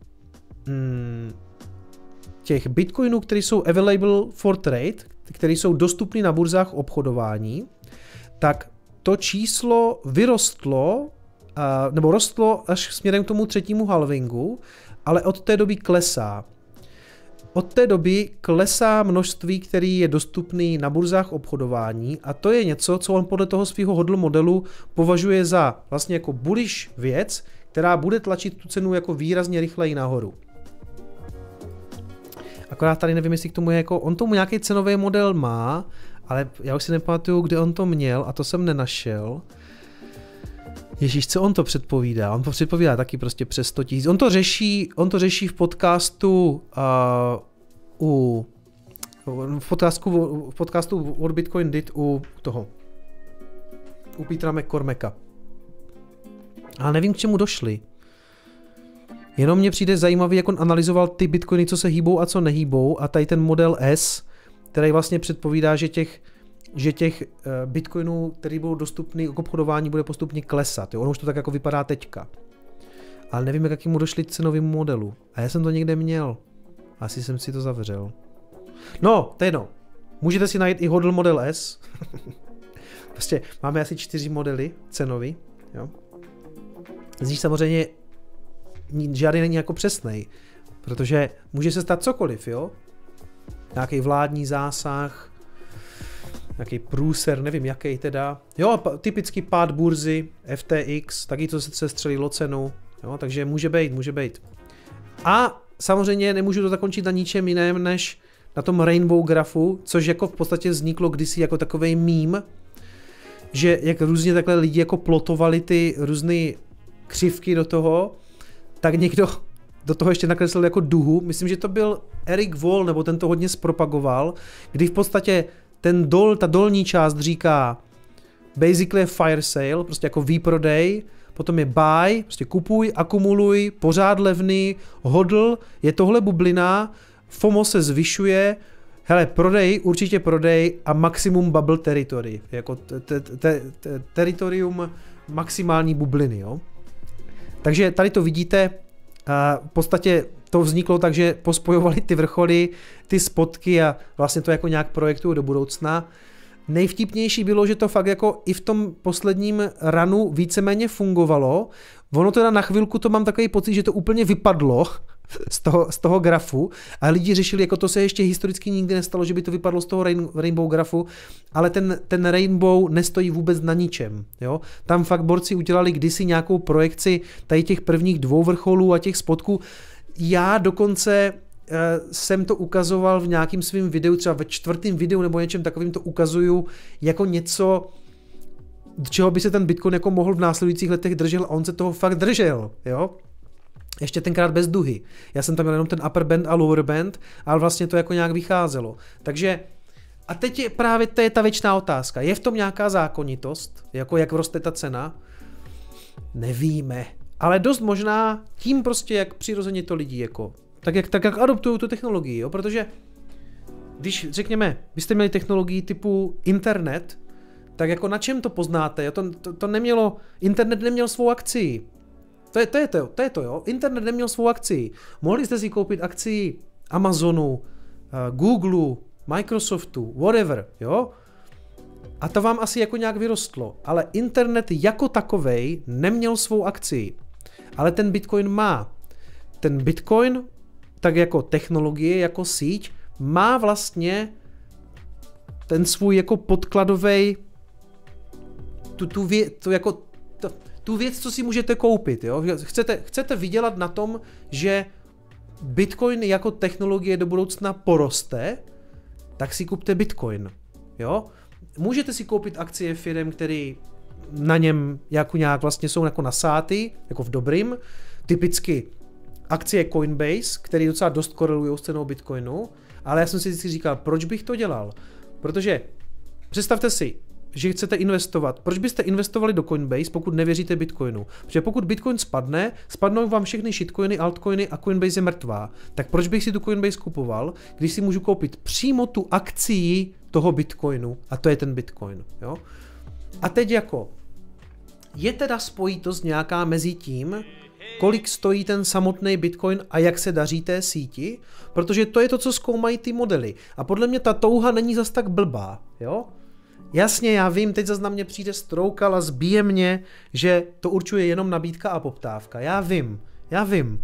těch bitcoinů, které jsou available for trade, které jsou dostupné na burzách obchodování, tak to číslo vyrostlo, nebo rostlo až směrem k tomu 3. halvingu, ale od té doby klesá. Od té doby klesá množství, který je dostupný na burzách obchodování a to je něco, co on podle toho svého hodl modelu považuje za vlastně jako bullish věc, která bude tlačit tu cenu jako výrazně rychleji nahoru. Akorát tady nevím, jestli k tomu je jako, on tomu nějaký cenový model má, ale já už si nepamatuju, kde on to měl a to jsem nenašel. Ježíš, co on to předpovídá? On to předpovídá taky prostě přes 100 000. On to řeší v podcastu v podcastu What Bitcoin Did u Petera McCormacka. Ale nevím, k čemu došli. Jenom mně přijde zajímavý, jak on analyzoval ty bitcoiny, co se hýbou a co nehýbou a tady ten model S, který vlastně předpovídá, že těch bitcoinů, které budou dostupný k obchodování, bude postupně klesat. Jo? Ono už to tak jako vypadá teďka. Ale nevím, jak mu došli k cenovému modelu. A já jsem to někde měl. Asi jsem si to zavřel. No, to je jedno. Můžete si najít i hodl model S. Prostě máme asi 4 modely cenový. Jo? Z nich samozřejmě žádný není jako přesnej, protože může se stát cokoliv, jo? Nějaký vládní zásah, nějaký průser, nevím jaký teda. Jo, typický pád burzy, FTX, taky to se střelilo cenu, jo? Takže může být. A samozřejmě nemůžu to zakončit na ničem jiném, než na tom Rainbow grafu, což jako v podstatě vzniklo kdysi jako takovej meme, že jak různě takhle lidi jako plotovali ty různé křivky do toho, tak někdo do toho ještě nakreslil jako duhu. Myslím, že to byl Eric Wall, nebo ten to hodně zpropagoval, kdy v podstatě ta dolní část říká basically fire sale, prostě jako výprodej, potom je buy, prostě kupuj, akumuluj, pořád levný, hodl, je tohle bublina, FOMO se zvyšuje, hele, určitě prodej a maximum bubble territory, jako teritorium maximální bubliny, jo. Takže tady to vidíte, v podstatě to vzniklo tak, že pospojovali ty vrcholy, ty spotky a vlastně to jako nějak projektují do budoucna. Nejvtipnější bylo, že to fakt jako i v tom posledním runu víceméně fungovalo. Ono teda na chvilku to mám takový pocit, že to úplně vypadlo z toho grafu a lidi řešili, jako to se ještě historicky nikdy nestalo, že by to vypadlo z toho rainbow grafu, ale ten rainbow nestojí vůbec na ničem. Jo? Tam fakt borci udělali kdysi nějakou projekci tady těch prvních 2 vrcholů a těch spotků. Já dokonce jsem to ukazoval v nějakým svým videu, třeba ve 4. videu nebo něčem takovým to ukazuju jako něco, čeho by se ten Bitcoin jako mohl v následujících letech držel a on se toho fakt držel, jo. Ještě tenkrát bez duhy. Já jsem tam měl jenom ten upper band a lower band, ale vlastně to jako nějak vycházelo. Takže a teď je právě to je ta věčná otázka. Je v tom nějaká zákonitost, jako jak roste ta cena? Nevíme. Ale dost možná tím prostě, jak přirozeně to lidi jako tak jak adoptují tu technologii, jo? Protože když řekněme, byste měli technologii typu internet, tak jako na čem to poznáte? Jo? To nemělo, internet neměl svou akcii. To je to, jo. Internet neměl svou akcii. Mohli jste si koupit akcii Amazonu, Googleu, Microsoftu, whatever, jo. A to vám asi jako nějak vyrostlo. Ale internet jako takovej neměl svou akcii. Ale ten Bitcoin má. Ten Bitcoin, tak jako technologie, jako síť, má vlastně ten svůj jako podkladovej tu věc, co si můžete koupit. Jo? Chcete vydělat na tom, že Bitcoin jako technologie do budoucna poroste, tak si kupte Bitcoin. Jo? Můžete si koupit akcie firem, které na něm jako nějak vlastně jsou jako nasáty, jako v dobrým. Typicky akcie Coinbase, které docela dost korelují s cenou Bitcoinu, ale já jsem si vždycky říkal, proč bych to dělal? Protože představte si, že chcete investovat. Proč byste investovali do Coinbase, pokud nevěříte Bitcoinu? Protože pokud Bitcoin spadne, spadnou vám všechny shitcoiny, altcoiny a Coinbase je mrtvá. Tak proč bych si tu Coinbase kupoval, když si můžu koupit přímo tu akcii toho Bitcoinu a to je ten Bitcoin. Jo? A teď jako, je teda spojitost nějaká mezi tím, kolik stojí ten samotný Bitcoin a jak se daří té síti? Protože to je to, co zkoumají ty modely. A podle mě ta touha není zas tak blbá. Jo? Jasně, já vím, teď zase na mě přijde Stroukal a zbije mě, že to určuje jenom nabídka a poptávka. Já vím.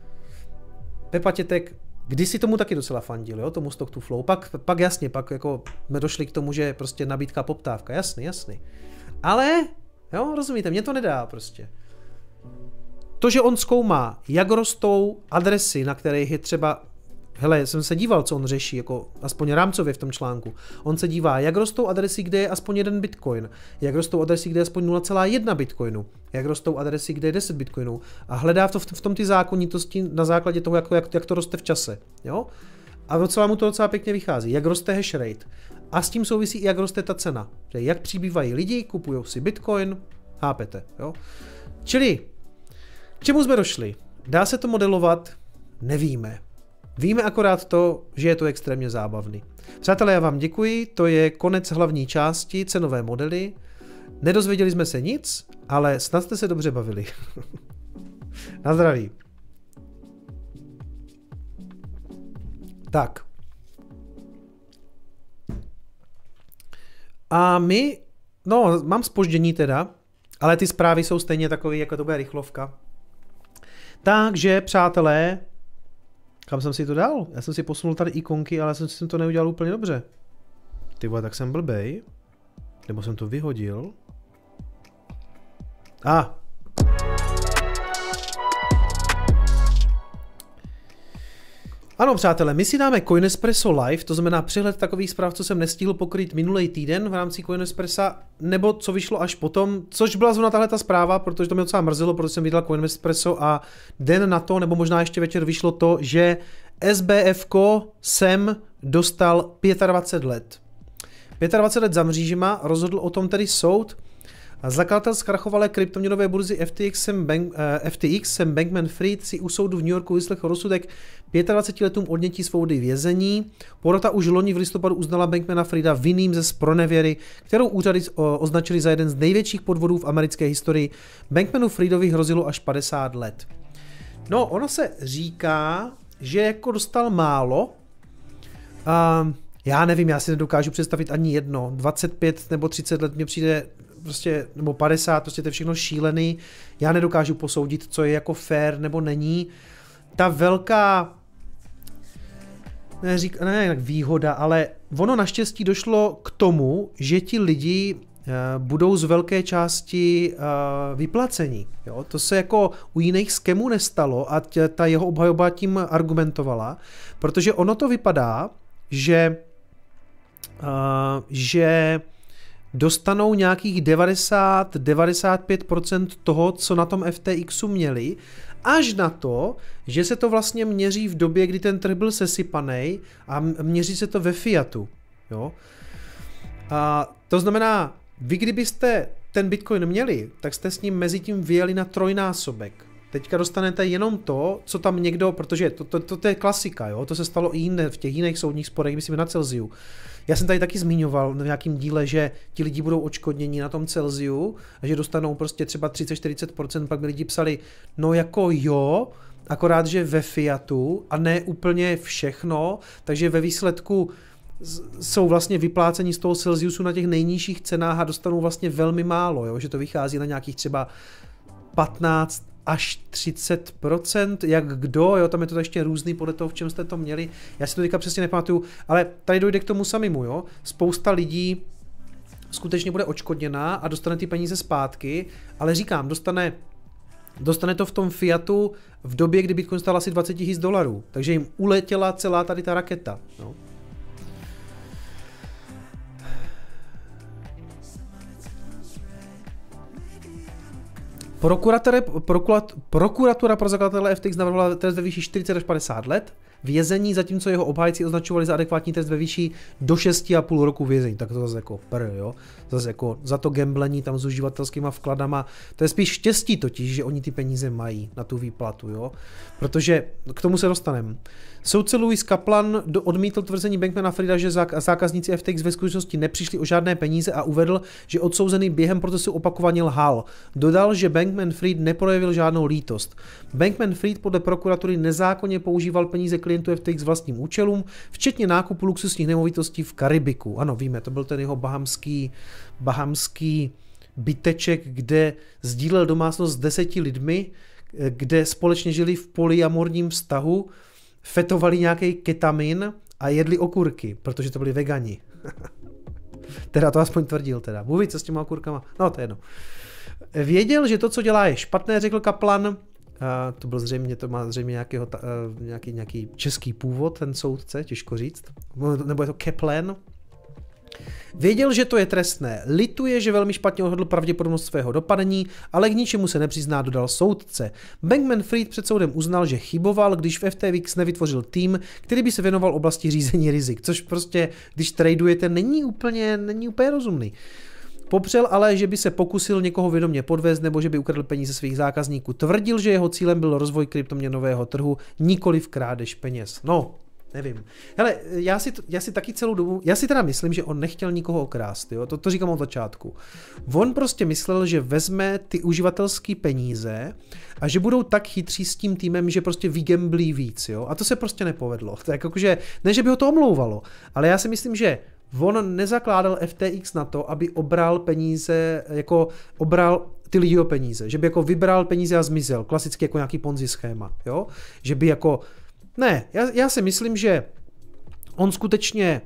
Pepa Tětek kdysi tomu taky docela fandil, jo, tomu stock to flow. Pak jasně, pak jako jsme došli k tomu, že prostě nabídka a poptávka, jasný. Ale, jo, rozumíte, mě to nedá prostě. To, že on zkoumá, jak rostou adresy, na kterých je třeba, hele, jsem se díval, co on řeší, jako aspoň rámcově v tom článku. On se dívá, jak rostou adresy, kde je aspoň 1 bitcoin, jak rostou adresy, kde je aspoň 0,1 bitcoinu, jak rostou adresy, kde je 10 bitcoinů a hledá v tom ty zákonitosti na základě toho, jak to roste v čase. Jo? A docela mu to docela pěkně vychází, jak roste hash rate. A s tím souvisí i jak roste ta cena. Jak přibývají lidi, kupují si bitcoin, chápete. Jo? Čili, k čemu jsme došli? Dá se to modelovat? Nevíme. Víme akorát to, že je to extrémně zábavný. Přátelé, já vám děkuji, to je konec hlavní části, cenové modely. Nedozvěděli jsme se nic, ale snad jste se dobře bavili. Na zdraví. Tak. A my, no, mám zpoždění teda, ale ty zprávy jsou stejně takový, jako to bude rychlovka. Takže, přátelé, kam jsem si to dal? Já jsem si posunul tady ikonky, ale jsem to neudělal úplně dobře. Ty vole, tak jsem blbej. Nebo jsem to vyhodil. Ano, přátelé, my si dáme Coinespresso Live, to znamená přehled takových zpráv, co jsem nestihl pokryt minulý týden v rámci Coinespressa, nebo co vyšlo až potom, což byla zrovna tahle ta zpráva, protože to mě docela mrzelo, protože jsem vydal Coinespresso a den na to, nebo možná ještě večer vyšlo to, že SBFko sem dostal 25 let. 25 let za mřížima, rozhodl o tom tedy soud. Zakladatel zkrachovalé kryptoměnové burzy FTX Sam Bankman-Fried si u soudu v New Yorku vyslechl rozsudek 25 letům odnětí svobody vězení. Porota už loni v listopadu uznala Bankmana Frieda vinným ze zpronevěry, kterou úřady označili za jeden z největších podvodů v americké historii. Bankmanu Friedovi hrozilo až 50 let. No, ono se říká, že jako dostal málo. Já nevím, já si nedokážu představit ani jedno. 25 nebo 30 let mě přijde prostě, nebo 50, prostě to je všechno šílený. Já nedokážu posoudit, co je jako fair nebo není. Ta velká, ne jak výhoda, ale ono naštěstí došlo k tomu, že ti lidi budou z velké části vyplaceni. Jo? To se jako u jiných skemů nestalo a ta jeho obhajoba tím argumentovala, protože ono to vypadá, že dostanou nějakých 90-95% toho, co na tom FTXu měli, až na to, že se to vlastně měří v době, kdy ten trh byl sesypaný a měří se to ve fiatu. Jo? A to znamená, vy kdybyste ten Bitcoin měli, tak jste s ním mezi tím vyjeli na trojnásobek. Teďka dostanete jenom to, co tam někdo, protože to je klasika, jo? To se stalo i jinde v těch jiných soudních sporech, myslím na Celsiu. Já jsem tady taky zmiňoval v nějakém díle, že ti lidi budou odškodněni na tom Celsiu a že dostanou prostě třeba 30-40%, pak by lidi psali, no jako jo, akorát, že ve fiatu a ne úplně všechno, takže ve výsledku jsou vlastně vypláceni z toho Celsiusu na těch nejnižších cenách a dostanou vlastně velmi málo, jo? Že to vychází na nějakých třeba 15 až 30%, jak kdo, jo, tam je to ještě různý podle toho, v čem jste to měli, já si to teďka přesně nepamatuju, ale tady dojde k tomu samému, jo, spousta lidí skutečně bude odškodněná a dostane ty peníze zpátky, ale říkám, dostane to v tom fiatu v době, kdy Bitcoin stál asi $20,000, takže jim uletěla celá tady ta raketa, no. Prokuratura pro zakladatele FTX navrhovala trest ve výši 40 až 50 let vězení, zatímco jeho obhájci označovali za adekvátní trest ve výši do 6,5 roku vězení. Tak to zase jako jo. Zase jako za to gamblení tam s uživatelskýma vkladama. To je spíš štěstí totiž, že oni ty peníze mají na tu výplatu, jo. Protože k tomu se dostaneme. Soudce Louis Kaplan odmítl tvrzení Bankmana Frieda, že zákazníci FTX ve skutečnosti nepřišli o žádné peníze a uvedl, že odsouzený během procesu opakovaně lhal. Dodal, že Bankman Fried neprojevil žádnou lítost. Bankman Fried podle prokuratury nezákonně používal peníze klientů FTX vlastním účelům, včetně nákupu luxusních nemovitostí v Karibiku. Ano, víme, to byl ten jeho bahamský byteček, kde sdílel domácnost s 10 lidmi, kde společně žili v polyamorním vztahu, fetovali nějaký ketamin a jedli okurky, protože to byli vegani. Teda to aspoň tvrdil teda. Bůh ví, co s těma okurkama. No, to je jedno. Věděl, že to, co dělá, je špatné, řekl Kaplan. To byl zřejmě, to má zřejmě nějaký český původ, ten soudce, těžko říct. Nebo je to Kaplan. Věděl, že to je trestné, lituje, že velmi špatně odhadl pravděpodobnost svého dopadení, ale k ničemu se nepřizná, dodal soudce. Bankman Fried před soudem uznal, že chyboval, když v FTX nevytvořil tým, který by se věnoval oblasti řízení rizik, což prostě, když tradujete, není úplně rozumný. Popřel ale, že by se pokusil někoho vědomě podvést nebo že by ukradl peníze svých zákazníků. Tvrdil, že jeho cílem byl rozvoj kryptoměnového trhu, nikoliv krádež peněz. No, nevím. Hele, já si taky celou dobu, já si teda myslím, že on nechtěl nikoho okrást, jo? To říkám od začátku. On prostě myslel, že vezme ty uživatelské peníze a že budou tak chytří s tím týmem, že prostě vygamblí víc, jo? A to se prostě nepovedlo. Tak jakože, ne, že by ho to omlouvalo, ale já si myslím, že on nezakládal FTX na to, aby obral peníze, jako obral ty lidi o peníze, že by jako vybral peníze a zmizel, klasicky jako nějaký Ponzi schéma, jo? Že by jako ne, já si myslím, že on skutečně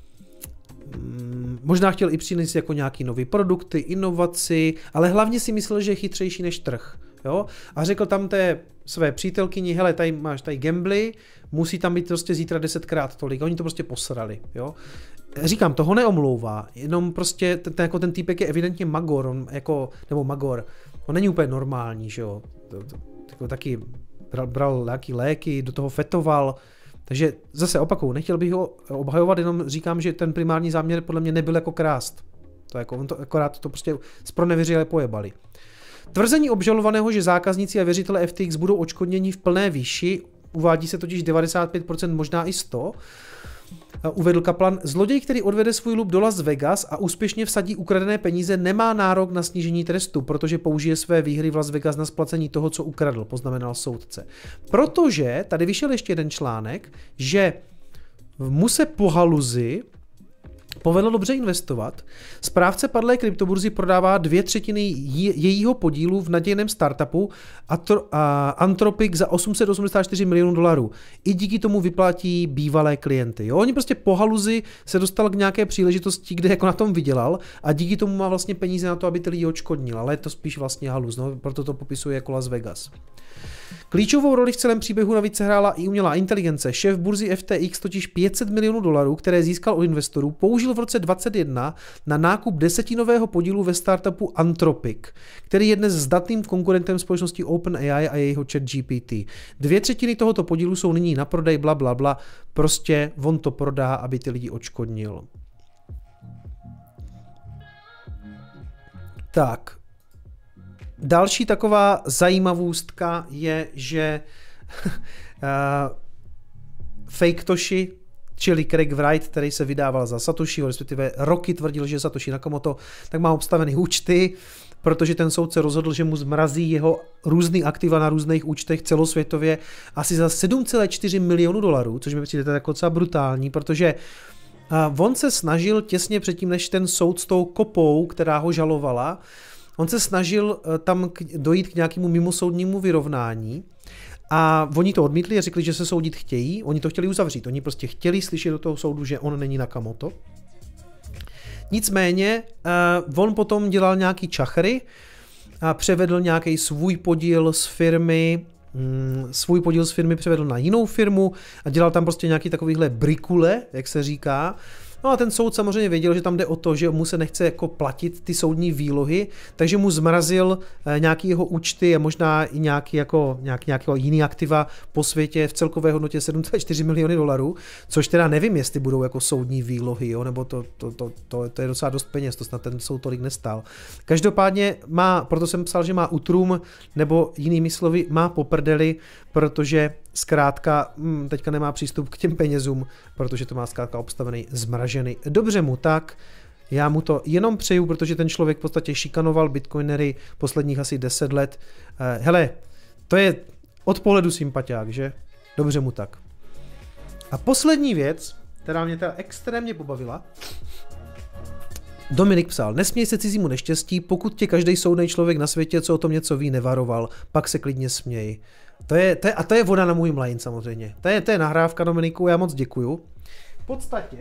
možná chtěl i přinést jako nějaký nový produkty, inovaci, ale hlavně si myslel, že je chytřejší než trh. Jo? A řekl tam té své přítelkyni, hele, tady máš tady gambly, musí tam být prostě zítra 10krát tolik. Oni to prostě posrali, jo. Říkám, toho neomlouvá, jenom prostě ten týpek je evidentně magor, nebo magor. On není úplně normální, že jo. Taky bral nějaký léky, do toho fetoval. Takže zase opakuju, nechtěl bych ho obhajovat, jenom říkám, že ten primární záměr podle mě nebyl jako krást. On to akorát to prostě zpronevěřili pojebali. Tvrzení obžalovaného, že zákazníci a věřitelé FTX budou odškodněni v plné výši, uvádí se totiž 95%, možná i 100%, uvedl Kaplan, zloděj, který odvede svůj lup do Las Vegas a úspěšně vsadí ukradené peníze, nemá nárok na snížení trestu, protože použije své výhry v Las Vegas na splacení toho, co ukradl, poznamenal soudce. Protože, tady vyšel ještě jeden článek, že mu se po haluzi povedlo dobře investovat. Správce padlé kryptoburzy prodává 2/3 jejího podílu v nadějném startupu Anthropic za $884 milionů. I díky tomu vyplatí bývalé klienty. Jo? Oni prostě po haluzi se dostal k nějaké příležitosti, kde jako na tom vydělal a díky tomu má vlastně peníze na to, aby ty lidi odškodnil. Ale je to spíš vlastně haluz, no? Proto to popisuje jako Las Vegas. Klíčovou roli v celém příběhu navíc hrála i umělá inteligence. Šéf burzy FTX totiž $500 milionů, které získal od investorů, použil v roce 2021 na nákup 10% podílu ve startupu Anthropic, který je dnes zdatným konkurentem společnosti OpenAI a jejího ChatGPT. 2/3 tohoto podílu jsou nyní na prodej, blablabla, prostě on to prodá, aby ty lidi odškodnil. Tak. Další taková zajímavostka je, že Fake Toshi, čili Craig Wright, který se vydával za Satoshiho, respektive roky tvrdil, že je Satoshi Nakamoto, tak má obstavený účty, protože ten soudce rozhodl, že mu zmrazí jeho různý aktiva na různých účtech celosvětově asi za $7,4 milionu, což mi přijde jako docela brutální, protože on se snažil těsně předtím, než ten soud s tou kopou, která ho žalovala, on se snažil tam dojít k nějakému mimosoudnímu vyrovnání a oni to odmítli a řekli, že se soudit chtějí. Oni to chtěli uzavřít. Oni prostě chtěli slyšet do toho soudu, že on není Nakamoto. Nicméně on potom dělal nějaký čachry a převedl nějaký svůj podíl z firmy, převedl na jinou firmu a dělal tam prostě nějaký takovýhle brikule, jak se říká. No a ten soud samozřejmě věděl, že tam jde o to, že mu se nechce jako platit ty soudní výlohy, takže mu zmrazil nějaký jeho účty a možná i nějaký jiný aktiva po světě v celkové hodnotě $7,4 miliony, což teda nevím, jestli budou jako soudní výlohy, jo, nebo to je docela dost peněz, to snad ten soud tolik nestál. Každopádně proto jsem psal, že má utrum, nebo jinými slovy má poprdeli, protože zkrátka teďka nemá přístup k těm penězům, protože to má zkrátka obstavený, zmražený. Dobře mu tak, já mu to jenom přeju, protože ten člověk v podstatě šikanoval bitcoinery posledních asi 10 let. Hele, to je od pohledu sympatiák, že? Dobře mu tak. A poslední věc, která mě teda extrémně pobavila. Dominik psal, nesměj se cizímu neštěstí, pokud tě každý soudný člověk na světě, co o tom něco ví, nevaroval, pak se klidně směj. To je voda na můj mlejn samozřejmě. To je nahrávka, Dominiku, já moc děkuju. V podstatě...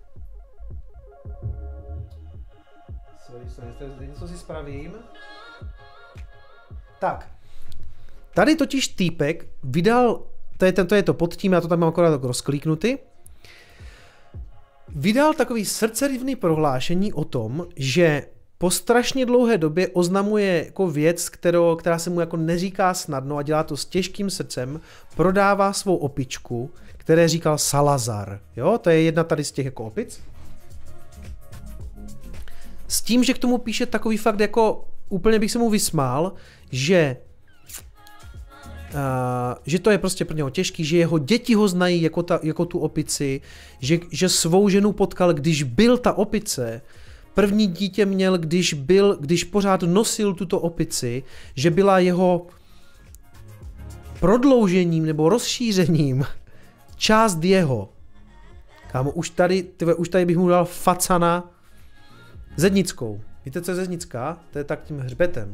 něco si spravím. Tak. Tady totiž týpek vydal, to je to pod tím, já to tam mám akorát tak rozklíknutý, vydal takový srdcerivný prohlášení o tom, že po strašně dlouhé době oznamuje jako věc, která se mu jako neříká snadno a dělá to s těžkým srdcem, prodává svou opičku, které říkal Salazar. Jo, to je jedna tady z těch jako opic. S tím, že k tomu píše takový fakt jako, úplně bych se mu vysmál, že to je prostě pro něho těžký, že jeho děti ho znají jako tu opici, že svou ženu potkal, když byl ta opice, první dítě měl, když pořád nosil tuto opici, že byla jeho prodloužením nebo rozšířením část jeho. Kámo, už tady bych mu dal facana zednickou. Víte, co je zednická? To je tak tím hřbetem.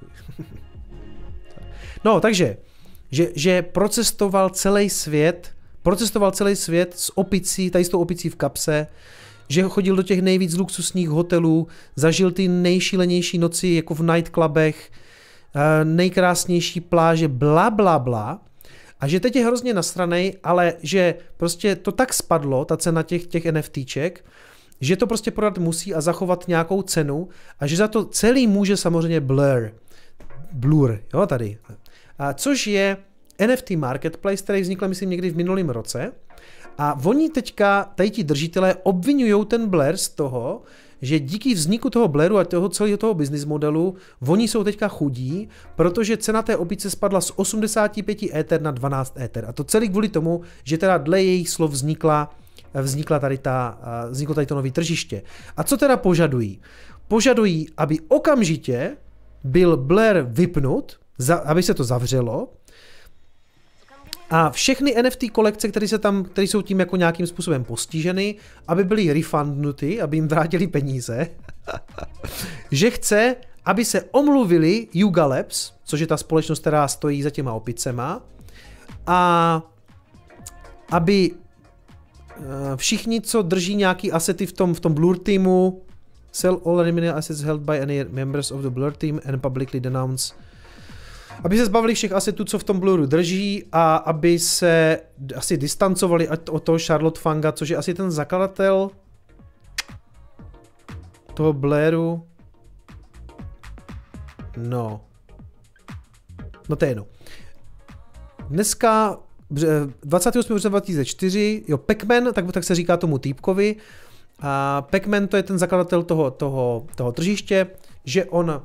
No, takže, že procestoval celý svět s opicí, tady s tou opicí v kapse, že chodil do těch nejvíc luxusních hotelů, zažil ty nejšílenější noci jako v nightclubech, nejkrásnější pláže, bla, bla, bla. A že teď je hrozně nasranej, ale že prostě to tak spadlo, ta cena těch NFTček, že to prostě prodat musí a zachovat nějakou cenu a že za to celý může samozřejmě Blur, jo, tady. Což je NFT marketplace, který vznikl, myslím, někdy v minulém roce. A oni teďka, tady ti držitelé, obvinují ten Blur z toho, že díky vzniku toho Bluru a celého toho business modelu, oni jsou teďka chudí, protože cena té opice spadla z 85 Ether na 12 Ether. A to celý kvůli tomu, že teda dle jejich slov vzniklo tady to nové tržiště. A co teda požadují? Požadují, aby okamžitě byl Blur vypnut, aby se to zavřelo, a všechny NFT kolekce, které jsou tím jako nějakým způsobem postiženy, aby byly refundnuty, aby jim vrátili peníze, že chce, aby se omluvili Yuga Labs, což je ta společnost, která stojí za těma opicema, a aby všichni, co drží nějaký asety v tom Blur týmu, sell all eliminated assets held by any members of the Blur team and publicly denounce, aby se zbavili všech asetů, co v tom Bluru drží, a aby se asi distancovali od toho Charlotte Fanga, což je asi ten zakladatel toho Bluru. No to je jedno. Dneska 28. března 2004, jo, Pac-Man, tak se říká tomu týpkovi. A Pac-Man, to je ten zakladatel toho tržiště, že on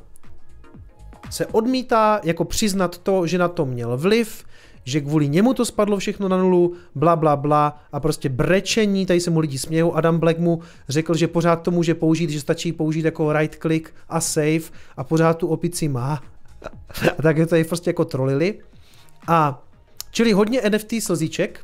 se odmítá jako přiznat to, že na to měl vliv, že kvůli němu to spadlo všechno na nulu, bla, bla, bla, a prostě brečení, tady se mu lidi smějou. Adam Black mu řekl, že pořád to může použít, že stačí použít jako right click a save a pořád tu opici má. A tak je to prostě jako trolili. A čili hodně NFT slzíček.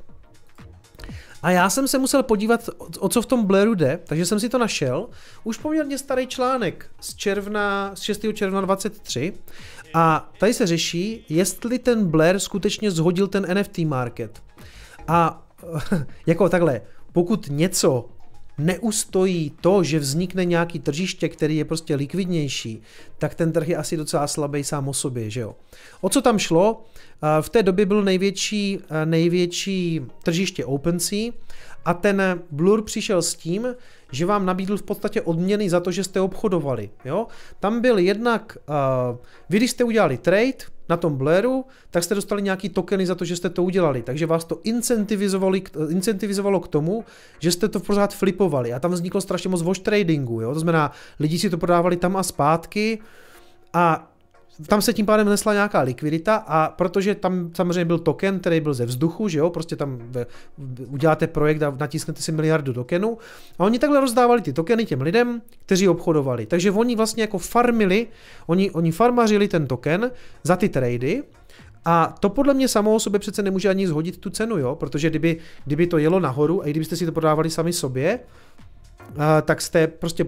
A já jsem se musel podívat, o co v tom Bluru jde, takže jsem si to našel. Už poměrně starý článek z 6. června 23. A tady se řeší, jestli ten Blur skutečně zhodil ten NFT market. A jako takhle, pokud něco neustojí to, že vznikne nějaký tržiště, který je prostě likvidnější, tak ten trh je asi docela slabý sám o sobě, že jo. O co tam šlo? V té době byl největší tržiště OpenSea a ten Blur přišel s tím, že vám nabídl v podstatě odměny za to, že jste obchodovali. Jo? Tam byl jednak, vy když jste udělali trade na tom Bluru, tak jste dostali nějaký tokeny za to, že jste to udělali, takže vás to incentivizovalo k tomu, že jste to pořád flipovali a tam vzniklo strašně moc wash tradingu, jo? To znamená, lidi si to prodávali tam a zpátky a tam se tím pádem nesla nějaká likvidita, a protože tam samozřejmě byl token, který byl ze vzduchu, že jo, prostě tam uděláte projekt a natisknete si miliardu tokenů a oni takhle rozdávali ty tokeny těm lidem, kteří obchodovali. Takže oni vlastně jako farmili, oni farmařili ten token za ty trady. A to podle mě samo o sobě přece nemůže ani zhodit tu cenu, jo, protože kdyby to jelo nahoru a i kdybyste si to prodávali sami sobě, tak jste prostě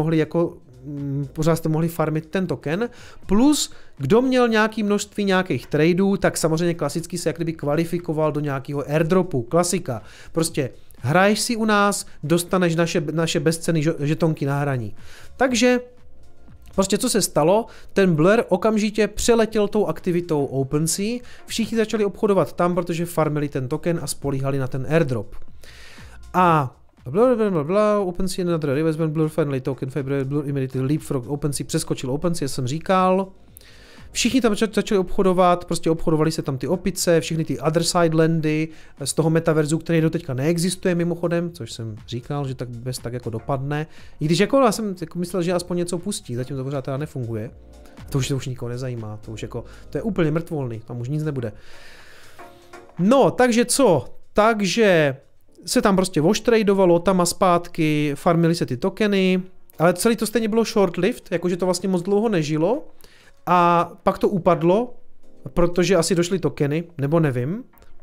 pořád jste mohli farmit ten token, plus kdo měl nějaké množství nějakých tradeů, tak samozřejmě klasicky se jak kdyby kvalifikoval do nějakého airdropu, klasika. Prostě hraješ si u nás, dostaneš naše bezcenné žetonky na hraní. Takže prostě co se stalo, ten Blur okamžitě přeletěl tou aktivitou OpenSea, všichni začali obchodovat tam, protože farmili ten token a spolíhali na ten airdrop. A OpenSea another investment, Blur finally token February, Blur immediately leapfrog OpenSea, přeskočil OpenSea, jsem říkal. Všichni tam začali obchodovat, prostě obchodovali se tam ty opice, všechny ty other side landy z toho metaverzu, který doteďka neexistuje mimochodem, což jsem říkal, že tak bez tak jako dopadne. I když jako já jsem jako myslel, že aspoň něco pustí, zatím to pořád teda nefunguje. To už nikoho nezajímá, to je úplně mrtvolný, tam už nic nebude. No, takže co? Takže se tam prostě wash-tradeovalo tam a zpátky, farmily se ty tokeny, ale celý to stejně bylo short-lived, jakože to vlastně moc dlouho nežilo a pak to upadlo, protože asi došly tokeny, nebo nevím.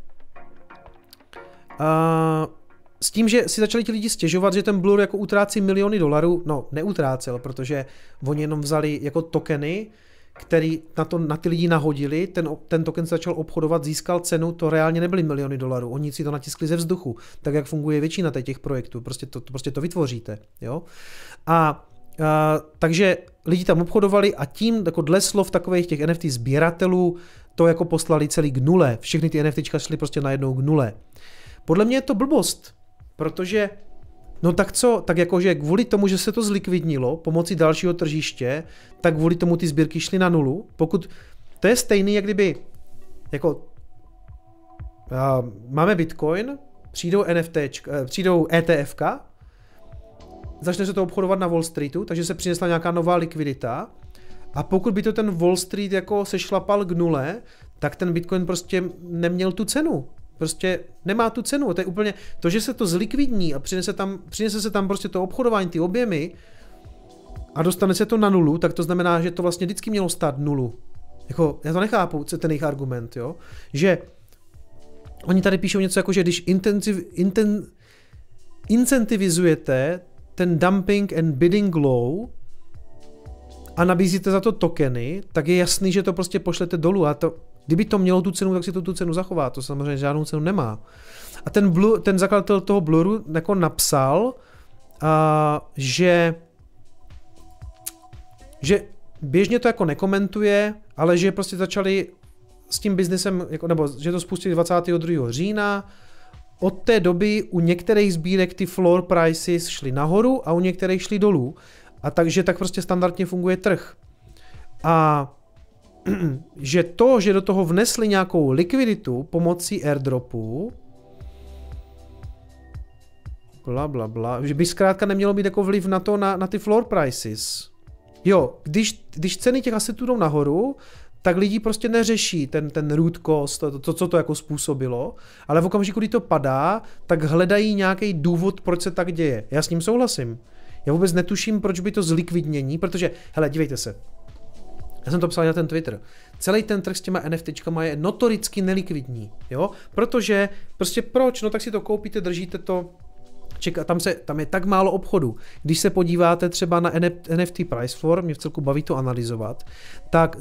S tím, že si začali ti lidi stěžovat, že ten Blur jako utrácí miliony dolarů, no neutrácel, protože oni jenom vzali jako tokeny, který na ty lidi nahodili, ten token se začal obchodovat, získal cenu, to reálně nebyly miliony dolarů, oni si to natiskli ze vzduchu, tak jak funguje většina těch projektů, prostě to vytvoříte, jo. A Takže lidi tam obchodovali a tím, jako dle slov takových těch NFT sběratelů, to jako poslali celý k nule. Všechny ty NFTčka šly prostě najednou k nule. Podle mě je to blbost, protože no tak co, tak jakože kvůli tomu, že se to zlikvidnilo pomocí dalšího tržiště, tak kvůli tomu ty sbírky šly na nulu. Pokud to je stejný, jak kdyby jako máme Bitcoin, přijdou ETFka, začne se to obchodovat na Wall Streetu, takže se přinesla nějaká nová likvidita a pokud by to ten Wall Street jako sešlapal k nule, tak ten Bitcoin prostě neměl tu cenu. Prostě nemá tu cenu. To je úplně to, že se to zlikvidní a přinese se tam prostě to obchodování, ty objemy a dostane se to na nulu, tak to znamená, že to vlastně vždycky mělo stát nulu. Jako, já to nechápu, ten jejich argument, jo? Že oni tady píšou něco jako, že když incentivizujete ten dumping and bidding law a nabízíte za to tokeny, tak je jasný, že to prostě pošlete dolů a to, kdyby to mělo tu cenu, tak si to tu cenu zachová, to samozřejmě žádnou cenu nemá. A ten zakladatel toho Bluru jako napsal, že běžně to jako nekomentuje, ale že prostě začali s tím biznesem, jako, nebo že to spustili 22. října, od té doby u některých sbírek ty floor prices šly nahoru a u některých šly dolů. A takže tak prostě standardně funguje trh. A že to, že do toho vnesli nějakou likviditu pomocí airdropu, že by zkrátka nemělo být jako vliv na to, na ty floor prices. Jo, když ceny těch asetů jdou nahoru, tak lidi prostě neřeší ten root cost, co to jako způsobilo, ale v okamžiku, kdy to padá, tak hledají nějaký důvod, proč se tak děje. Já s ním souhlasím. Já vůbec netuším, proč by to zlikvidnění, protože, hele, dívejte se, já jsem to psal na ten Twitter, celý ten trh s těma NFTčkama je notoricky nelikvidní, jo, protože, prostě proč, no tak si to koupíte, držíte to, tam je tak málo obchodu. Když se podíváte třeba na NFT Price Floor, mě vcelku baví to analyzovat, tak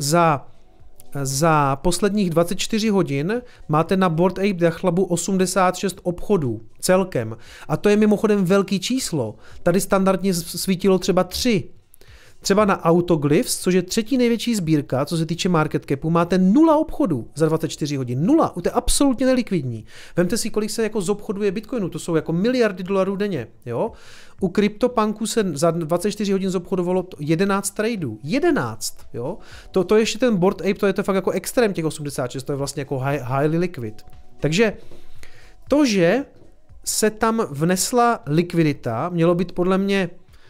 za posledních 24 hodin máte na Bored Ape Yacht Clubu 86 obchodů celkem. A to je mimochodem velký číslo. Tady standardně svítilo třeba 3. Třeba na Autoglyphs, což je třetí největší sbírka, co se týče market capu, máte 0 obchodů za 24 hodin. 0. To je absolutně nelikvidní. Vemte si, kolik se jako zobchoduje Bitcoinu, to jsou jako miliardy dolarů denně. Jo? U CryptoPunku se za 24 hodin zobchodovalo 11 tradeů. 11. Jo? To je ještě ten Bored Ape, to je to fakt jako extrém těch 86, to je vlastně jako highly liquid. Takže to, že se tam vnesla likvidita, mělo být podle mě,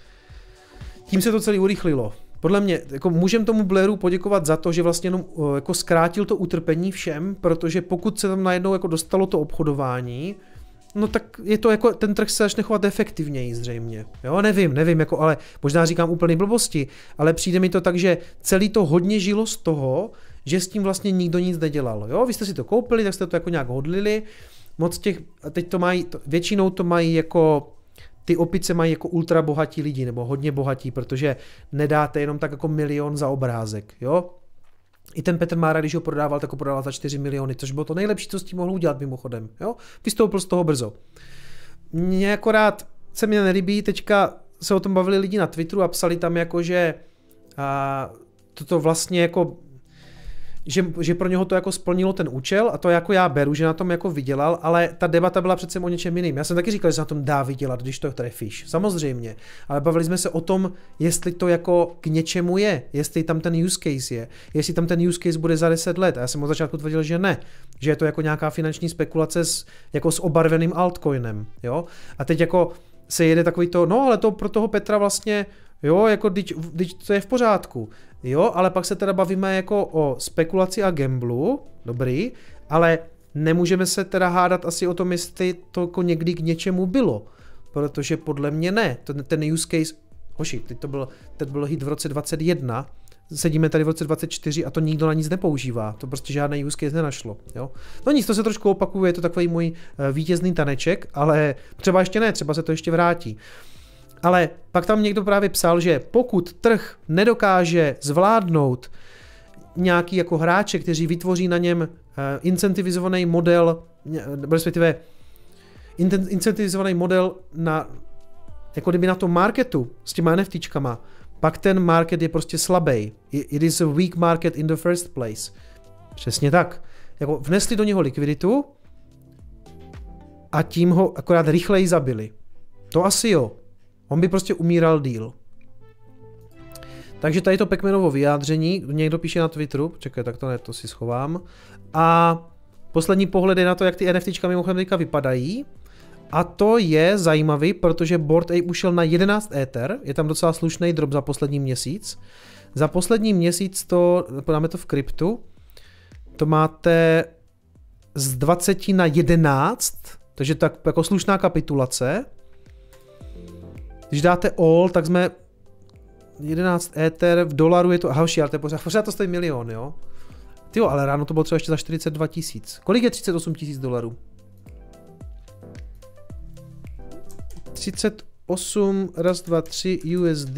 tím se to celé urychlilo. Podle mě, jako můžeme tomu Blairu poděkovat za to, že vlastně jenom jako zkrátil to utrpení všem, protože pokud se tam najednou jako dostalo to obchodování, no tak je to jako, ten trh se začne chovat efektivněji zřejmě. Jo, nevím, jako, ale možná říkám úplný blbosti, ale přijde mi to tak, že celý to hodně žilo z toho, že s tím vlastně nikdo nic nedělal. Jo, vy jste si to koupili, tak jste to jako nějak hodlili, moc těch, teď to mají, většinou to mají jako, ty opice mají jako ultra bohatí lidi, nebo hodně bohatí, protože nedáte jenom tak jako 1 milion za obrázek, jo. I ten Petr Mára, když ho prodával, tak ho prodával za 4 miliony, což bylo to nejlepší, co s tím mohl udělat mimochodem, jo. Vystoupil z toho brzo. Mně akorát se mi nelíbí, teďka se o tom bavili lidi na Twitteru a psali tam jako, že toto vlastně jako, že pro něho to jako splnilo ten účel a to jako já beru, že na tom jako vydělal, ale ta debata byla přece o něčem jiným. Já jsem taky říkal, že se na tom dá vydělat, když to trefíš. Samozřejmě. Ale bavili jsme se o tom, jestli to jako k něčemu je, jestli tam ten use case je, jestli tam ten use case bude za 10 let. A já jsem od začátku tvrdil, že ne. Že je to jako nějaká finanční spekulace jako s obarveným altcoinem. Jo? A teď jako se jede takový to, no ale to pro toho Petra vlastně, jo, jako když to je v pořádku. Jo, ale pak se teda bavíme jako o spekulaci a gamblu, dobrý, ale nemůžeme se teda hádat asi o tom, jestli to jako někdy k něčemu bylo, protože podle mě ne, ten use case, hoši, teď byl hit v roce 21, sedíme tady v roce 24 a to nikdo na nic nepoužívá, to prostě žádný use case nenašlo, jo. No nic, to se trošku opakuje, je to takový můj vítězný taneček, ale třeba ještě ne, třeba se to ještě vrátí. Ale pak tam někdo právě psal, že pokud trh nedokáže zvládnout nějaký jako hráče, kteří vytvoří na něm incentivizovaný model, respektive incentivizovaný model jako kdyby na tom marketu s těma NFTčkama, pak ten market je prostě slabý. It is a weak market in the first place. Přesně tak. Jako vnesli do něho likviditu a tím ho akorát rychleji zabili. To asi jo. On by prostě umíral díl. Takže tady to Pacmanovo vyjádření, někdo píše na Twitteru, čekaj, tak to ne, to si schovám. A poslední pohled je na to, jak ty NFTčka mimochodem teďka vypadají. A to je zajímavý, protože Bored Ape ušel na 11 Ether, je tam docela slušný drop za poslední měsíc. Za poslední měsíc to, podáme to v kryptu, to máte z 20 na 11, takže tak jako slušná kapitulace. Když dáte all, tak jsme 11 Ether, v dolaru je to, ale to je pořád to stojí milion, jo? Tyjo, ale ráno to bylo třeba ještě za 42 000. Kolik je 38 000 dolarů? 38, raz, dva, 3 USD.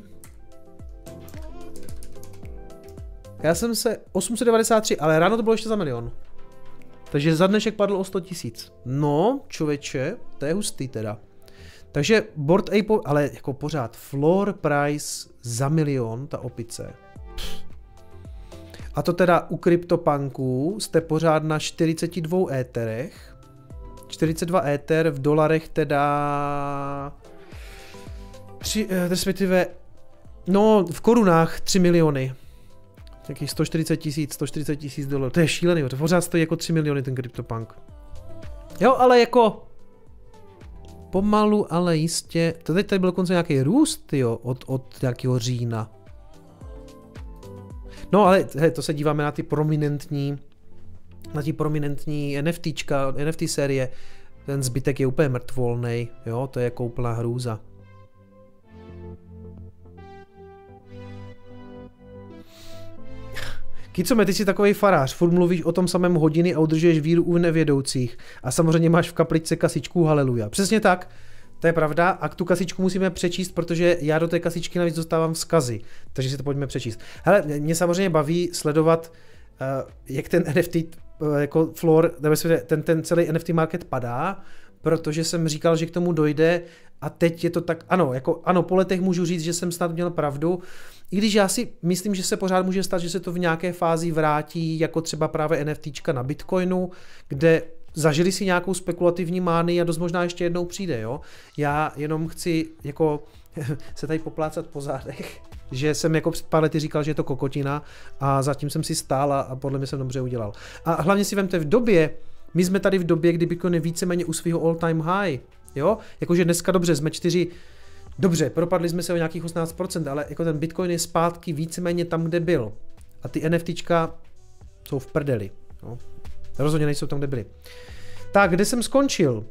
Já jsem se 893, ale ráno to bylo ještě za milion. Takže za dnešek padlo o 100 000. No, člověče, to je hustý teda. Takže Bored Ape, ale jako pořád, floor price za milion, ta opice. A to teda u CryptoPunků jste pořád na 42 éterech. 42 éter v dolarech teda... respektive... No, v korunách 3 miliony. Takých 140 000 dolarů. To je šílený, to pořád stojí jako 3 miliony ten CryptoPunk. Jo, ale jako... Pomalu, ale jistě... To teď tady byl dokonce nějaký růst, jo, od nějakého října. No ale to se díváme na ty prominentní NFTčka, NFT série. Ten zbytek je úplně mrtvolnej, jo, to je jako úplná hrůza. Kicome, ty jsi takovej farář, furt mluvíš o tom samém hodiny a udržuješ víru u nevědoucích. A samozřejmě máš v kapličce kasičku haleluja. Přesně tak, to je pravda a tu kasičku musíme přečíst, protože já do té kasičky navíc dostávám vzkazy. Takže si to pojďme přečíst. Hele, mě samozřejmě baví sledovat, jak ten NFT jako floor, ten celý NFT market padá, protože jsem říkal, že k tomu dojde a teď je to tak, ano, po letech můžu říct, že jsem snad měl pravdu, i když já si myslím, že se pořád může stát, že se to v nějaké fázi vrátí, jako třeba právě NFTčka na Bitcoinu, kde zažili si nějakou spekulativní mánii a dost možná ještě jednou přijde, jo. Já jenom chci jako se tady poplácat po zádech, že jsem jako před pár lety říkal, že je to kokotina a zatím jsem si stál a podle mě jsem dobře udělal. A hlavně si vemte my jsme tady v době, kdy Bitcoin je víceméně u svého all time high, jo, jakože dneska dobře, jsme dobře, propadli jsme se o nějakých 18%, ale jako ten Bitcoin je zpátky víceméně tam, kde byl. A ty NFTčka jsou v prdeli, jo. Rozhodně nejsou tam, kde byli. Tak, kde jsem skončil?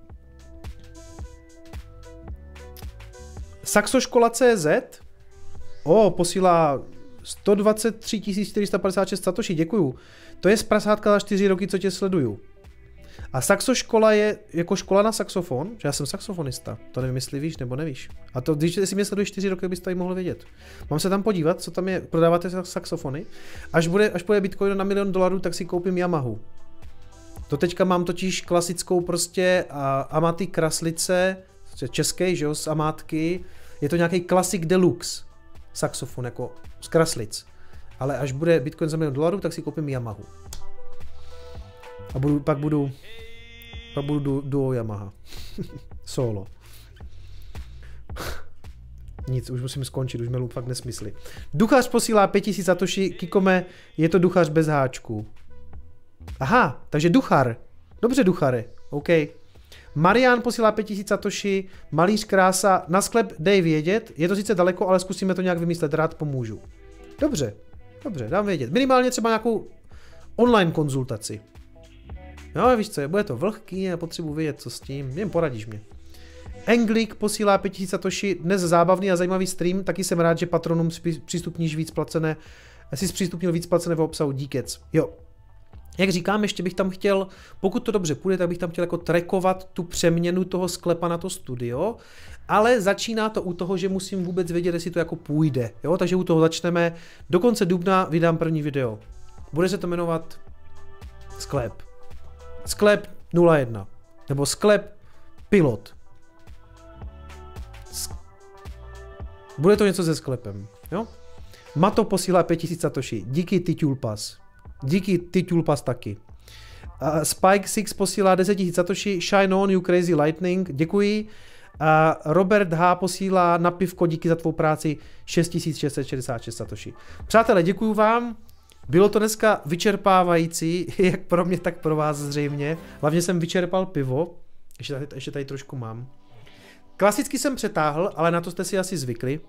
Saxoškola.cz posílá 123 456 satoshi, děkuju. To je z prasátka za 4 roky, co tě sleduju. A saxoškola je jako škola na saxofon, že já jsem saxofonista, to nevím, jestli víš nebo nevíš. A to, když si mě sleduješ 4 roky, bys to i mohl vědět. Mám se tam podívat, co tam je, prodáváte saxofony. Až bude Bitcoin na $1 milion, tak si koupím Yamahu. To teďka mám totiž klasickou prostě Amaty kraslice, český, že jo, z Amátky. Je to nějaký Classic Deluxe saxofon, jako z kraslic. Ale až bude Bitcoin za $1 milion, tak si koupím Yamahu. A pak budu duo Yamaha. Solo. Nic, už musím skončit, už melu fakt nesmysly. Duchař posílá 5000 satoshi, Kikome, je to duchař bez háčků. Aha, takže duchar. Dobře, duchare, OK. Marian posílá 5000 satoshi, malíř krása, na sklep dej vědět, je to sice daleko, ale zkusíme to nějak vymyslet, rád pomůžu. Dobře, dám vědět. Minimálně třeba nějakou online konzultaci. No, víš co, bude to vlhký a potřebuji vědět, co s tím, jen poradíš mě. Anglik posílá 5000 satoshi, dnes zábavný a zajímavý stream, taky jsem rád, že patronům přístupníš víc placené, jsi zpřístupnil víc placeného obsahu, díkec. Jo. Jak říkám, ještě bych tam chtěl, pokud to dobře půjde, tak bych tam chtěl jako trackovat tu přeměnu toho sklepa na to studio, ale začíná to u toho, že musím vůbec vědět, jestli to jako půjde, jo, takže u toho začneme, do konce dubna vydám první video. Bude se to jmenovat Sklep 01, nebo Sklep Pilot. Bude to něco se sklepem, jo? Mato posílá 5000 satoshi, díky Titulpas. Díky Titulpas taky. Spike 6 posílá 10 000 satoshi, Shine on you crazy lightning, děkuji. Robert H. posílá na pivko, díky za tvou práci 6666 satoshi. Přátelé, děkuju vám. Bylo to dneska vyčerpávající, jak pro mě, tak pro vás zřejmě. Hlavně jsem vyčerpal pivo, ještě tady trošku mám. Klasicky jsem přetáhl, ale na to jste si asi zvykli.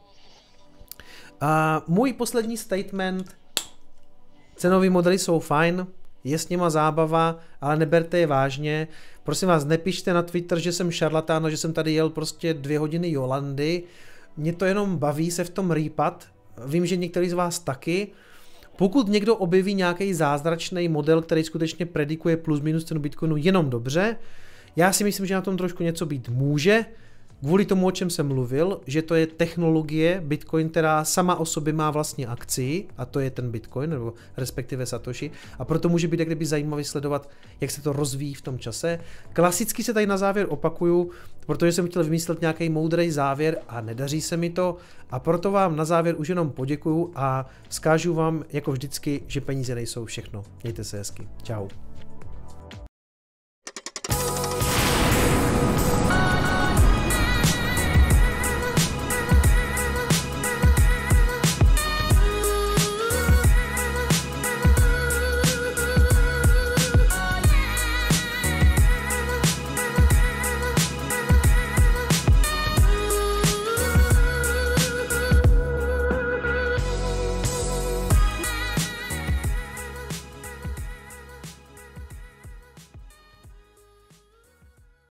Můj poslední statement, cenový modely jsou fajn, je s nima zábava, ale neberte je vážně. Prosím vás, nepište na Twitter, že jsem šarlatán, že jsem tady jel prostě 2 hodiny Jolandy. Mě to jenom baví se v tom rýpat. Vím, že některý z vás taky. Pokud někdo objeví nějaký zázračný model, který skutečně predikuje plus minus cenu Bitcoinu jenom dobře, já si myslím, že na tom trošku něco být může. Kvůli tomu, o čem jsem mluvil, že to je technologie Bitcoin, která sama o sobě má vlastně akcii, a to je ten Bitcoin, nebo respektive Satoshi, a proto může být jak kdyby zajímavý sledovat, jak se to rozvíjí v tom čase. Klasicky se tady na závěr opakuju, protože jsem chtěl vymyslet nějaký moudrý závěr a nedaří se mi to, a proto vám na závěr už jenom poděkuju a vzkážu vám jako vždycky, že peníze nejsou všechno. Mějte se hezky. Čau.